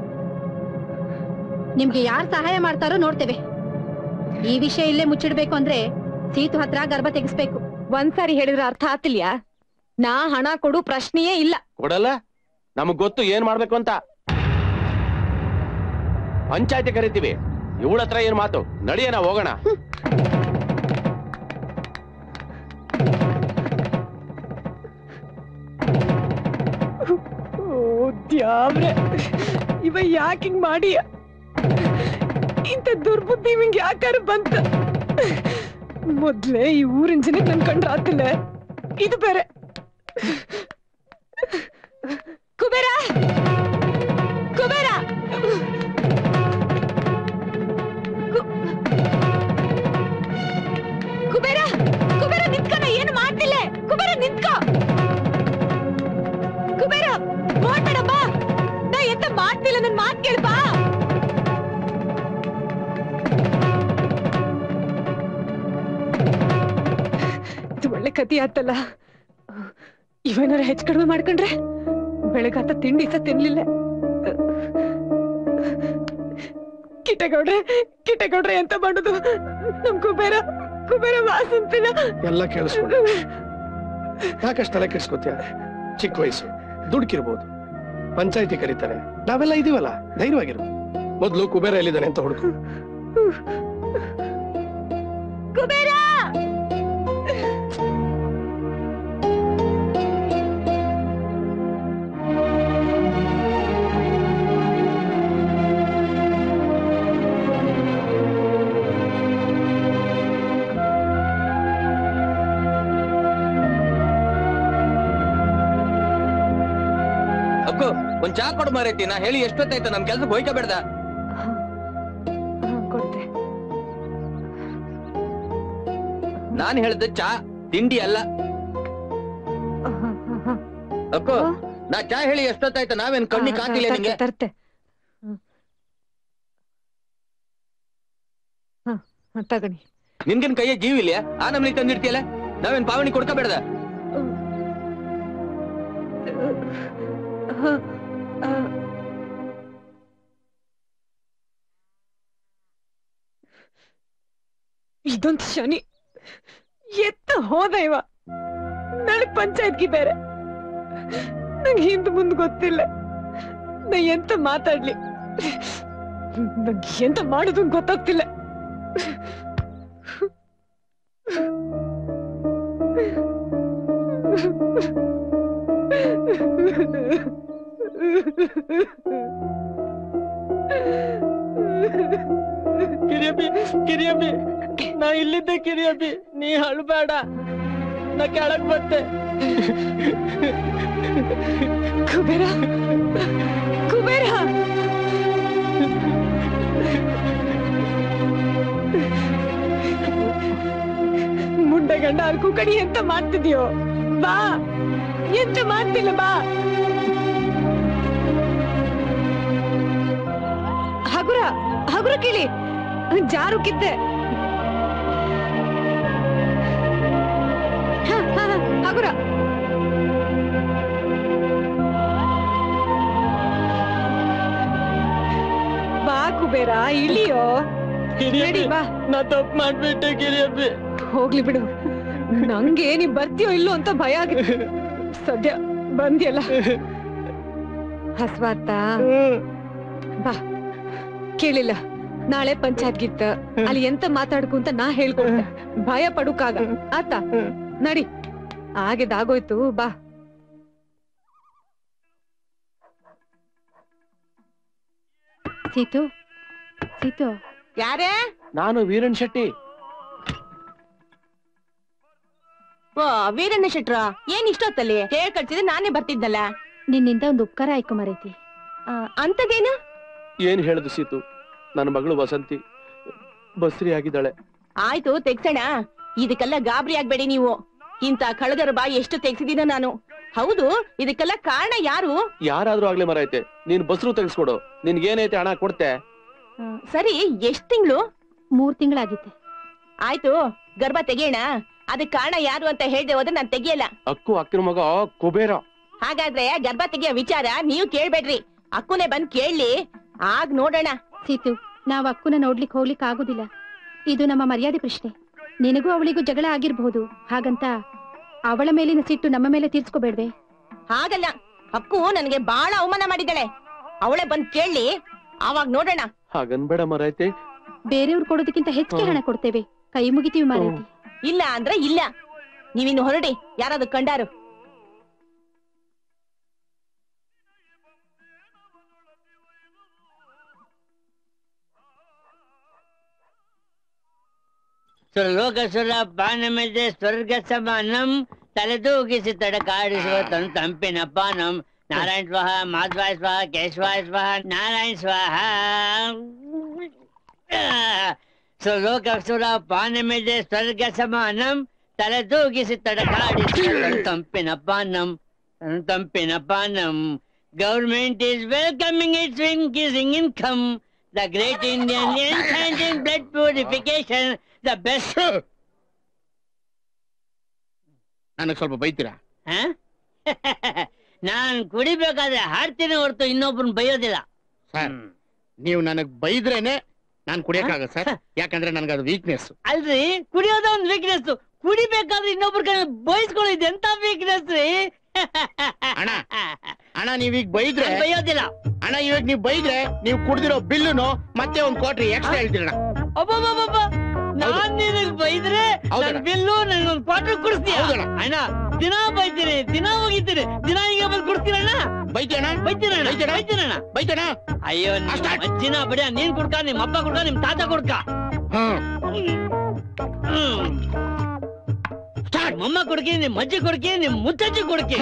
ನಿಮ್ಗೆ ಯಾರು ಸಹಾಯ ಮಾಡ್ತಾರೋ ನೋಡ್ತೇವೆ. ಈ ವಿಷಯ ಇಲ್ಲೇ ಮುಚ್ಚಿಡ್ಬೇಕು ಅಂದ್ರೆ ಸೀತು ಹತ್ರ ಗರ್ಭ ತೆಗಿಸ್ಬೇಕು. ಒಂದ್ಸಾರಿ ಹೇಳಿದ್ರೆ ಅರ್ಥ ಆತಿಲ್ಯಾ? ನಾ ಹಣ ಕೊಡು ಪ್ರಶ್ನೆಯೇ ಇಲ್ಲ. ಕೊಡಲ್ಲ? ನಮಗ್ ಗೊತ್ತು ಏನ್ ಮಾಡ್ಬೇಕು ಅಂತ. ಪಂಚಾಯ್ತಿ ಕರಿತೀವಿ, ಇವಳ ಹತ್ರ ಏನ್ ಮಾತು? ನಡಿಯನ ಹೋಗೋಣ. ದ್ಯಾವ್ರೆ, ಇವ ಯಾಕಿಂಗ್ ಮಾಡಿ? ಇಂಥ ದುರ್ಬುದ್ಧಿ ಇವಂಗ್ ಯಾಕಾರ ಬಂತ? ಮೊದ್ಲೇ ಈ ಊರಿನ ಜನ ನನ್ಕಂಡ್ರ ಆತಿಲ್ಲ, ಇದು ಬೇರೆ. ಕುಬೇರ, ಕುಬೇರ, ಕತಿ ಆತಲ್ಲ. ಇವೇನಾರ ಹೆಚ್ಚು ಕಡಿಮೆ ಮಾಡ್ಕೊಂಡ್ರೆ ಬೆಳಗಾತ ತಿಂಡಿ ಸಹ ತಿನ್ಲಿಲ್ಲ. ಕಿಟಗೌಡ್ರೆ ಎಂತ ಮಾಡುದು? ನಮ್ ಕುಬೇರ ವಾಸಂತಿನ ಎಲ್ಲ ಕೇಳಿಸ್ಕೊಂಡು ಯಾಕಷ್ಟು ತಲೆ ಕೆಡಿಸ್ಕೊತೀಯ? ಚಿಕ್ಕ ವಯಸ್ಸು, ದುಡ್ಕಿರ್ಬೋದು, ಪಂಚಾಯತಿ ಕರೀತಾರೆ, ನಾವೆಲ್ಲ ಇದೀವಲ್ಲ, ಧೈರ್ಯವಾಗಿರು. ಮೊದ್ಲು ಕುಬೇರ ಎಲ್ಲಿದ್ದಾನೆ ಅಂತ ಹುಡುಕು. ಕುಬೇರ ಅಕ್ಕೋ ಒಂದ್ ಚಾ ಕೊಡು ಮಾರೈತಿ. ನಾ ಹೇಳಿ ಎಷ್ಟೊತ್ತಾಯ್ತು, ನಮ್ ಕೆಲ್ಸಕ್ಕೆ ಹೋಯ್ಕಬೇಡ್ದ. ನಾನ್ ಹೇಳ್ದ ಚಾ ತಿಂಡಿ ಅಲ್ಲ ಅಕ್ಕೋ. ನಾ ಚಾ ಹೇಳಿ ಎಷ್ಟೊತ್ತಾಯ್ತು, ನಾವೇನ್ ಕಣ್ಣಿ ಕಾತಿಲ್ಲ ನಿಂಗೆ? ತರ್ತೆ. ತಗಣಿ. ನಿನ್ಗೇನ್ ಕೈಯ ಜೀವ ಇಲ್ಲ? ಆ ನಮ್ನಿ ತಂದಿಡ್ತೀಯಲ್ಲ, ನಾವೇನ್ ಪಾವಣಿ ಕೊಡ್ಕಬೇಡ್ದ? ಇದೊಂದು ಶನಿ ಎತ್ತ ಹೋದ ಇವ. ನಾಳೆ ಪಂಚಾಯತ್ಗೆ ಬೇರೆ. ನಂಗೆ ಹಿಂದ್ ಮುಂದ್ ಗೊತ್ತಿಲ್ಲ. ನಾ ಎಂತ ಮಾತಾಡ್ಲಿ, ನಂಗೆ ಎಂತ ಮಾಡುದು ಗೊತ್ತಾಗ್ತಿಲ್ಲ. ಕಿರಿಯಬ್ಬಿ, ನಾ ಇಲ್ಲಿದ್ದೆ ಕಿರಿಯಬ್ಬಿ, ನೀ ಅಳ್ಬೇಡ, ನಾ ಕೆಳಗ್ ಬಂದೆ. ಕುಬೇರ ಮುಂಡೆ ಗಂಡ ಅರ್ಕು ಕಡಿ ಎಂತ ಮಾಡ್ತಿದ್ಯೋ? ಬಾ, ಎಂತ ಮಾಡ್ತಿಲ್ಲ, ಬಾ. ಹಗುರ ಕೇಳಿ ಜಾರು ಕಿದ್ದೆ. ಹಗುರ ಬಾ ಕುಬೇರ, ಇಳಿಯೋ. ಕಿರಿಯಬ್ಬಿ, ಬಾ. ನಾ ತಪ್ಪು ಮಾಡ್ಬಿಟ್ಟೆ ಕಿರಿಯಬ್ಬಿ. ಹೋಗ್ಲಿ ಬಿಡು, ನಂಗೆ ನೀ ಬರ್ತೀಯೋ ಇಲ್ಲೋ ಅಂತ ಭಯ ಆಗಿದೆ. ಸದ್ಯ ಬಂದ್ಯಲ್ಲ, ಹಸ್ವಾತ. ಬಾ, ಕೇಳಿಲ್ಲ, ನಾಳೆ ಪಂಚಾಯತ್ಗಿತ್ತ, ಅಲ್ಲಿ ಎಂತ ಮಾತಾಡ್ಕು ಅಂತ ನಾ ಹೇಳ್ಕೊಡ್ತೆ. ಭಯ ಪಡುಕಾಗ ಆತ. ನಡಿ, ಆಗಿದಾಗೋಯ್ತು, ಬಾ. ಸೀತು ಯಾರೇ? ನಾನು ವೀರನ್ ಶೆಟ್ಟಿ. ಓ, ವೀರಣ್ಣ ಶೆಟ್ರ, ಏನ್ ಇಷ್ಟೊತ್ತಲ್ಲಿ ಹೇಳ್ ಕಳ್ಸಿದ್ರೆ ನಾನೇ ಬರ್ತಿದ್ನಲ್ಲ. ನಿನ್ನಿಂದ ಒಂದು ಉಪಕಾರ ಆಯ್ಕೊ ಮರೈತಿ. ಅಂತದೇನು? ಏನ್ ಹೇಳುದು ಸೀತು, ನನ್ನ ಮಗಳು ವಸಂತಿ ಬಸ್ರಿ ಆಗಿದ್ದಾಳೆ. ಆಯ್ತು, ತೆಗ್ಸೋಣ. ಇದಕ್ಕೆಲ್ಲ ಗಾಬರಿ ಆಗ್ಬೇಡಿ ನೀವು. ಇಂತ ಕಳಗರ ಬಾ ಎಷ್ಟು ತೆಗ್ಸಿದೀನ ನಾನು. ಹೌದು, ಇದಕ್ಕೆಲ್ಲ ಕಾರಣ ಯಾರು? ಯಾರಾದ್ರೂ ಆಗ್ಲಿ ಮರೈತೆ, ನೀನ್ ಬಸ್ರು ತೆಗೆಸ್ಕೊಡು. ನಿನ್ಗೇನೈತೆ ಹಣ ಕೊಡ್ತೆ. ಸರಿ, ಎಷ್ಟ್ ತಿಂಗಳು? 3 ತಿಂಗಳಾಗಿತ್ತೆ. ಆಯ್ತು, ಗರ್ಭ ತೆಗೆಯೋಣ. ಅದಕ್ ಕಾರಣ ಯಾರು ಅಂತ ಹೇಳ್ದೆ ಹೋದ್ರೆ ನಾನ್ ತೆಗಿಯಲ್ಲ. ಅಕ್ಕಿನ ಮಗ ಕುಬೇರ. ಹಾಗಾದ್ರೆ ಗರ್ಭ ತೆಗಿಯೋ ವಿಚಾರ ನೀವು ಕೇಳ್ಬೇಡ್ರಿ, ಅಕ್ಕುನೇ ಬಂದ್ ಕೇಳಿ, ಆಗ್ ನೋಡೋಣ. ಸೀತು, ನಾವ್ ಅಕ್ಕುನ ನೋಡ್ಲಿಕ್ ಹೋಗ್ಲಿಕ್ ಆಗುದಿಲ್ಲ. ಇದು ನಮ್ಮ ಮರ್ಯಾದೆ ಪ್ರಶ್ನೆ. ನಿನಗೂ ಅವಳಿಗೂ ಜಗಳ ಆಗಿರ್ಬಹುದು, ಹಾಗಂತ ಅವಳ ಮೇಲಿನ ಸಿಟ್ಟು ನಮ್ಮ ಮೇಲೆ ತೀರ್ಸ್ಕೋಬೇಡ್ವೆ. ಹಾಗಲ್ಲ, ಅಕ್ಕು ನನಗೆ ಬಹಳ ಅವಮಾನ ಮಾಡಿದ್ದಾಳೆ. ಅವಳೇ ಬಂದ್ ಕೇಳಿ, ಆವಾಗ ನೋಡೋಣ. ಹಾಗನ್ಬೇಡ ಮರೈತೆ. ಬೇರೆಯವ್ರು ಕೊಡೋದಕ್ಕಿಂತ ಹೆಚ್ಚಿಗೆ ಹಣ ಕೊಡ್ತೇವೆ, ಕೈ ಮುಗಿತೀವಿ ಮಾರೈತಿ. ಇಲ್ಲ ಅಂದ್ರೆ ಇಲ್ಲ, ನೀವಿನ್ನು ಹೊರಡಿ. ಯಾರಾದ್ರೂ ಕಂಡಾರು? ಲೋಕಸುರ ಪಾನಮಿದೆ ಸ್ವರ್ಗ ಸಮಾನಂ, ತಲೆದೂಗಿಸಿ ತಡಕಾಡಿಸುವ ತಂಪಿನ ಪಾನಂ. ನಾರಾಯಣ ಸ್ವಾಹ, ಮಾಧವಾಯ ಸ್ವಾಹ, ಕೇಶವಾಯ ಸ್ವಾಹ, ನಾರಾಯಣ ಸ್ವಾಹ. ಲೋಕಸುರ ಪಾನಮಿದೆ ಸ್ವರ್ಗ ಸಮಾನಂ, ತಲೆದೂಗಿಸಿ ತಡಕಾಡಿಸುವ ತಂಪಿನ ಪಾನಂ. Government is welcoming its increasing income. The great Indian ancient in blood purification, the best. ನನಗ್ ಸ್ವಲ್ಪ ಬೈತೀರಾ? ನಾನ್ ಕುಡಿಬೇಕಾದ್ರೆ ಹಾಡ್ತೀನಿ ಹೊರತು ಇನ್ನೊಬ್ರನ್ನ ಬೈಯೋದಿಲ್ಲ. ಸರ್ ನೀವು ನನಗ್ ಬೈದ್ರೇನೆ ನಾನ್ ಕುಡಿಯಕ್ಕಾಗ ಸರ್, ಯಾಕಂದ್ರೆ ನನ್ಗದು ವೀಕ್ನೆಸ್. ಅಲ್ರಿ ಕುಡಿಯೋದ ಒಂದ್ ವೀಕ್ನೆಸ್, ಕುಡಿಬೇಕಾದ್ರೆ ಇನ್ನೊಬ್ರ ಬೈಸ್ಕೊಳ್ಳೋದು ಎಂತ ವೀಕ್ನೆಸ್ ರೀ? ಅಣ್ಣ ನೀವೀಗ ಬೈದ್ರೆ ಬೈಯೋದಿಲ್ಲ. ಅಣ್ಣ ಇವಾಗ ನೀವ್ ಬೈದ್ರೆ ನೀವು ಕುಡ್ದಿರೋ ಬಿಲ್ಲುನು ಮತ್ತೆ ಒಂದ್ ಕ್ವಾರ್ಟರ್ ಎಕ್ಸ್ಟ್ರಾ ಹೇಳ್ತೀರಣ್ಣ. ಒಬ್ಬೊಬ್ಬ ನಾನ್ ನಿನಗ್ ಬೈದ್ರೆ ನನ್ ಬಿಲ್ಲು ನನ್ಗೊಂದ್ ಕ್ವಾರ್ಟರ್ ಕೊಡಿಸ್ತೀಯ ಅಣ್ಣ? ದಿನ ಬೈತೀನಿ, ದಿನ ಹೋಗಿದ್ದೀನಿ, ದಿನ ಹಿಂಗೆ ಬಂದು ಕೊಡ್ತೀರಣ್ಣ? ಬೈತೀನಣ್ಣ. ಅಯ್ಯೋ ಅಜ್ಜಿನ ಬಡಿಯ, ನೀನ್ ಕುಡ್ಕ, ನಿಮ್ ಅಪ್ಪ ಕುಡ್ಕ, ನಿಮ್ ತಾತ ಕುಡ್ಕ, ಮಮ್ಮ ಕುಡ್ಕಿ, ನಿಮ್ ಅಜ್ಜಿ ಕುಡ್ಕಿ, ನಿಮ್ ಮುತ್ತಜ್ಜಿ ಕುಡ್ಕಿ,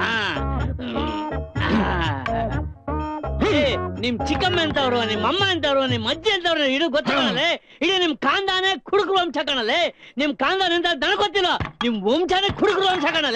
ನಿಮ್ ಚಿಕ್ಕಮ್ಮ ಅಂತವ್ರು, ನಿಮ್ ಅಮ್ಮ ಅಂತವ್ರು, ನಿಮ್ ಅಜ್ಜಿ ಅಂತವ್ರು ಇಡೀ ಗೊತ್ತಾಗಲ್ಲ. ಇಡೀ ನಿಮ್ ಕಾಂದಾನೆ ಕುಡುಕರು ವಂಶ ಕಾಣಲ್ಲ. ನಿಮ್ ಕಾಂದಾನ ಅಂತ ನನಗ್ ಗೊತ್ತಿಲ್ಲ, ನಿಮ್ ವಂಶನೇ ಕುಡುಕರು ವಂಶ ಕಾಣಲ್ಲ.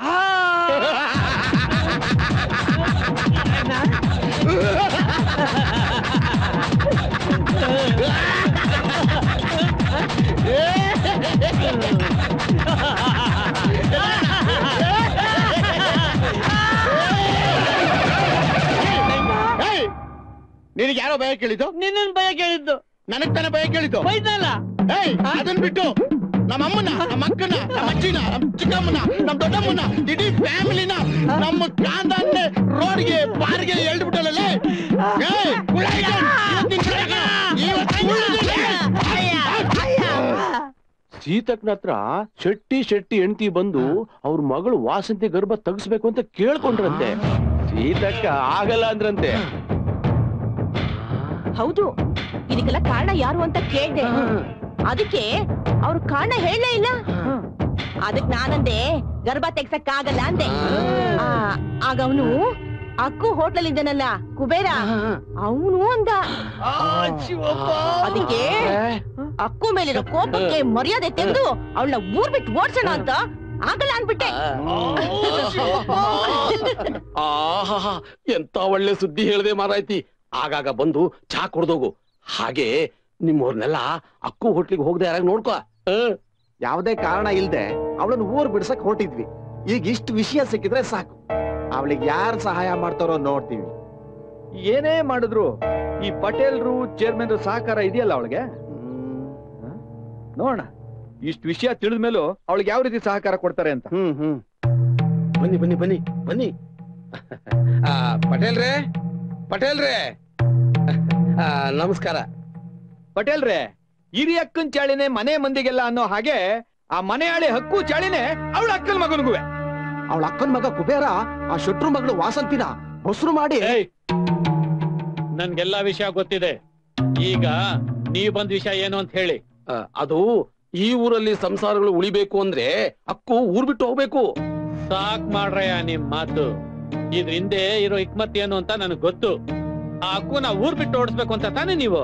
ನಿನಗೆ ಯಾರೋ ಭಯ ಕೇಳಿದ್ದು? ನಿನ್ನ ಭಯ ಕೇಳಿದ್ದು. ನನಗ್ ತಾನೇ ಭಯ ಕೇಳಿದ್ದು. ಬೈದಲ್ಲ ಅದನ್ ಬಿಟ್ಟು ನಮ್ಮ ಅಮ್ಮನ, ನಮ್ಮ ಅಕ್ಕನ, ನಮ್ಮ ಅಜ್ಜಿನ, ನಮ್ಮ ಚಿಕ್ಕಮ್ಮನ, ನಮ್ಮ ದೊಡ್ಡಮ್ಮನ, ಇಡೀ ಫ್ಯಾಮಿಲಿನ, ನಮ್ಮ ಕಾಂದಾನ್ನೇ ರೋಡ್ಗೆ ಬಾರ್ಗೆ ಎಳ್ದ್ಬಿಟ್ಟಲ್ಲ. ಸೀತಕ್ಕನ ಹತ್ರ ಶೆಟ್ಟಿ ಹೆಂಡತಿ ಬಂದು ಅವ್ರ ಮಗಳು ವಾಸಂತಿ ಗರ್ಭ ತಗಸ್ಬೇಕು ಅಂತ ಕೇಳ್ಕೊಂಡ್ರಂತೆ. ಸೀತಕ್ಕ ಆಗಲ್ಲ ಅಂದ್ರಂತೆ. ಹೌದು, ಇದಕ್ಕೆಲ್ಲ ಕಾರಣ ಯಾರು ಅಂತ ಕೇಳ್ದೆ. ಅದಕ್ಕೆ ಅವ್ರು ಕಾರಣ ಹೇಳಲೇ ಇಲ್ಲ. ಅದಕ್ ನಾನಂದೆ ಗರ್ಭ ತೆಗ್ಸಕ್ಕಾಗಲ್ಲ ಅಂದೆ. ಆಗ ಅವನು ಅಕ್ಕು ಹೋಟ್ಲಲ್ ಇದ್ದಾನಲ್ಲ ಕುಬೇರ, ಅವನು ಅಂದ. ಅದಕ್ಕೆ ಅಕ್ಕು ಮೇಲಿರೋ ಕೋಪಕ್ಕೆ ಮರ್ಯಾದೆ ತೆಗೆದು ಅವಳನ್ನ ಊರ್ ಬಿಟ್ಟು ಓಡ್ಸೋಣ ಅಂತ ಆಗಲ್ಲ ಅನ್ಬಿಟ್ಟೆ. ಆಹಾ, ಎಂತ ಒಳ್ಳೆ ಸುದ್ದಿ ಹೇಳ್ದೆ ಮಾರಾಯ್ತಿ. ಆಗಾಗ ಬಂದು ಚಾ ಕುಡ್ದೋಗು. ಹಾಗೆ ನಿಮ್ಮವ್ರನ್ನೆಲ್ಲ ಅಕ್ಕು ಹೋಟ್ಲಿಗೆ ಹೋಗದೆ ಯಾರಾಗ ನೋಡ್ಕೋ. ಯಾವುದೇ ಕಾರಣ ಇಲ್ದೆ ಅವಳನ್ನ ಊರ್ ಬಿಡ್ಸಕ್ ಹೊರಟಿದ್ವಿ. ಈಗ ಇಷ್ಟು ವಿಷಯ ಸಿಕ್ಕಿದ್ರೆ ಸಾಕು. ಅವಳಿಗೆ ಯಾರು ಸಹಾಯ ಮಾಡ್ತಾರೋ ನೋಡ್ತೀವಿ. ಏನೇ ಮಾಡಿದ್ರು ಈ ಪಟೇಲ್ರು ಚೇರ್ಮನ್ ಸಹಕಾರ ಇದೆಯಲ್ಲ ಅವಳಿಗೆ. ನೋಡೋಣ ಇಷ್ಟು ವಿಷಯ ತಿಳಿದ ಮೇಲೂ ಅವಳಿಗೆ ಯಾವ ರೀತಿ ಸಹಕಾರ ಕೊಡ್ತಾರೆ ಅಂತ. ಬನ್ನಿ ಬನ್ನಿ ಬನ್ನಿ ಬನ್ನಿ. ಪಟೇಲ್ರೇ ನಮಸ್ಕಾರ. ಪಟೇಲ್ರೇ, ಹಿರಿಯಕ್ಕನ್ ಚಾಳಿನೇ ಮನೆ ಮಂದಿಗೆಲ್ಲ ಅನ್ನೋ ಹಾಗೆ ಆ ಮನೆ ಆಳೆ ಹಕ್ಕು ಚಾಳಿನೇ ಅವಳ ಅಕ್ಕನ ಮಗನಿಗುವೆ. ಅವಳ ಅಕ್ಕನ ಮಗ ಕುಬೇರ ಆ ಶೆಟ್ರು ಮಗಳು ವಾಸಂತಿನ ಮೊಸರು ಮಾಡಿ. ನನ್ಗೆಲ್ಲಾ ವಿಷಯ ಗೊತ್ತಿದೆ. ಈಗ ನೀವ್ ಬಂದ್ ವಿಷಯ ಏನು ಅಂತ ಹೇಳಿ. ಅದು ಈ ಊರಲ್ಲಿ ಸಂಸಾರಗಳು ಉಳಿಬೇಕು ಅಂದ್ರೆ ಅಕ್ಕು ಊರ್ ಬಿಟ್ಟು ಹೋಗ್ಬೇಕು. ಸಾಕ್ ಮಾಡ್ರಯ್ಯ ನಿಮ್ ಮಾತು. ಇದ್ರ ಹಿಂದೆ ಇರೋ ಹಿಕ್ಮತ್ ಏನು ಅಂತ ನನಗ್ ಗೊತ್ತು. ಆ ಅಕ್ಕುನ ಊರ್ ಬಿಟ್ಟು ಓಡಿಸ್ಬೇಕು ಅಂತ ತಾನೇ ನೀವು?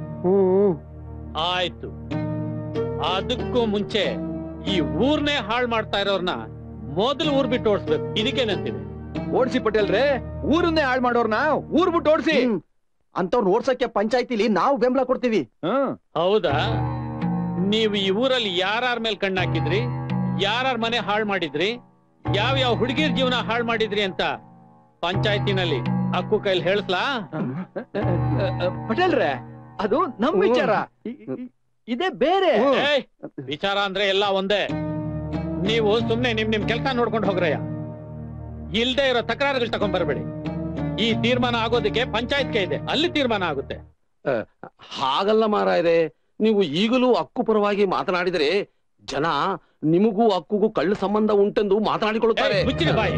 ಆಯ್ತು, ಅದಕ್ಕೂ ಮುಂಚೆ ಈ ಊರ್ನೇ ಹಾಳು ಮಾಡ್ತಾ ಇರೋರ್ನ ಮೊದಲು ಊರ್ ಬಿಟ್ಟು ಓಡಿಸ್ಬೇಕು. ಇದಕ್ಕೇನಂತೀವಿ? ಓಡಿಸಿ ಪಟೇಲ್ರೇ, ಊರನ್ನೇ ಹಾಳು ಮಾಡೋರ್ನ ಊರ್ ಬಿಟ್ಟು ಓಡಿಸಿ. ಅಂತವ್ರನ್ನ ಓಡ್ಸಕ್ಕೆ ಪಂಚಾಯತಿಲಿ ನಾವು ಬೆಂಬಲ ಕೊಡ್ತೀವಿ. ಹೌದಾ? ನೀವು ಈ ಊರಲ್ಲಿ ಯಾರ ಮೇಲೆ ಕಣ್ಣಾಕಿದ್ರಿ, ಯಾರ ಮನೆ ಹಾಳು ಮಾಡಿದ್ರಿ, ಯಾವ ಹುಡುಗಿರ್ ಜೀವನ ಹಾಳು ಮಾಡಿದ್ರಿ ಅಂತ ಪಂಚಾಯತಿನಲ್ಲಿ ಅಕ್ಕು ಕೈಲಿ ಹೇಳಿಸ್ಲಾ? ಪಟೇಲ್ರೇ, ಅದು ನಮ್ ವಿಚಾರ, ಇದೇ ಬೇರೆ ವಿಚಾರ. ಅಂದ್ರೆ ಎಲ್ಲ ಒಂದೇ. ನೀವು ಸುಮ್ನೆ ನಿಮ್ ಕೆಲಸ ನೋಡ್ಕೊಂಡು ಹೋಗ್ರಯ್ಯ. ಇಲ್ದೇ ಇರೋ ತಕರಾರುಗಳು ತಗೊಂಡ್ ಬರ್ಬೇಡಿ. ಈ ತೀರ್ಮಾನ ಆಗೋದಕ್ಕೆ ಪಂಚಾಯತ್ಗೆ ಇದೆ, ಅಲ್ಲಿ ತೀರ್ಮಾನ ಆಗುತ್ತೆ. ಹಾಗಲ್ಲ ಮಾರಾಯರೆ, ನೀವು ಈಗಲೂ ಅಕ್ಕು ಪರವಾಗಿ ಮಾತನಾಡಿದರೆ ಜನ ನಿಮಗೂ ಅಕ್ಕುಗೂ ಕಳ್ಳ ಸಂಬಂಧ ಉಂಟೆಂದು ಮಾತನಾಡಿಕೊಳ್ಳುತ್ತಾರೆ. ಮುಚ್ಚಿನ ಬಾಯಿ.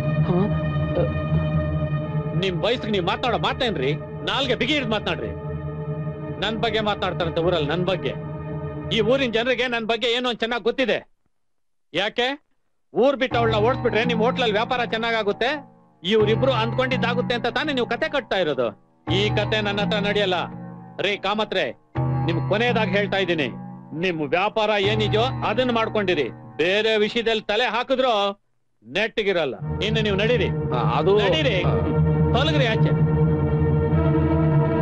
ನಿಮ್ ವಯಸ್ಸಿಗೆ ನೀವ್ ಮಾತಾಡೋ ಮಾತೇನ್ರಿ? ನಾಲ್ಗೆ ಬಿಗಿ ಹಿಡಿದು ಮಾತನಾಡ್ರಿ. ನನ್ ಬಗ್ಗೆ ಮಾತನಾಡ್ತಾರಂತ ಊರಲ್ಲಿ, ನನ್ ಬಗ್ಗೆ. ಈ ಊರಿನ ಜನರಿಗೆ ನನ್ ಬಗ್ಗೆ ಏನೋ ಚೆನ್ನಾಗಿ ಗೊತ್ತಿದೆ. ಯಾಕೆ? ಊರ್ ಬಿಟ್ಟು ಅವಳನ್ನ ಓಡಿಸ್ಬಿಟ್ರೆ ನಿಮ್ ಹೋಟ್ಲಲ್ಲಿ ವ್ಯಾಪಾರ ಚೆನ್ನಾಗಾಗುತ್ತೆ, ಇವ್ರಿಬ್ರು ಅಂದ್ಕೊಂಡಿದ್ದಾಗುತ್ತೆ ಅಂತ ತಾನೇ ನೀವು ಕತೆ ಕಟ್ತಾ ಇರೋದು. ಈ ಕತೆ ನನ್ನ ಹತ್ರ ನಡೆಯಲ್ಲ ರೀ ಕಾಮತ್ರೆ. ನಿಮ್ ಕೊನೆಯದಾಗಿ ಹೇಳ್ತಾ ಇದ್ದೀನಿ, ನಿಮ್ ವ್ಯಾಪಾರ ಏನಿದೆಯೋ ಅದನ್ನ ಮಾಡ್ಕೊಂಡಿರಿ. ಬೇರೆ ವಿಷಯದಲ್ಲಿ ತಲೆ ಹಾಕಿದ್ರು ನೆಟ್ಟಿಗಿರಲ್ಲ. ಇನ್ನು ನೀವು ನಡೀರಿ. ಅದು ನಡೀರಿ, ತೊಲಗ್ರಿ ಆಚೆ.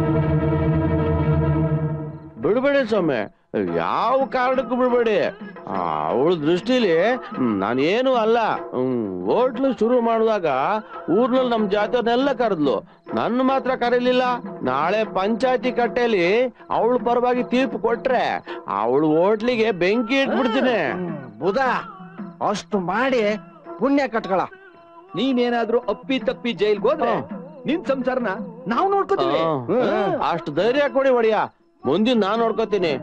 ಬಿಡ್ಬೇಡಿ ಸ್ವಾಮಿ, ಯಾವ ಕಾರಣಕ್ಕೂ ಬಿಡ್ಬೇಡಿ. ಅವಳ ದೃಷ್ಟಿಲಿ ನಾನೇನು ಅಲ್ಲ. ಹೋಟ್ಲು ಶುರು ಮಾಡುವಾಗ ಊರ್ನಲ್ಲಿ ನಮ್ ಜಾತಿಯವ್ರನ್ನೆಲ್ಲ ಕರೆದ್ಲು, ನನ್ನ ಮಾತ್ರ ಕರೀಲಿಲ್ಲ. ನಾಳೆ ಪಂಚಾಯತಿ ಕಟ್ಟೆಲಿ ಅವಳ ಪರವಾಗಿ ತೀರ್ಪು ಕೊಟ್ರೆ ಅವಳು ಹೋಟ್ಲಿಗೆ ಬೆಂಕಿ ಇಟ್ಬಿಡ್ತೀನಿ. ಬುಧ ಅಷ್ಟು ಮಾಡಿ ಪುಣ್ಯ ಕಟ್ಕೊಳ. ನೀನೇನಾದ್ರೂ ಅಪ್ಪಿ ತಪ್ಪಿ ಜೈಲ್ಗೆ ಹೋದ್ರೆ ನಿನ್ ಸಂಸಾರನ ನಾವು ನೋಡ್ಕೋತೀವಿ. ಅಷ್ಟು ಧೈರ್ಯ ಕೊಡಿ ಒಡಿಯ, ಮುಂದಿನ ನಾನ್ ನೋಡ್ಕೋತೀನಿ.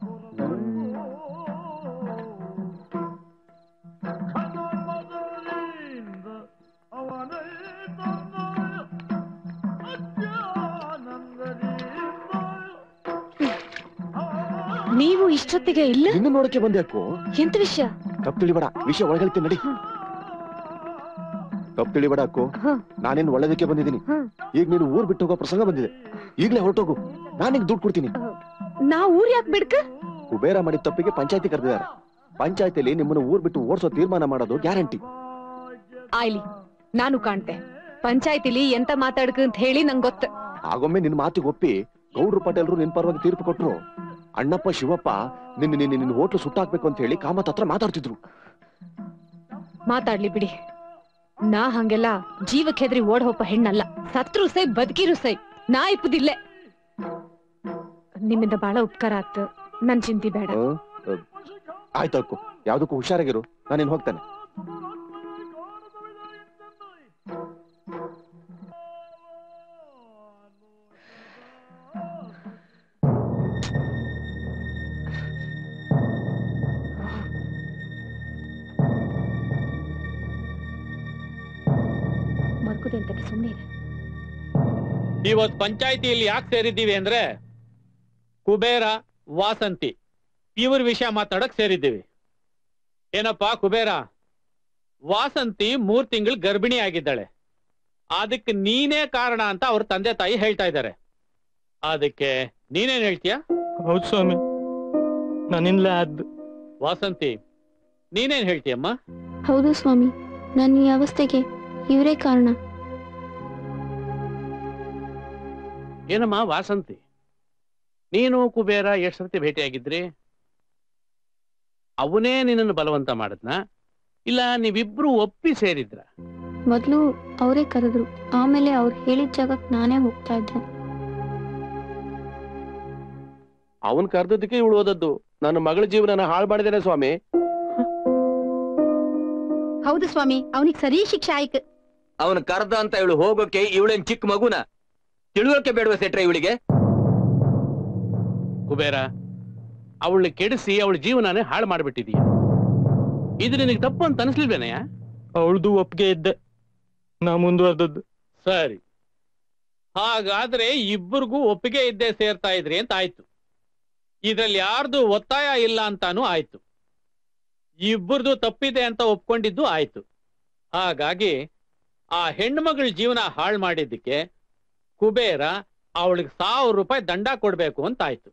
ನೀವು ಇಷ್ಟೊತ್ತಿಗೆ ಇಲ್ಲ? ಇನ್ನು ನೋಡಕ್ಕೆ ಬಂದ್ಯಾಕು? ಎಂತ ವಿಷಯ? ತಪ್ಪು ತಿಳಿಬೇಡ, ವಿಷಯ ಒಳಗಳ್ತೀನಿ ನಡಿ. ತಪ್ಪು ತಿಳಿಬೇಡ ಅಕ್ಕು, ನಾನೇನು ಒಳ್ಳೇದಕ್ಕೆ ಬಂದಿದ್ದೀನಿ. ಈಗ ನೀನು ಊರ್ ಬಿಟ್ಟು ಹೋಗೋ ಪ್ರಸಂಗ ಬಂದಿದೆ, ಈಗ್ಲೇ ಹೊರಟೋಗು. ನಾನೀಗ ದುಡ್ಡು ಕೊಡ್ತೀನಿ. ನಾ ಊರ್ ಯಾಕೆ ಬಿಡ್ಕ? ಕುಬೇರ ಮಾಡಿದ ತಪ್ಪಿಗೆ ಪಂಚಾಯತಿ ಕರೆದಿದ್ದಾರೆ. ಪಂಚಾಯತಿಲಿ ನಿಮ್ಮನ್ನು ಊರ್ ಬಿಟ್ಟು ಓಡಿಸೋ ತೀರ್ಮಾನ ಮಾಡೋದು ಗ್ಯಾರಂಟಿ. ಆಯ್ಲಿ, ನಾನು ಕಾಣ್ತೆ ಪಂಚಾಯತಿಲಿ ಎಂತ ಮಾತಾಡ್ಕ ಅಂತ ಹೇಳಿ ನಂಗೆ ಗೊತ್ತ. ಆಗೊಮ್ಮೆ ನಿನ್ ಮಾತಿಗೆ ಒಪ್ಪಿ ಗೌಡ್ರು ಪಟೇಲ್ರು ನಿನ್ ಪರವಾಗಿ ತೀರ್ಪು ಕೊಟ್ರು. ಅಣ್ಣಪ್ಪ ಶಿವಪ್ಪ ನಿನ್ನ ಹೋಟ್ಲು ಸುಟ್ಟಾಕ್ಬೇಕು ಅಂತ ಹೇಳಿ ಕಾಮತ್ ಹತ್ರ ಮಾತಾಡ್ತಿದ್ರು. ಮಾತಾಡ್ಲಿ ಬಿಡಿ, ನಾ ಹಂಗೆಲ್ಲ ಜೀವಕ್ಕೆ ಹೆದ್ರಿ ಓಡ್ ಹೋಪ ಹೆಣ್ಣಲ್ಲ. ಸತ್ರು ಸೈ ಬದುಕಿರು ಸೈ, ನಾ ಇಪ್ಪದಿಲ್ಲೆ. ನಿಮ್ಮಿಂದ ಬಹಳ ಉಪಕಾರ ಆಯ್ತು, ನನ್ ಚಿಂತಿ ಬೇಡ. ಆಯ್ತು ಅಕ್ಕು, ಯಾವ್ದಕ್ಕೂ ಹುಷಾರಾಗಿರು, ನಾನೇನ್ ಹೋಗ್ತಾನೆ. ಇವತ್ ಪಂಚಾಯತಿಯಲ್ಲಿ ಯಾಕೆ ಸೇರಿದ್ದೀವಿ ಅಂದ್ರೆ ಕುಬೇರ ವಾಸಂತಿ ಇವ್ರ ವಿಷಯ ಮಾತಾಡಕ್ ಸೇರಿದ್ದೀವಿ. ಏನಪ್ಪಾ ಕುಬೇರ, ವಾಸಂತಿ 3 ತಿಂಗಳು ಗರ್ಭಿಣಿ ಆಗಿದ್ದಾಳೆ. ಅದಕ್ಕೆ ನೀನೇ ಕಾರಣ ಅಂತ ಅವ್ರ ತಂದೆ ತಾಯಿ ಹೇಳ್ತಾ ಇದ್ದಾರೆ. ಅದಕ್ಕೆ ನೀನೇನ್ ಹೇಳ್ತೀಯ? ಹೌದು ಸ್ವಾಮಿ, ನನ್ನಿಂದಲೇ ಆದ್ದು. ವಾಸಂತಿ, ನೀನೇನ್ ಹೇಳ್ತೀಯಮ್ಮ? ಹೌದು ಸ್ವಾಮಿ, ನನ್ನ ಈ ಅವಸ್ಥೆಗೆ ಇವರೇ ಕಾರಣ. ಏನಮ್ಮ ವಾಸಂತಿ, ನೀನು ಕುಬೇರ ಎಷ್ಟು ಸರ್ತಿ ಭೇಟಿಯಾಗಿದ್ರಿ? ಅವನೇ ನಿನ್ನನ್ನು ಬಲವಂತ ಮಾಡದ್ನ, ಇಲ್ಲ ನೀವಿಬ್ರು ಒಪ್ಪಿ ಸೇರಿದ್ರ? ಮೊದ್ಲು ಅವರೇ ಕರೆದ್ರು, ಆಮೇಲೆ ಅವ್ರು ಹೇಳಿದ ಜಾಗಕ್ಕೆ ನಾನೇ ಹೋಗ್ತಾ ಇದ್ದೆ. ಅವನ್ ಕರೆದಕ್ಕೆ ಇವಳು ಓದದ್ದು. ನನ್ನ ಮಗಳ ಜೀವನ ಹಾಳು ಮಾಡಿದ್ದೇನೆ ಸ್ವಾಮಿ. ಹೌದು ಸ್ವಾಮಿ, ಅವನಿಗೆ ಸರಿ ಶಿಕ್ಷೆ ಆಯ್ತು. ಅವನು ಕರ್ದ ಅಂತ ಇವಳು ಹೋಗೋಕೆ ಇವಳೇನ್ ಚಿಕ್ಕ ಮಗುನ? ತಿಳುವಳಿಕೆ ಬೇಡವ ಸೆಟ್ರೆ ಇವಳಿಗೆ? ಕುಬೇರ, ಅವಳನ್ನ ಕೆಡಿಸಿ ಅವಳ ಜೀವನನೇ ಹಾಳು ಮಾಡ್ಬಿಟ್ಟಿದೀಯ. ಇದು ನಿನಗೆ ತಪ್ಪು ಅಂತ ಅನಿಸ್ಲಿಲ್ವೇನಯ್ಯ? ಅವಳದು ಒಪ್ಪಿಗೆ ಇದ್ದೆ, ನಾ ಮುಂದುವರೆದದ್ದು. ಸರಿ, ಹಾಗಾದ್ರೆ ಇಬ್ಬರಿಗೂ ಒಪ್ಪಿಗೆ ಇದ್ದೇ ಸೇರ್ತಾ ಇದ್ರಿ ಅಂತ ಆಯ್ತು. ಇದ್ರಲ್ಲಿ ಯಾರ್ದು ಒತ್ತಾಯ ಇಲ್ಲ ಅಂತಾನು ಆಯ್ತು. ಇಬ್ಬರದು ತಪ್ಪಿದೆ ಅಂತ ಒಪ್ಕೊಂಡಿದ್ದು ಆಯ್ತು. ಹಾಗಾಗಿ ಆ ಹೆಣ್ಮಗಳ ಜೀವನ ಹಾಳು ಮಾಡಿದ್ದಕ್ಕೆ ಕುಬೇರ ಅವಳಿಗೆ 1000 ರೂಪಾಯಿ ದಂಡ ಕೊಡ್ಬೇಕು ಅಂತ ಆಯ್ತು.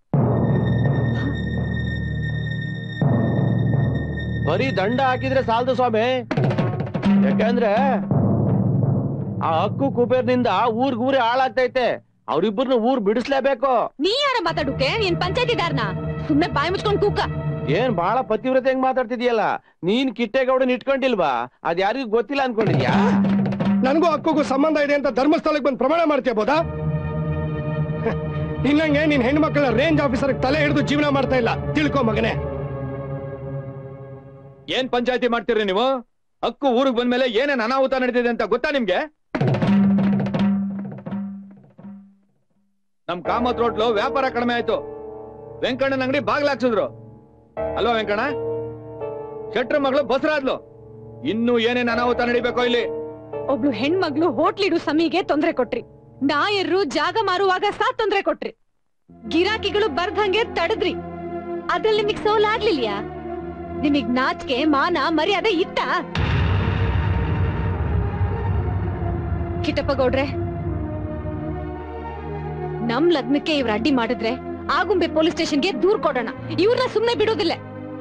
ಬರೀ ದಂಡ ಹಾಕಿದ್ರೆ ಸಾಲದು ಸ್ವಾಮಿ. ಯಾಕಂದ್ರೆ ಆ ಹಕ್ಕು ಕುಬೇರ್ನಿಂದ ಊರ್ಗೂರೇ ಹಾಳಾಗ್ತೈತೆ. ಅವ್ರಿಬ್ಬರನ್ನ ಊರ್ ಬಿಡಿಸ್ಲೇಬೇಕು. ನೀ ಯಾರ ಮಾತಾಡುಕೆ? ನೀನ್ ಪಂಚಾಯತಿದಾರನ? ಸುಮ್ನೆ ಬಾಯಿ ಮುಚ್ಕೊಂಡ್ ಕೂಕ. ಏನ್ ಬಹಳ ಪತಿವ್ರತೆ ಹೆಂಗ್ ಮಾತಾಡ್ತಿದ್ಯಲ್ಲ? ನೀನ್ ಕಿಟ್ಟೆಗೌಡನ್ ಇಟ್ಕೊಂಡಿಲ್ವಾ? ಅದ್ ಯಾರಿಗೂ ಗೊತ್ತಿಲ್ಲ ಅನ್ಕೊಂಡಿದ್ಯಾ? ನನಗೂ ಹಕ್ಕುಗೂ ಸಂಬಂಧ ಇದೆ ಅಂತ ಧರ್ಮಸ್ಥಳಕ್ಕೆ ಬಂದು ಪ್ರಮಾಣ ಮಾಡ್ತೀಯ ಬೋದಾ? ಇನ್ನಂಗೆ ನಿನ್ ಹೆಣ್ಮಕ್ಳ ರೇಂಜ್ ಆಫೀಸರ್ ತಲೆ ಹಿಡಿದು ಜೀವನ ಮಾಡ್ತಾ ಇಲ್ಲ, ತಿಳ್ಕೊ ಮಗನೇ. ಏನ್ ಪಂಚಾಯತಿ ಮಾಡ್ತೀರಿ ನೀವು? ಹಕ್ಕು ಊರಿಗೆ ಬಂದ್ಮೇಲೆ ಏನೇನ್ ಅನಾಹುತ ನಡೀತಿದೆ ಅಂತ ಗೊತ್ತಾ ನಿಮ್ಗೆ? ನಮ್ ಕಾಮತ್ ರೋಟ್ಲು ವ್ಯಾಪಾರ ಕಡಿಮೆ ಆಯ್ತು. ವೆಂಕಣ್ಣನ ಅಂಗಡಿ ಬಾಗ್ಲಾಕ್ಸಿದ್ರು ಅಲ್ವಾ ವೆಂಕಣ್ಣ? ಶೆಟ್ರ ಮಗಳು ಬಸರಾದ್ಲು. ಇನ್ನು ಏನೇನ್ ಅನಾಹುತ ನಡಿಬೇಕೋ ಇಲ್ಲಿ? ಒಬ್ಳು ಹೆಣ್ಮಗ್ಳು ಹೋಟ್ಲಿಡು ಸಮಿಗೆ ತೊಂದ್ರೆ ಕೊಟ್ರಿ, ನಾಯರು ಜಾಗ ಮಾರುವಾಗ ತೊಂದ್ರೆ ಕೊಟ್ರಿ, ಗಿರಾಕಿಗಳು ಬರ್ದಂಗೆ ತಡದ್ರಿ. ಅದ್ರಲ್ಲಿ ನಿಮಗ್ ಸೋಲಾಗ್ಲಿಲ್ಯಾ? ನಿಮಗ್ ನಾಚಿಕೆ ಮಾನ ಮರ್ಯಾದೆ ಇತ್ತ? ಕಿಟ್ಟಪ್ಪ ಗೌಡ್ರೆ, ನಮ್ ಲಗ್ನಕ್ಕೆ ಇವ್ರ ಅಡ್ಡಿ ಮಾಡಿದ್ರೆ ಆಗುಂಬೆ ಪೊಲೀಸ್ ಸ್ಟೇಷನ್ಗೆ ದೂರ್ ಕೊಡೋಣ. ಇವ್ರನ್ನ ಸುಮ್ನೆ ಬಿಡೋದಿಲ್ಲ.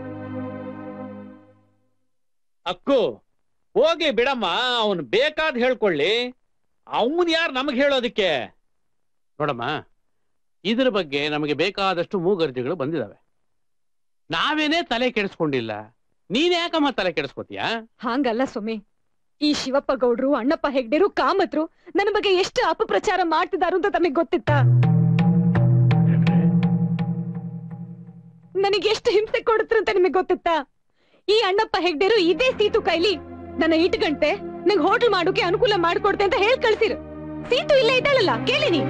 ಅಕ್ಕು ಹೋಗ್ಲಿ ಬಿಡಮ್ಮ, ಅವನು ಬೇಕಾದ್ ಹೇಳ್ಕೊಳ್ಳಿ. ಅವನ್ ಯಾರು ನಮಗ್ ಹೇಳೋದಿಕ್ಕೆ? ನೋಡಮ್ಮ, ಇದ್ರ ಬಗ್ಗೆ ನಮಗೆ ಬೇಕಾದಷ್ಟು ಮೂಗರ್ಜಿಗಳು ಬಂದಿದಾವೆ. ನಾವೇನೇ ತಲೆ ಕೆಡಿಸ್ಕೊಂಡಿಲ್ಲ, ನೀನ್ ಯಾಕಮ್ಮ ತಲೆ ಕೆಡಿಸ್ಕೋತೀಯ? ಹಾಂಗಲ್ಲ ಸ್ವಾಮಿ, ಈ ಶಿವಪ್ಪ ಗೌಡ್ರು, ಅಣ್ಣಪ್ಪ ಹೆಗ್ಡೆರು, ಕಾಮತ್ರು ನನ್ನ ಬಗ್ಗೆ ಎಷ್ಟು ಅಪಪ್ರಚಾರ ಮಾಡ್ತಿದಾರು ಅಂತ ತಮಗೆ ಗೊತ್ತಿತ್ತಾ? ನನಗೆ ಎಷ್ಟು ಹಿಂಸೆ ಕೊಡುತ್ರು ಅಂತ ನಿಮಗೆ ಗೊತ್ತಿತ್ತಾ? ಈ ಅಣ್ಣಪ್ಪ ಹೆಗ್ಡೆರು ಇದೇ ಸೀತು ಕೈಲಿ ನನ್ನ ಇಟ್ಗಂಟೆ ನಂಗೆ ಹೋಟೆಲ್ ಮಾಡೋಕೆ ಅನುಕೂಲ ಮಾಡ್ಕೊಡ್ತೆ ಅಂತ ಹೇಳಿ ಕಳ್ಸಿರು. ಸೀತು ಇಲ್ಲೇ ಇದ್ದಾಳಲ್ಲ, ಕೇಳಿನಿ.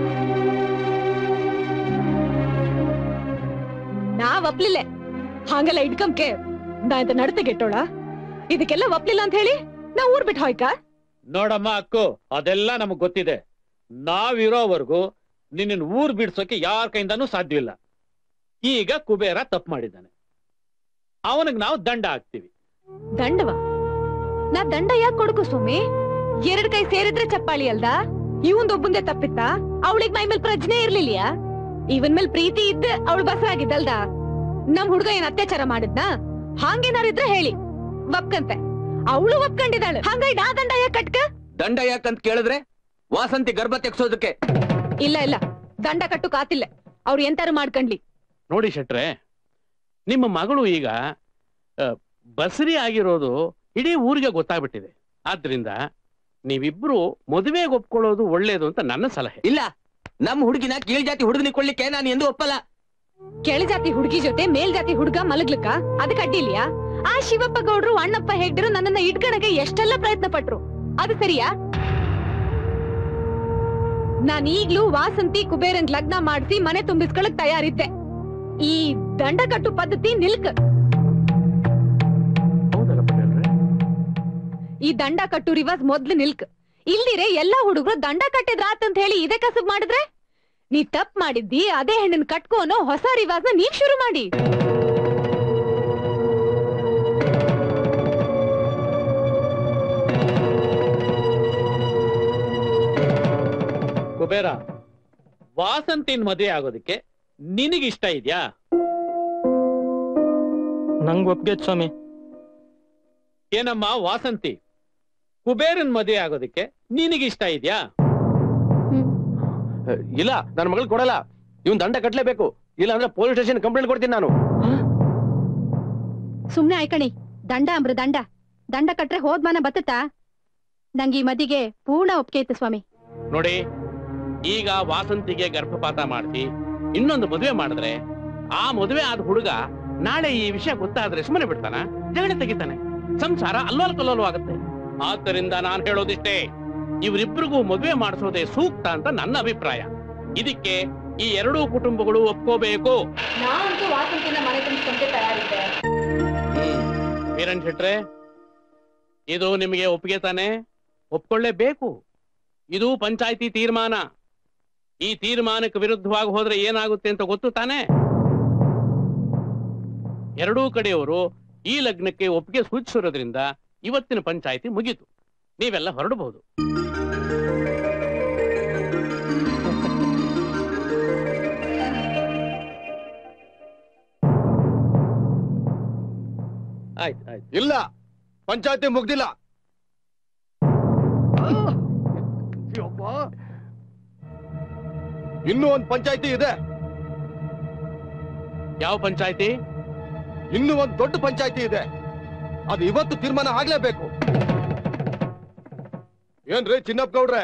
ನಾವ್ ಒಪ್ಲಿಲ್ಲ. ಹಾಗೆಲ್ಲ ಇಟ್ಕಂಕೆ ನಾ ಇಂತ ನಡತೆ ಗೆಟ್ಟೋಳ, ಇದಕ್ಕೆಲ್ಲ ಒಪ್ಲಿಲ್ಲ ಅಂತ ಹೇಳಿ ನಾ ಊರ್ ಬಿಟ್ಟು ಹೋಯ್ಕ? ನೋಡಮ್ಮ ಅಕ್ಕು, ಅದೆಲ್ಲ ನಮಗ್ ಗೊತ್ತಿದೆ. ನಾವಿರೋವರೆಗೂ ನಿನ್ನ ಊರ್ ಬಿಡ್ಸೋಕೆ ಯಾರ ಕೈಯಿಂದಾನು ಸಾಧ್ಯವಿಲ್ಲ. ಈಗ ಕುಬೇರ ತಪ್ಪು ಮಾಡಿದ್ದಾನೆ, ಅವನಿಗೆ ನಾವು ದಂಡ ಹಾಕ್ತಿವಿ. ದಂಡವಾ? ನಾ ದಂಡ ಯಾಕೆ ಕೊಡ್ಕು ಸ್ವಾಮಿ? ಎರಡ್ ಕೈ ಸೇರಿದ್ರೆ ಚಪ್ಪಾಳಿ ಅಲ್ದ? ಇವಂದೊಬ್ಬಂದೇ ತಪ್ಪಿತ್ತ? ಅವಳಿಗೆ ಮೈ ಮೇಲೆ ಪ್ರಜ್ಞೆ ಇರ್ಲಿಲ್ಲ? ಇವನ್ ಮೇಲೆ ಪ್ರೀತಿ ಇದ್ದ ಅವಳು ಬಸರಾಗಿದ್ದಲ್ದ? ನಮ್ ಹುಡ್ಗ ಏನ್ ಅತ್ಯಾಚಾರ ಮಾಡಿದ್ನ? ಹಾಗೇನಾರಿದ್ರೆ ಹೇಳಿ ಒಪ್ಕಂತೆ. ಅವಳು ಒಪ್ಕೊಂಡಿದ್ದಾಳೆ, ಹಂಗಾಗಿ ನಾ ದಂಡ ಯಾಕೆ ಕಟ್ಕ? ದಂಡ ಯಾಕಂತ ಕೇಳಿದ್ರೆ ವಾಸಂತಿ ಗರ್ಭ ತೆಗ್ಸೋದಕ್ಕೆ. ಇಲ್ಲ ಇಲ್ಲ, ದಂಡ ಕಟ್ಟು ಕಾತಿಲ್ಲ, ಅವ್ರು ಎಂತಾರು ಮಾಡ್ಕೊಂಡ್ಲಿ. ನೋಡಿ ಶೆಟ್ರೆ, ನಿಮ್ಮ ಮಗಳು ಈಗ ಬಸರಿ ಆಗಿರೋದು ಇಡೀ ಊರಿಗೆ ಗೊತ್ತಾಗ್ಬಿಟ್ಟಿದೆ. ಆದ್ರಿಂದ ನೀವಿಬ್ರು ಮದುವೆಗೆ ಒಪ್ಕೊಳ್ಳೋದು ಒಳ್ಳೇದು ಅಂತ ನನ್ನ ಸಲಹೆ. ಇಲ್ಲ, ನಮ್ಮ ಹುಡುಗಿನ ಕೀಳ್ ಜಾತಿ ಹುಡುಗನಿ ಕೊಡ್ಲಿಕ್ಕೆ ನಾನು ಎಂದು ಒಪ್ಪಲ್ಲ. ಕೆಳ ಜಾತಿ ಹುಡುಗಿ ಜೊತೆ ಮೇಲ್ ಜಾತಿ ಹುಡುಗ ಮಲಗ್ಲಿಕ್ಕ ಅದಕ್ಕೆ ಅಡ್ಡಿಲ್ಯಾ? ಆ ಶಿವಪ್ಪ ಗೌಡ್ರು, ಅಣ್ಣಪ್ಪ ಹೆಗ್ಡರು ನನ್ನನ್ನ ಇಟ್ಕಣಕ್ಕೆ ಎಷ್ಟೆಲ್ಲ ಪ್ರಯತ್ನ ಪಟ್ರು, ಅದು ಸರಿಯಾ? ನಾನ್ ಈಗ್ಲೂ ವಾಸಂತಿ ಕುಬೇರನ್ ಲಗ್ನ ಮಾಡಿಸಿ ಮನೆ ತುಂಬಿಸ್ಕೊಳಕ್ ತಯಾರಿದ್ದೆ. ಈ ದಂಡ ಕಟ್ಟು ಪದ್ಧತಿ ನಿಲ್ಕ್. ಈ ದಂಡ ಕಟ್ಟು ರಿವಾಜ್ ಮೊದ್ಲು ನಿಲ್ಕ್. ಇಲ್ದಿರೆ ಎಲ್ಲಾ ಹುಡುಗರು ದಂಡ ಕಟ್ಟಿದ್ರ ಆತಂತ ಹೇಳಿ ಇದೇ ಕಸಬ್ ಮಾಡಿದ್ರೆ, ನೀ ತಪ್ಪು ಮಾಡಿದ್ದಿ ಅದೇ ಹೆಣ್ಣನ್ ಕಟ್ಕೋ ಅನ್ನೋ ಹೊಸ ರಿವಾಜ್ನ ನೀವ್ ಶುರು ಮಾಡಿ. ಕುಬೇರ, ವಾಸಂತಿನ್ ಮದುವೆ ಆಗೋದಕ್ಕೆ ನಿನಗಿಷ್ಟ ಇದೆಯಾ? ನಂಗ್ ಒಪ್ಗೆ ಸ್ವಾಮಿ. ಏನಮ್ಮ ವಾಸಂತಿ, ಕುಬೇರನ್ ಮದುವೆ ಆಗೋದಕ್ಕೆ ನಿನಗಿಷ್ಟ ಇದೆಯಾ? ಇಲ್ಲ, ನನ್ನ ಮಗಳು ಕೊಡಲ್ಲ. ಇವನ್ ದಂಡ ಕಟ್ಲೇಬೇಕು, ಇಲ್ಲ ಅಂದ್ರೆ ಪೊಲೀಸ್ ಸ್ಟೇಷನ್ ಕಂಪ್ಲೇಂಟ್ ಕೊಡ್ತೀನಿ ನಾನು. ಸುಮ್ನೆ ಆಯ್ಕಣಿ, ದಂಡ ಅಂಬ್ರ ದಂಡ. ದಂಡ ಕಟ್ರೆ ಹೋದ್ಮಾನ ಬತ್ತತಾ? ನಂಗೆ ಈ ಮದಿಗೆ ಪೂರ್ಣ ಒಪ್ಪಿಗೆ ಇತ್ತು ಸ್ವಾಮಿ. ನೋಡಿ, ಈಗ ವಾಸಂತಿಗೆ ಗರ್ಭಪಾತ ಮಾಡಿಸಿ ಇನ್ನೊಂದು ಮದುವೆ ಮಾಡಿದ್ರೆ ಆ ಮದುವೆ ಆದ ಹುಡುಗ ನಾಳೆ ಈ ವಿಷಯ ಗೊತ್ತಾದ್ರೆ ಸುಮ್ಮನೆ ಬಿಡ್ತಾನ? ಜಗಳ ತೆಗಿತಾನೆ, ಸಂಸಾರ ಅಲ್ಲೋಲ್ ಕಲ್ಲೋಲು ಆಗುತ್ತೆ. ಆದ್ದರಿಂದ ನಾನು ಹೇಳೋದಿಷ್ಟೇ, ಇವರಿಬ್ಬರಿಗೂ ಮದುವೆ ಮಾಡಿಸೋದೇ ಸೂಕ್ತ ಅಂತ ನನ್ನ ಅಭಿಪ್ರಾಯ. ಇದಕ್ಕೆ ಈ ಎರಡೂ ಕುಟುಂಬಗಳು ಒಪ್ಕೋಬೇಕು. ವೀರನ್ ಶೆಟ್ರೆ, ಇದು ನಿಮಗೆ ಒಪ್ಪಿಗೆ ತಾನೆ? ಒಪ್ಕೊಳ್ಳೇಬೇಕು. ಇದು ಪಂಚಾಯಿತಿ ತೀರ್ಮಾನ. ಈ ತೀರ್ಮಾನಕ್ಕೆ ವಿರುದ್ಧವಾಗಿ ಹೋದ್ರೆ ಏನಾಗುತ್ತೆ ಅಂತ ಗೊತ್ತು ತಾನೆ? ಎರಡೂ ಕಡೆಯವರು ಈ ಲಗ್ನಕ್ಕೆ ಒಪ್ಪಿಗೆ ಸೂಚಿಸಿರೋದ್ರಿಂದ ಇವತ್ತಿನ ಪಂಚಾಯಿತಿ ಮುಗೀತು. ನೀವೆಲ್ಲ ಹೊರಡಬಹುದು. ಆಯ್ತು ಆಯ್ತು. ಇಲ್ಲ, ಪಂಚಾಯತಿ ಮುಗ್ದಿಲ್ಲ. ಇನ್ನೂ ಒಂದು ಪಂಚಾಯತಿ ಇದೆ. ಯಾವ ಪಂಚಾಯತಿ? ಇನ್ನೂ ಒಂದು ದೊಡ್ಡ ಪಂಚಾಯತಿ ಇದೆ. ಅದು ಇವತ್ತು ತೀರ್ಮಾನ ಆಗ್ಲೇಬೇಕು. ಏನ್ರಿ ಚಿನ್ನಪ್ಪ ಗೌಡ್ರೆ,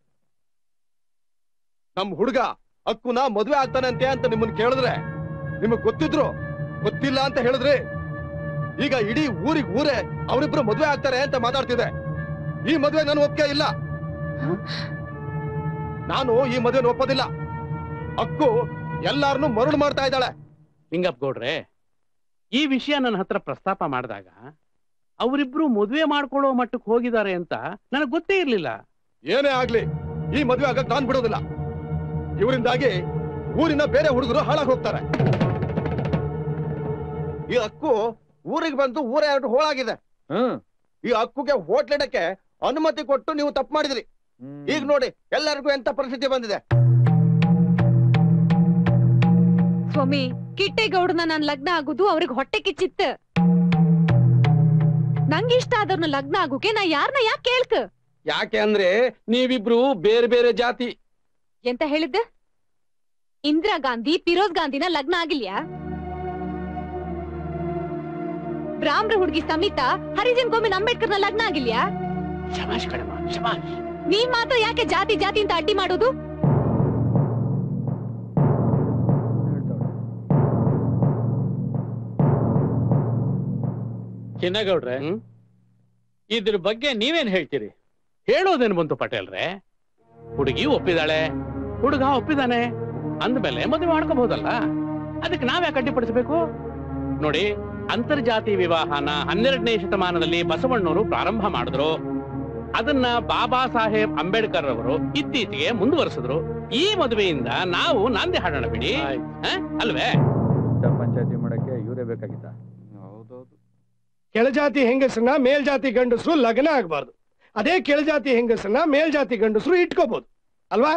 ನಮ್ ಹುಡುಗ ಅಕ್ಕುನ ಮದ್ವೆ ಆಗ್ತಾನಂತೆ ಅಂತ ನಿಮ್ಮನ್ನ ಕೇಳಿದ್ರೆ ನಿಮಗ್ ಗೊತ್ತಿದ್ರು ಗೊತ್ತಿಲ್ಲ ಅಂತ ಹೇಳಿದ್ರಿ. ಈಗ ಇಡೀ ಊರೇ ಅವರಿಬ್ರು ಮದ್ವೆ ಆಗ್ತಾರೆ ಅಂತ ಮಾತಾಡ್ತಿದೆ. ಈ ಮದ್ವೆ ನಾನು ಒಪ್ಪಿಗೆ ಇಲ್ಲ. ನಾನು ಈ ಮದ್ವೆ ಒಪ್ಪೋದಿಲ್ಲ. ಅಕ್ಕು ಎಲ್ಲಾರನ್ನು ಮರುಳು ಮಾಡ್ತಾ ಇದ್ದಾಳೆ. ಲಿಂಗಪ್ಪ ಗೌಡ್ರೆ, ಈ ವಿಷಯ ನನ್ನ ಹತ್ರ ಪ್ರಸ್ತಾಪ ಮಾಡಿದಾಗ ಅವರಿಬ್ರು ಮದುವೆ ಮಾಡ್ಕೊಳ್ಳೋ ಮಟ್ಟಕ್ಕೆ ಹೋಗಿದ್ದಾರೆ ಅಂತ ನನಗೆ ಗೊತ್ತೇ ಇರ್ಲಿಲ್ಲ. ಏನೇ ಆಗ್ಲಿ, ಈ ಮದುವೆ ಆಗಕ್ ನಾನ್ ಬಿಡೋದಿಲ್ಲ. ಇವರಿಂದಾಗಿ ಊರಿನ ಬೇರೆ ಹುಡುಗರು ಹಾಳಾಗಿ ಹೋಗ್ತಾರೆ. ಈ ಅಕ್ಕು ಊರಿಗೆ ಬಂದು ಊರೇ ಹೋಳಾಗಿದೆ. ಈ ಅಕ್ಕುಗೆ ಹೋಟ್ಲಿಡಕ್ಕೆ ಅನುಮತಿ ಕೊಟ್ಟು ನೀವು ತಪ್ಪು ಮಾಡಿದ್ರಿ. ಈಗ ನೋಡಿ ಎಲ್ಲರಿಗೂ ಎಂತ ಪರಿಸ್ಥಿತಿ ಬಂದಿದೆ. ಸ್ವಾಮಿ, ಕಿಟ್ಟೇಗೌಡನ ನಾನ್ ಲಗ್ನ ಆಗುದು ಅವ್ರಿಗೆ ಹೊಟ್ಟೆ ಕಿಚ್ಚಿತ್ತು. ನಂಗಿಷ್ಟ ಆದವ್ರನ್ನ ಲಗ್ನ ಆಗೋಕೆ ನಾ ಯಾರನ್ನ ಯಾಕೆ ಕೇಳ್ಕ? ಯಾಕೆ ಅಂದ್ರೆ ನೀವಿಬ್ರು ಬೇರೆ ಬೇರೆ ಜಾತಿ. ಎಂತ ಹೇಳಿದ್ದ? ಇಂದಿರಾ ಗಾಂಧಿ ಫಿರೋಜ್ ಗಾಂಧಿನ ಲಗ್ನ ಆಗಿಲ್ಯಾ? ಬ್ರಾಹ್ಮಣ ಹುಡುಗಿ ಸಮಿತಾ ಹರಿಜನ್ ಗೋವಿಂದ್ ಅಂಬೇಡ್ಕರ್ನ ಲಗ್ನ ಆಗಿಲ್ಯಾ? ಶಬಾಷ್ ಕಣಮ್ಮ, ಶಬಾಷ್. ನೀವ್ ಮಾತ್ರ ಯಾಕೆ ಜಾತಿ ಜಾತಿ ಅಂತ ಅಡ್ಡಿ ಮಾಡೋದು? ಚಿನ್ನಗೌಡ್ರೆ, ಇದ್ರ ಬಗ್ಗೆ ನೀವೇನ್ ಹೇಳ್ತೀರಿ? ಹೇಳೋದೇನು ಬಂತು ಪಟೇಲ್ರೆ? ಹುಡುಗಿ ಒಪ್ಪಿದಾಳೆ, ಹುಡುಗ ಒಪ್ಪಿದಾನೆ ಅಂದ್ಮೇಲೆ ಮದುವೆ ಮಾಡ್ಕೋಬಹುದಲ್ಲ. ಅದಕ್ಕೆ ನಾವ್ಯಾಕೆ ಅಡ್ಡಿಪಡಿಸಬೇಕು? ನೋಡಿ, ಅಂತರ್ಜಾತಿ ವಿವಾಹನ 12ನೇ ಶತಮಾನದಲ್ಲಿ ಬಸವಣ್ಣವರು ಪ್ರಾರಂಭ ಮಾಡಿದ್ರು. ಅದನ್ನ ಬಾಬಾ ಸಾಹೇಬ್ ಅಂಬೇಡ್ಕರ್ ಅವರು ಇತ್ತೀಚೆಗೆ ಮುಂದುವರಿಸಿದ್ರು. ಈ ಮದುವೆಯಿಂದ ನಾವು ನಾಂದಿ ಹಾಡೋಣ ಬಿಡಿ, ಅಲ್ವೇ? ಪಂಚಾಯತಿ ಮಾಡಕ್ಕೆ ಇವರೇ ಬೇಕಾಗಿತ್ತ? ಹೌದೌದು. ಕೆಳಜಾತಿ ಹೆಂಗಸನ್ನ ಮೇಲ್ಜಾತಿ ಗಂಡಸರು ಲಗ್ನ ಆಗ್ಬಾರ್ದು. ಅದೇ ಕೆಳಜಾತಿ ಹೆಂಗಸನ್ನ ಮೇಲ್ಜಾತಿ ಗಂಡಸರು ಇಟ್ಕೋಬಹುದು ಅಲ್ವಾ?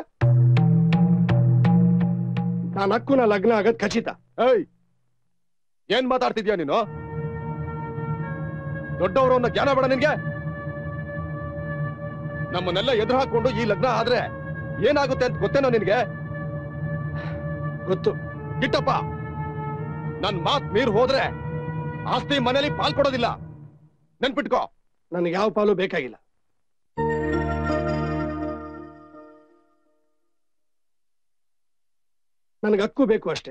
ನಾನು ಅಕ್ಕುನ ಲಗ್ನ ಆಗದ್ ಖಚಿತ. ಏನ್ ಮಾತಾಡ್ತಿದ್ಯಾ ನೀನು? ದೊಡ್ಡವರು ಅನ್ನೋ ಜ್ಞಾನ ಬೇಡ ನಿನ್ಗೆ? ನಮ್ಮನ್ನೆಲ್ಲ ಎದುರು ಹಾಕೊಂಡು ಈ ಲಗ್ನ ಆದ್ರೆ ಏನಾಗುತ್ತೆ ಅಂತ ಗೊತ್ತೇನೋ ನಿನ್ಗೆ? ಗೊತ್ತು ಗಿಟ್ಟಪ್ಪ. ನನ್ ಮಾತ್ ಮೀರ್ ಹೋದ್ರೆ ಆಸ್ತಿ ಮನೇಲಿ ಪಾಲ್ ಕೊಡೋದಿಲ್ಲ, ನೆನ್ಪಿಟ್ಕೋ. ನನಗೆ ಯಾವ ಪಾಲು ಬೇಕಾಗಿಲ್ಲ. ನನಗೆ ಹಕ್ಕು ಬೇಕು ಅಷ್ಟೇ.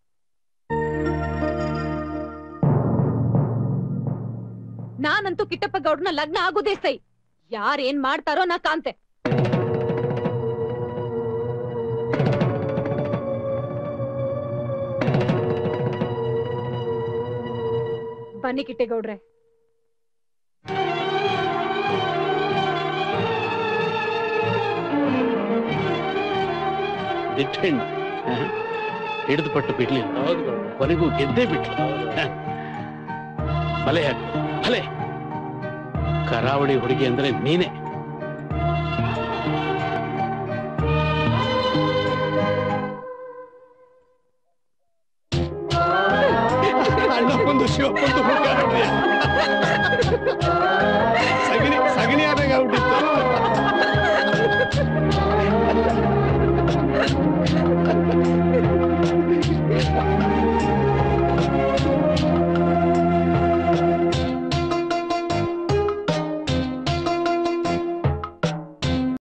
ನಾನಂತೂ ಕಿಟ್ಟಪ್ಪ ಗೌಡ್ನ ಲಗ್ನ ಆಗೋದೇ ಸೈ. ಯಾರೇನ್ ಮಾಡ್ತಾರೋ ನಾ ಕಾಂತೆ. ಬನ್ನಿ ಕಿಟ್ಟೇಗೌಡ್ರೆ. ದಿಟ್ಟೆಣ್ಣು ಹಿಡಿದು ಪಟ್ಟು ಬಿಡ್ಲಿಲ್ಲ, ಕೊನೆಗೂ ಗೆದ್ದೇ ಬಿಟ್ಲು. ಭಲೆ ಭಲೆ ಕರಾವಳಿ ಹುಡುಗಿ ಅಂದ್ರೆ ನೀನೆ. ಅಣ್ಣಪ್ಪಂದು ಶಿವಪ್ಪಂದು